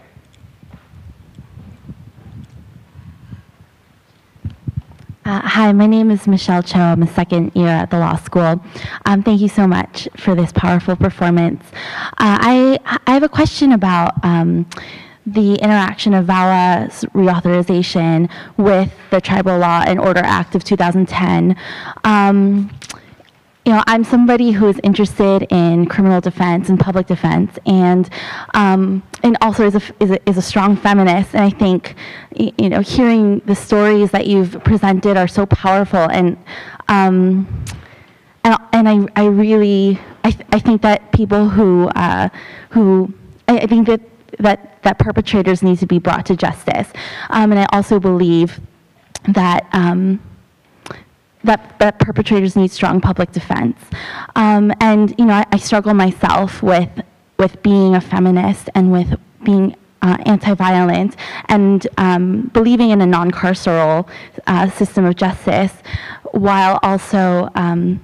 Uh, hi, my name is Michelle Cho. I'm a second year at the law school. Um, thank you so much for this powerful performance. Uh, I, I have a question about um, the interaction of VAWA's reauthorization with the Tribal Law and Order Act of two thousand ten. Um, You know, I'm somebody who is interested in criminal defense and public defense, and um, and also is a, is a is a strong feminist. And I think, you know, hearing the stories that you've presented are so powerful, and um, and, and I I really I th I think that people who uh, who I, I think that that that perpetrators need to be brought to justice, um, and I also believe that. Um, That, that perpetrators need strong public defense. Um, and, you know, I, I struggle myself with, with being a feminist and with being uh, anti-violent and um, believing in a non-carceral uh, system of justice, while also, um,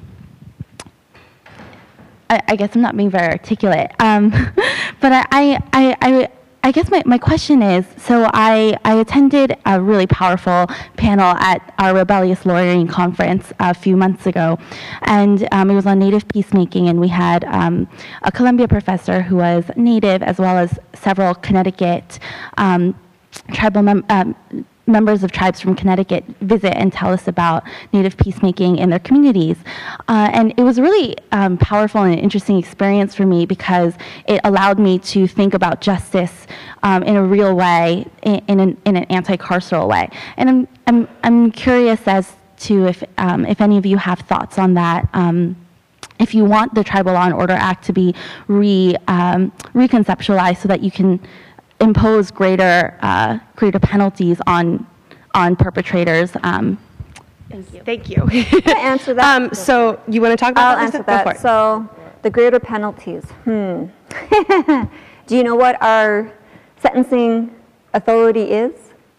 I, I guess I'm not being very articulate, um, but I, I, I, I guess my, my question is, so I, I attended a really powerful panel at our Rebellious Lawyering Conference a few months ago, and um, it was on Native peacemaking, and we had um, a Columbia professor who was Native, as well as several Connecticut um, tribal mem um, members of tribes from Connecticut visit and tell us about Native peacemaking in their communities. Uh, and it was a really um, powerful and interesting experience for me, because it allowed me to think about justice um, in a real way, in, in an, in an anti-carceral way. And I'm, I'm, I'm curious as to if, um, if any of you have thoughts on that. Um, if you want the Tribal Law and Order Act to be re, um, reconceptualized so that you can impose greater uh, greater penalties on on perpetrators. Um, Thank you. Thank you. Can I answer that? Um, so you want to talk about I'll that? answer that. So the greater penalties. Hmm. Do you know what our sentencing authority is?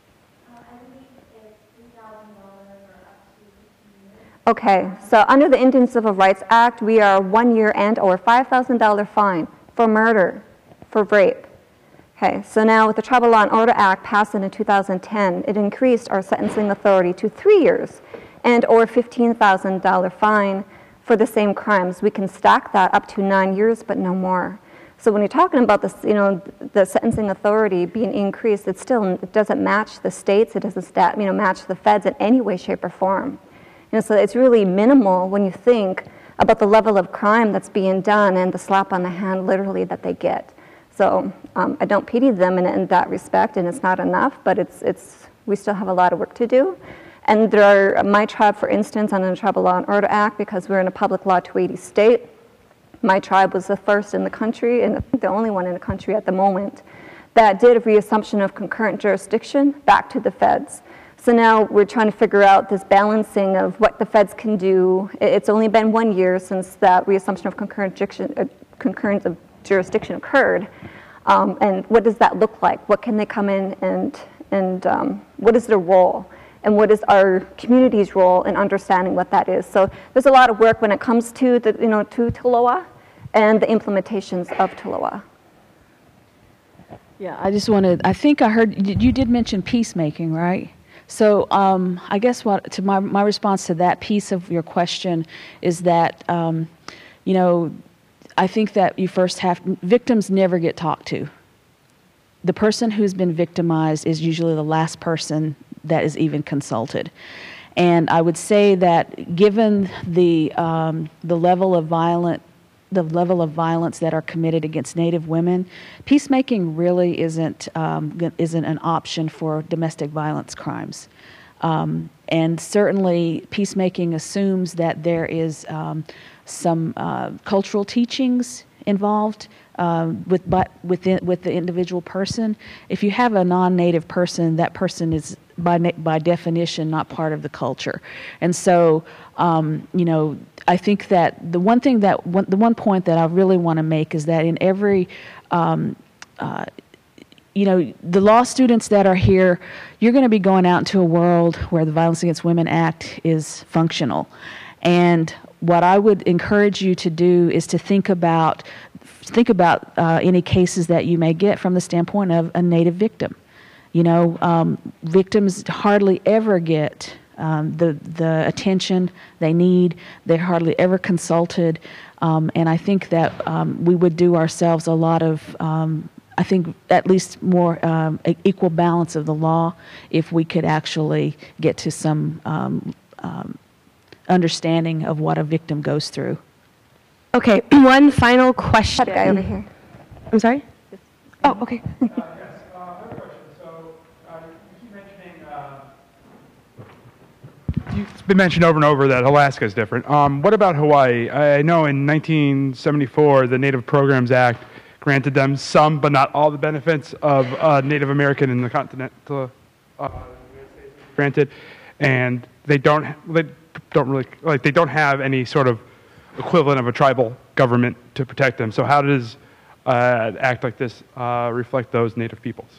Okay. So under the Indian Civil Rights Act, we are one year and or five thousand dollar fine for murder, for rape. Okay, so now with the Tribal Law and Order Act passed in two thousand ten, it increased our sentencing authority to three years and or fifteen thousand dollar fine for the same crimes. We can stack that up to nine years, but no more. So when you're talking about this, you know, the sentencing authority being increased, it still it doesn't match the states. It doesn't stat, you know, match the feds in any way, shape, or form. You know, so it's really minimal when you think about the level of crime that's being done and the slap on the hand, literally, that they get. So um, I don't pity them in, in that respect, and it's not enough, but it's, it's, we still have a lot of work to do. And there are, my tribe, for instance, under the Tribal Law and Order Act, because we're in a public law two eighty state, my tribe was the first in the country, and I think the only one in the country at the moment, that did a reassumption of concurrent jurisdiction back to the feds. So now we're trying to figure out this balancing of what the feds can do. It's only been one year since that reassumption of concurrent jurisdiction, uh, concurrence of jurisdiction occurred. Um, and what does that look like? What can they come in and, and um, what is their role? And what is our community's role in understanding what that is? So there's a lot of work when it comes to the, you know, to T L O A and the implementations of T L O A. Yeah, I just wanted, I think I heard, you did mention peacemaking, right? So um, I guess what, to my, my response to that piece of your question is that, um, you know, I think that you first have, victims never get talked to. The person who's been victimized is usually the last person that is even consulted. And I would say that given the, um, the level of violent the level of violence that are committed against Native women, peacemaking really isn't um, isn't an option for domestic violence crimes. Um, and certainly peacemaking assumes that there is um, some uh, cultural teachings involved um, with, but within, with the individual person. If you have a non-Native person, that person is by, by definition not part of the culture. And so, um, you know, I think that the one thing that, one, the one point that I really want to make is that in every, um, uh, you know, the law students that are here, you're going to be going out into a world where the Violence Against Women Act is functional. And what I would encourage you to do is to think about, think about uh, any cases that you may get from the standpoint of a Native victim. You know, um, victims hardly ever get um, the the attention they need. They're hardly ever consulted, um, and I think that um, we would do ourselves a lot of, um, I think, at least more um, equal balance of the law if we could actually get to some um, um, understanding of what a victim goes through. Okay, one final question. That guy over here. I'm sorry? Oh, okay. It's been mentioned over and over that Alaska is different. Um, what about Hawaii? I know in nineteen seventy-four, the Native Programs Act granted them some, but not all, the benefits of uh, Native American in the continent uh, granted, and they don't they don't really like they don't have any sort of equivalent of a tribal government to protect them. So how does uh, an act like this uh, reflect those Native peoples?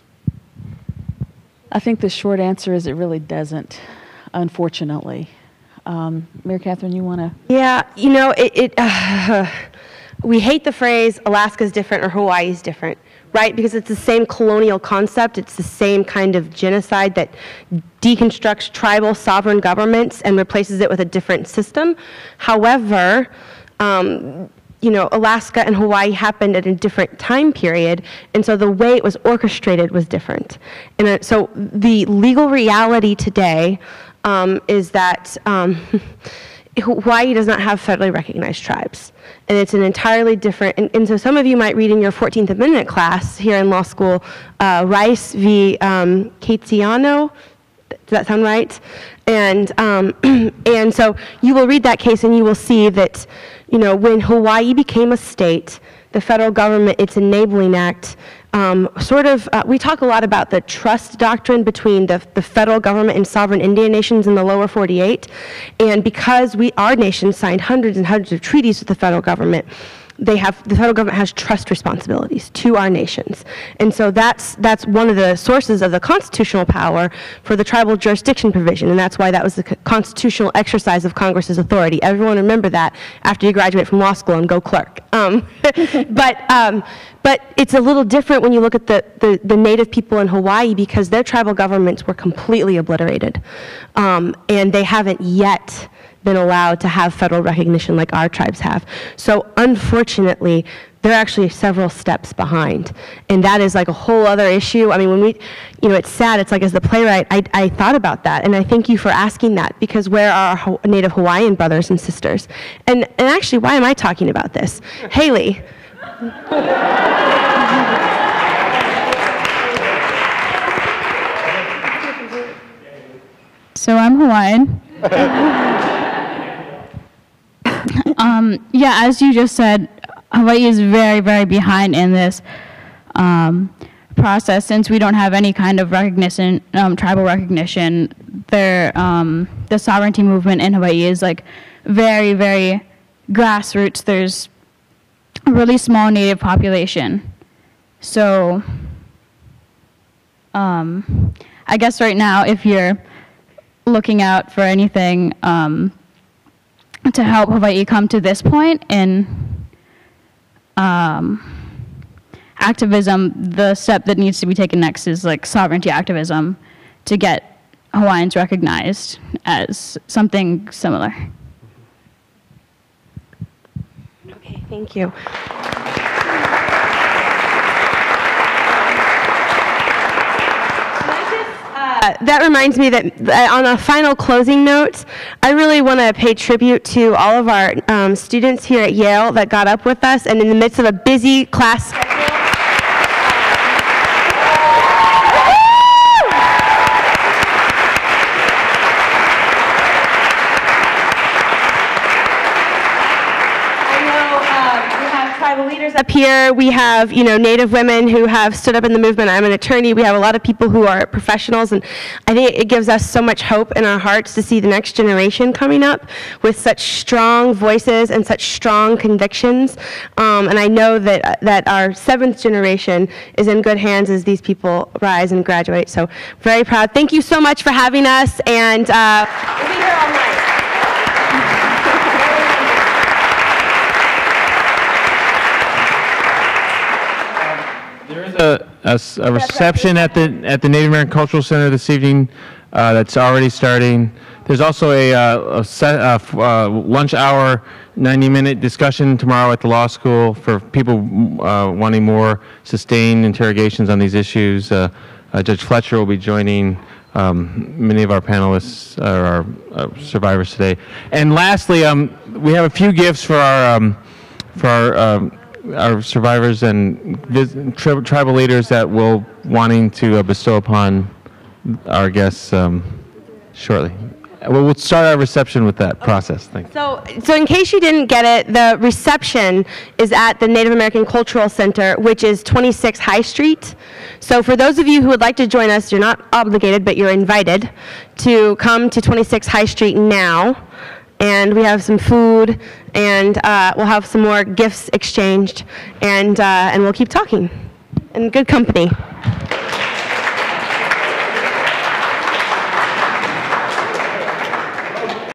I think the short answer is it really doesn't. Unfortunately. Um, Mary Kathryn, you want to? Yeah, you know, it, it uh, we hate the phrase Alaska's different or Hawaii's different, right? Because it's the same colonial concept. It's the same kind of genocide that deconstructs tribal sovereign governments and replaces it with a different system. However, um, you know, Alaska and Hawaii happened at a different time period, and so the way it was orchestrated was different. And uh, so the legal reality today um, is that um, Hawaii does not have federally recognized tribes, and it's an entirely different, and, and so some of you might read in your fourteenth Amendment class here in law school, uh, Rice v. Um, Catiano. Does that sound right? And um, and so you will read that case and you will see that, you know, when Hawaii became a state, the federal government, its enabling act, um, sort of, uh, we talk a lot about the trust doctrine between the, the federal government and sovereign Indian nations in the lower forty-eight. And because we, our nation signed hundreds and hundreds of treaties with the federal government, they have, the federal government has trust responsibilities to our nations. And so that's, that's one of the sources of the constitutional power for the tribal jurisdiction provision, and that's why that was the constitutional exercise of Congress's authority. Everyone remember that after you graduate from law school and go clerk. Um, but, um, but it's a little different when you look at the, the, the Native people in Hawaii, because their tribal governments were completely obliterated. Um, and they haven't yet been allowed to have federal recognition like our tribes have. So unfortunately, they're actually several steps behind. And that is like a whole other issue. I mean, when we, you know, it's sad. It's like, as the playwright, I, I thought about that. And I thank you for asking that, because where are our Native Hawaiian brothers and sisters? And, and actually, why am I talking about this? Haley. So I'm Hawaiian. um, yeah, as you just said, Hawaii is very, very behind in this um, process, since we don't have any kind of recognition, um, tribal recognition. Their, um, the sovereignty movement in Hawaii is like very, very grassroots. There's a really small Native population. So um, I guess right now, if you're looking out for anything um, to help Hawaii come to this point in um, activism, the step that needs to be taken next is like sovereignty activism to get Hawaiians recognized as something similar. Okay, thank you. Uh, that reminds me that uh, on a final closing note, I really want to pay tribute to all of our um, students here at Yale that got up with us, and in the midst of a busy class schedule, leaders up here. We have, you know, Native women who have stood up in the movement. I'm an attorney. We have a lot of people who are professionals, and I think it gives us so much hope in our hearts to see the next generation coming up with such strong voices and such strong convictions. Um, and I know that that our seventh generation is in good hands as these people rise and graduate. So very proud. Thank you so much for having us, and uh, we'll be here all night. A, a, a reception at the at the Native American Cultural Center this evening uh, that's already starting. There's also a, uh, a set, uh, uh, lunch hour, ninety minute discussion tomorrow at the law school for people uh, wanting more sustained interrogations on these issues. Uh, uh, Judge Fletcher will be joining um, many of our panelists, uh, our uh, survivors today. And lastly, um, we have a few gifts for our um, for our. Um, our survivors and tri tribal leaders that we're wanting to uh, bestow upon our guests um, shortly. Well, we'll start our reception with that process. Thanks. So, so in case you didn't get it, the reception is at the Native American Cultural Center, which is twenty-six High Street. So for those of you who would like to join us, you're not obligated, but you're invited to come to twenty-six High Street now. And we have some food, and uh, we'll have some more gifts exchanged, and, uh, and we'll keep talking in good company.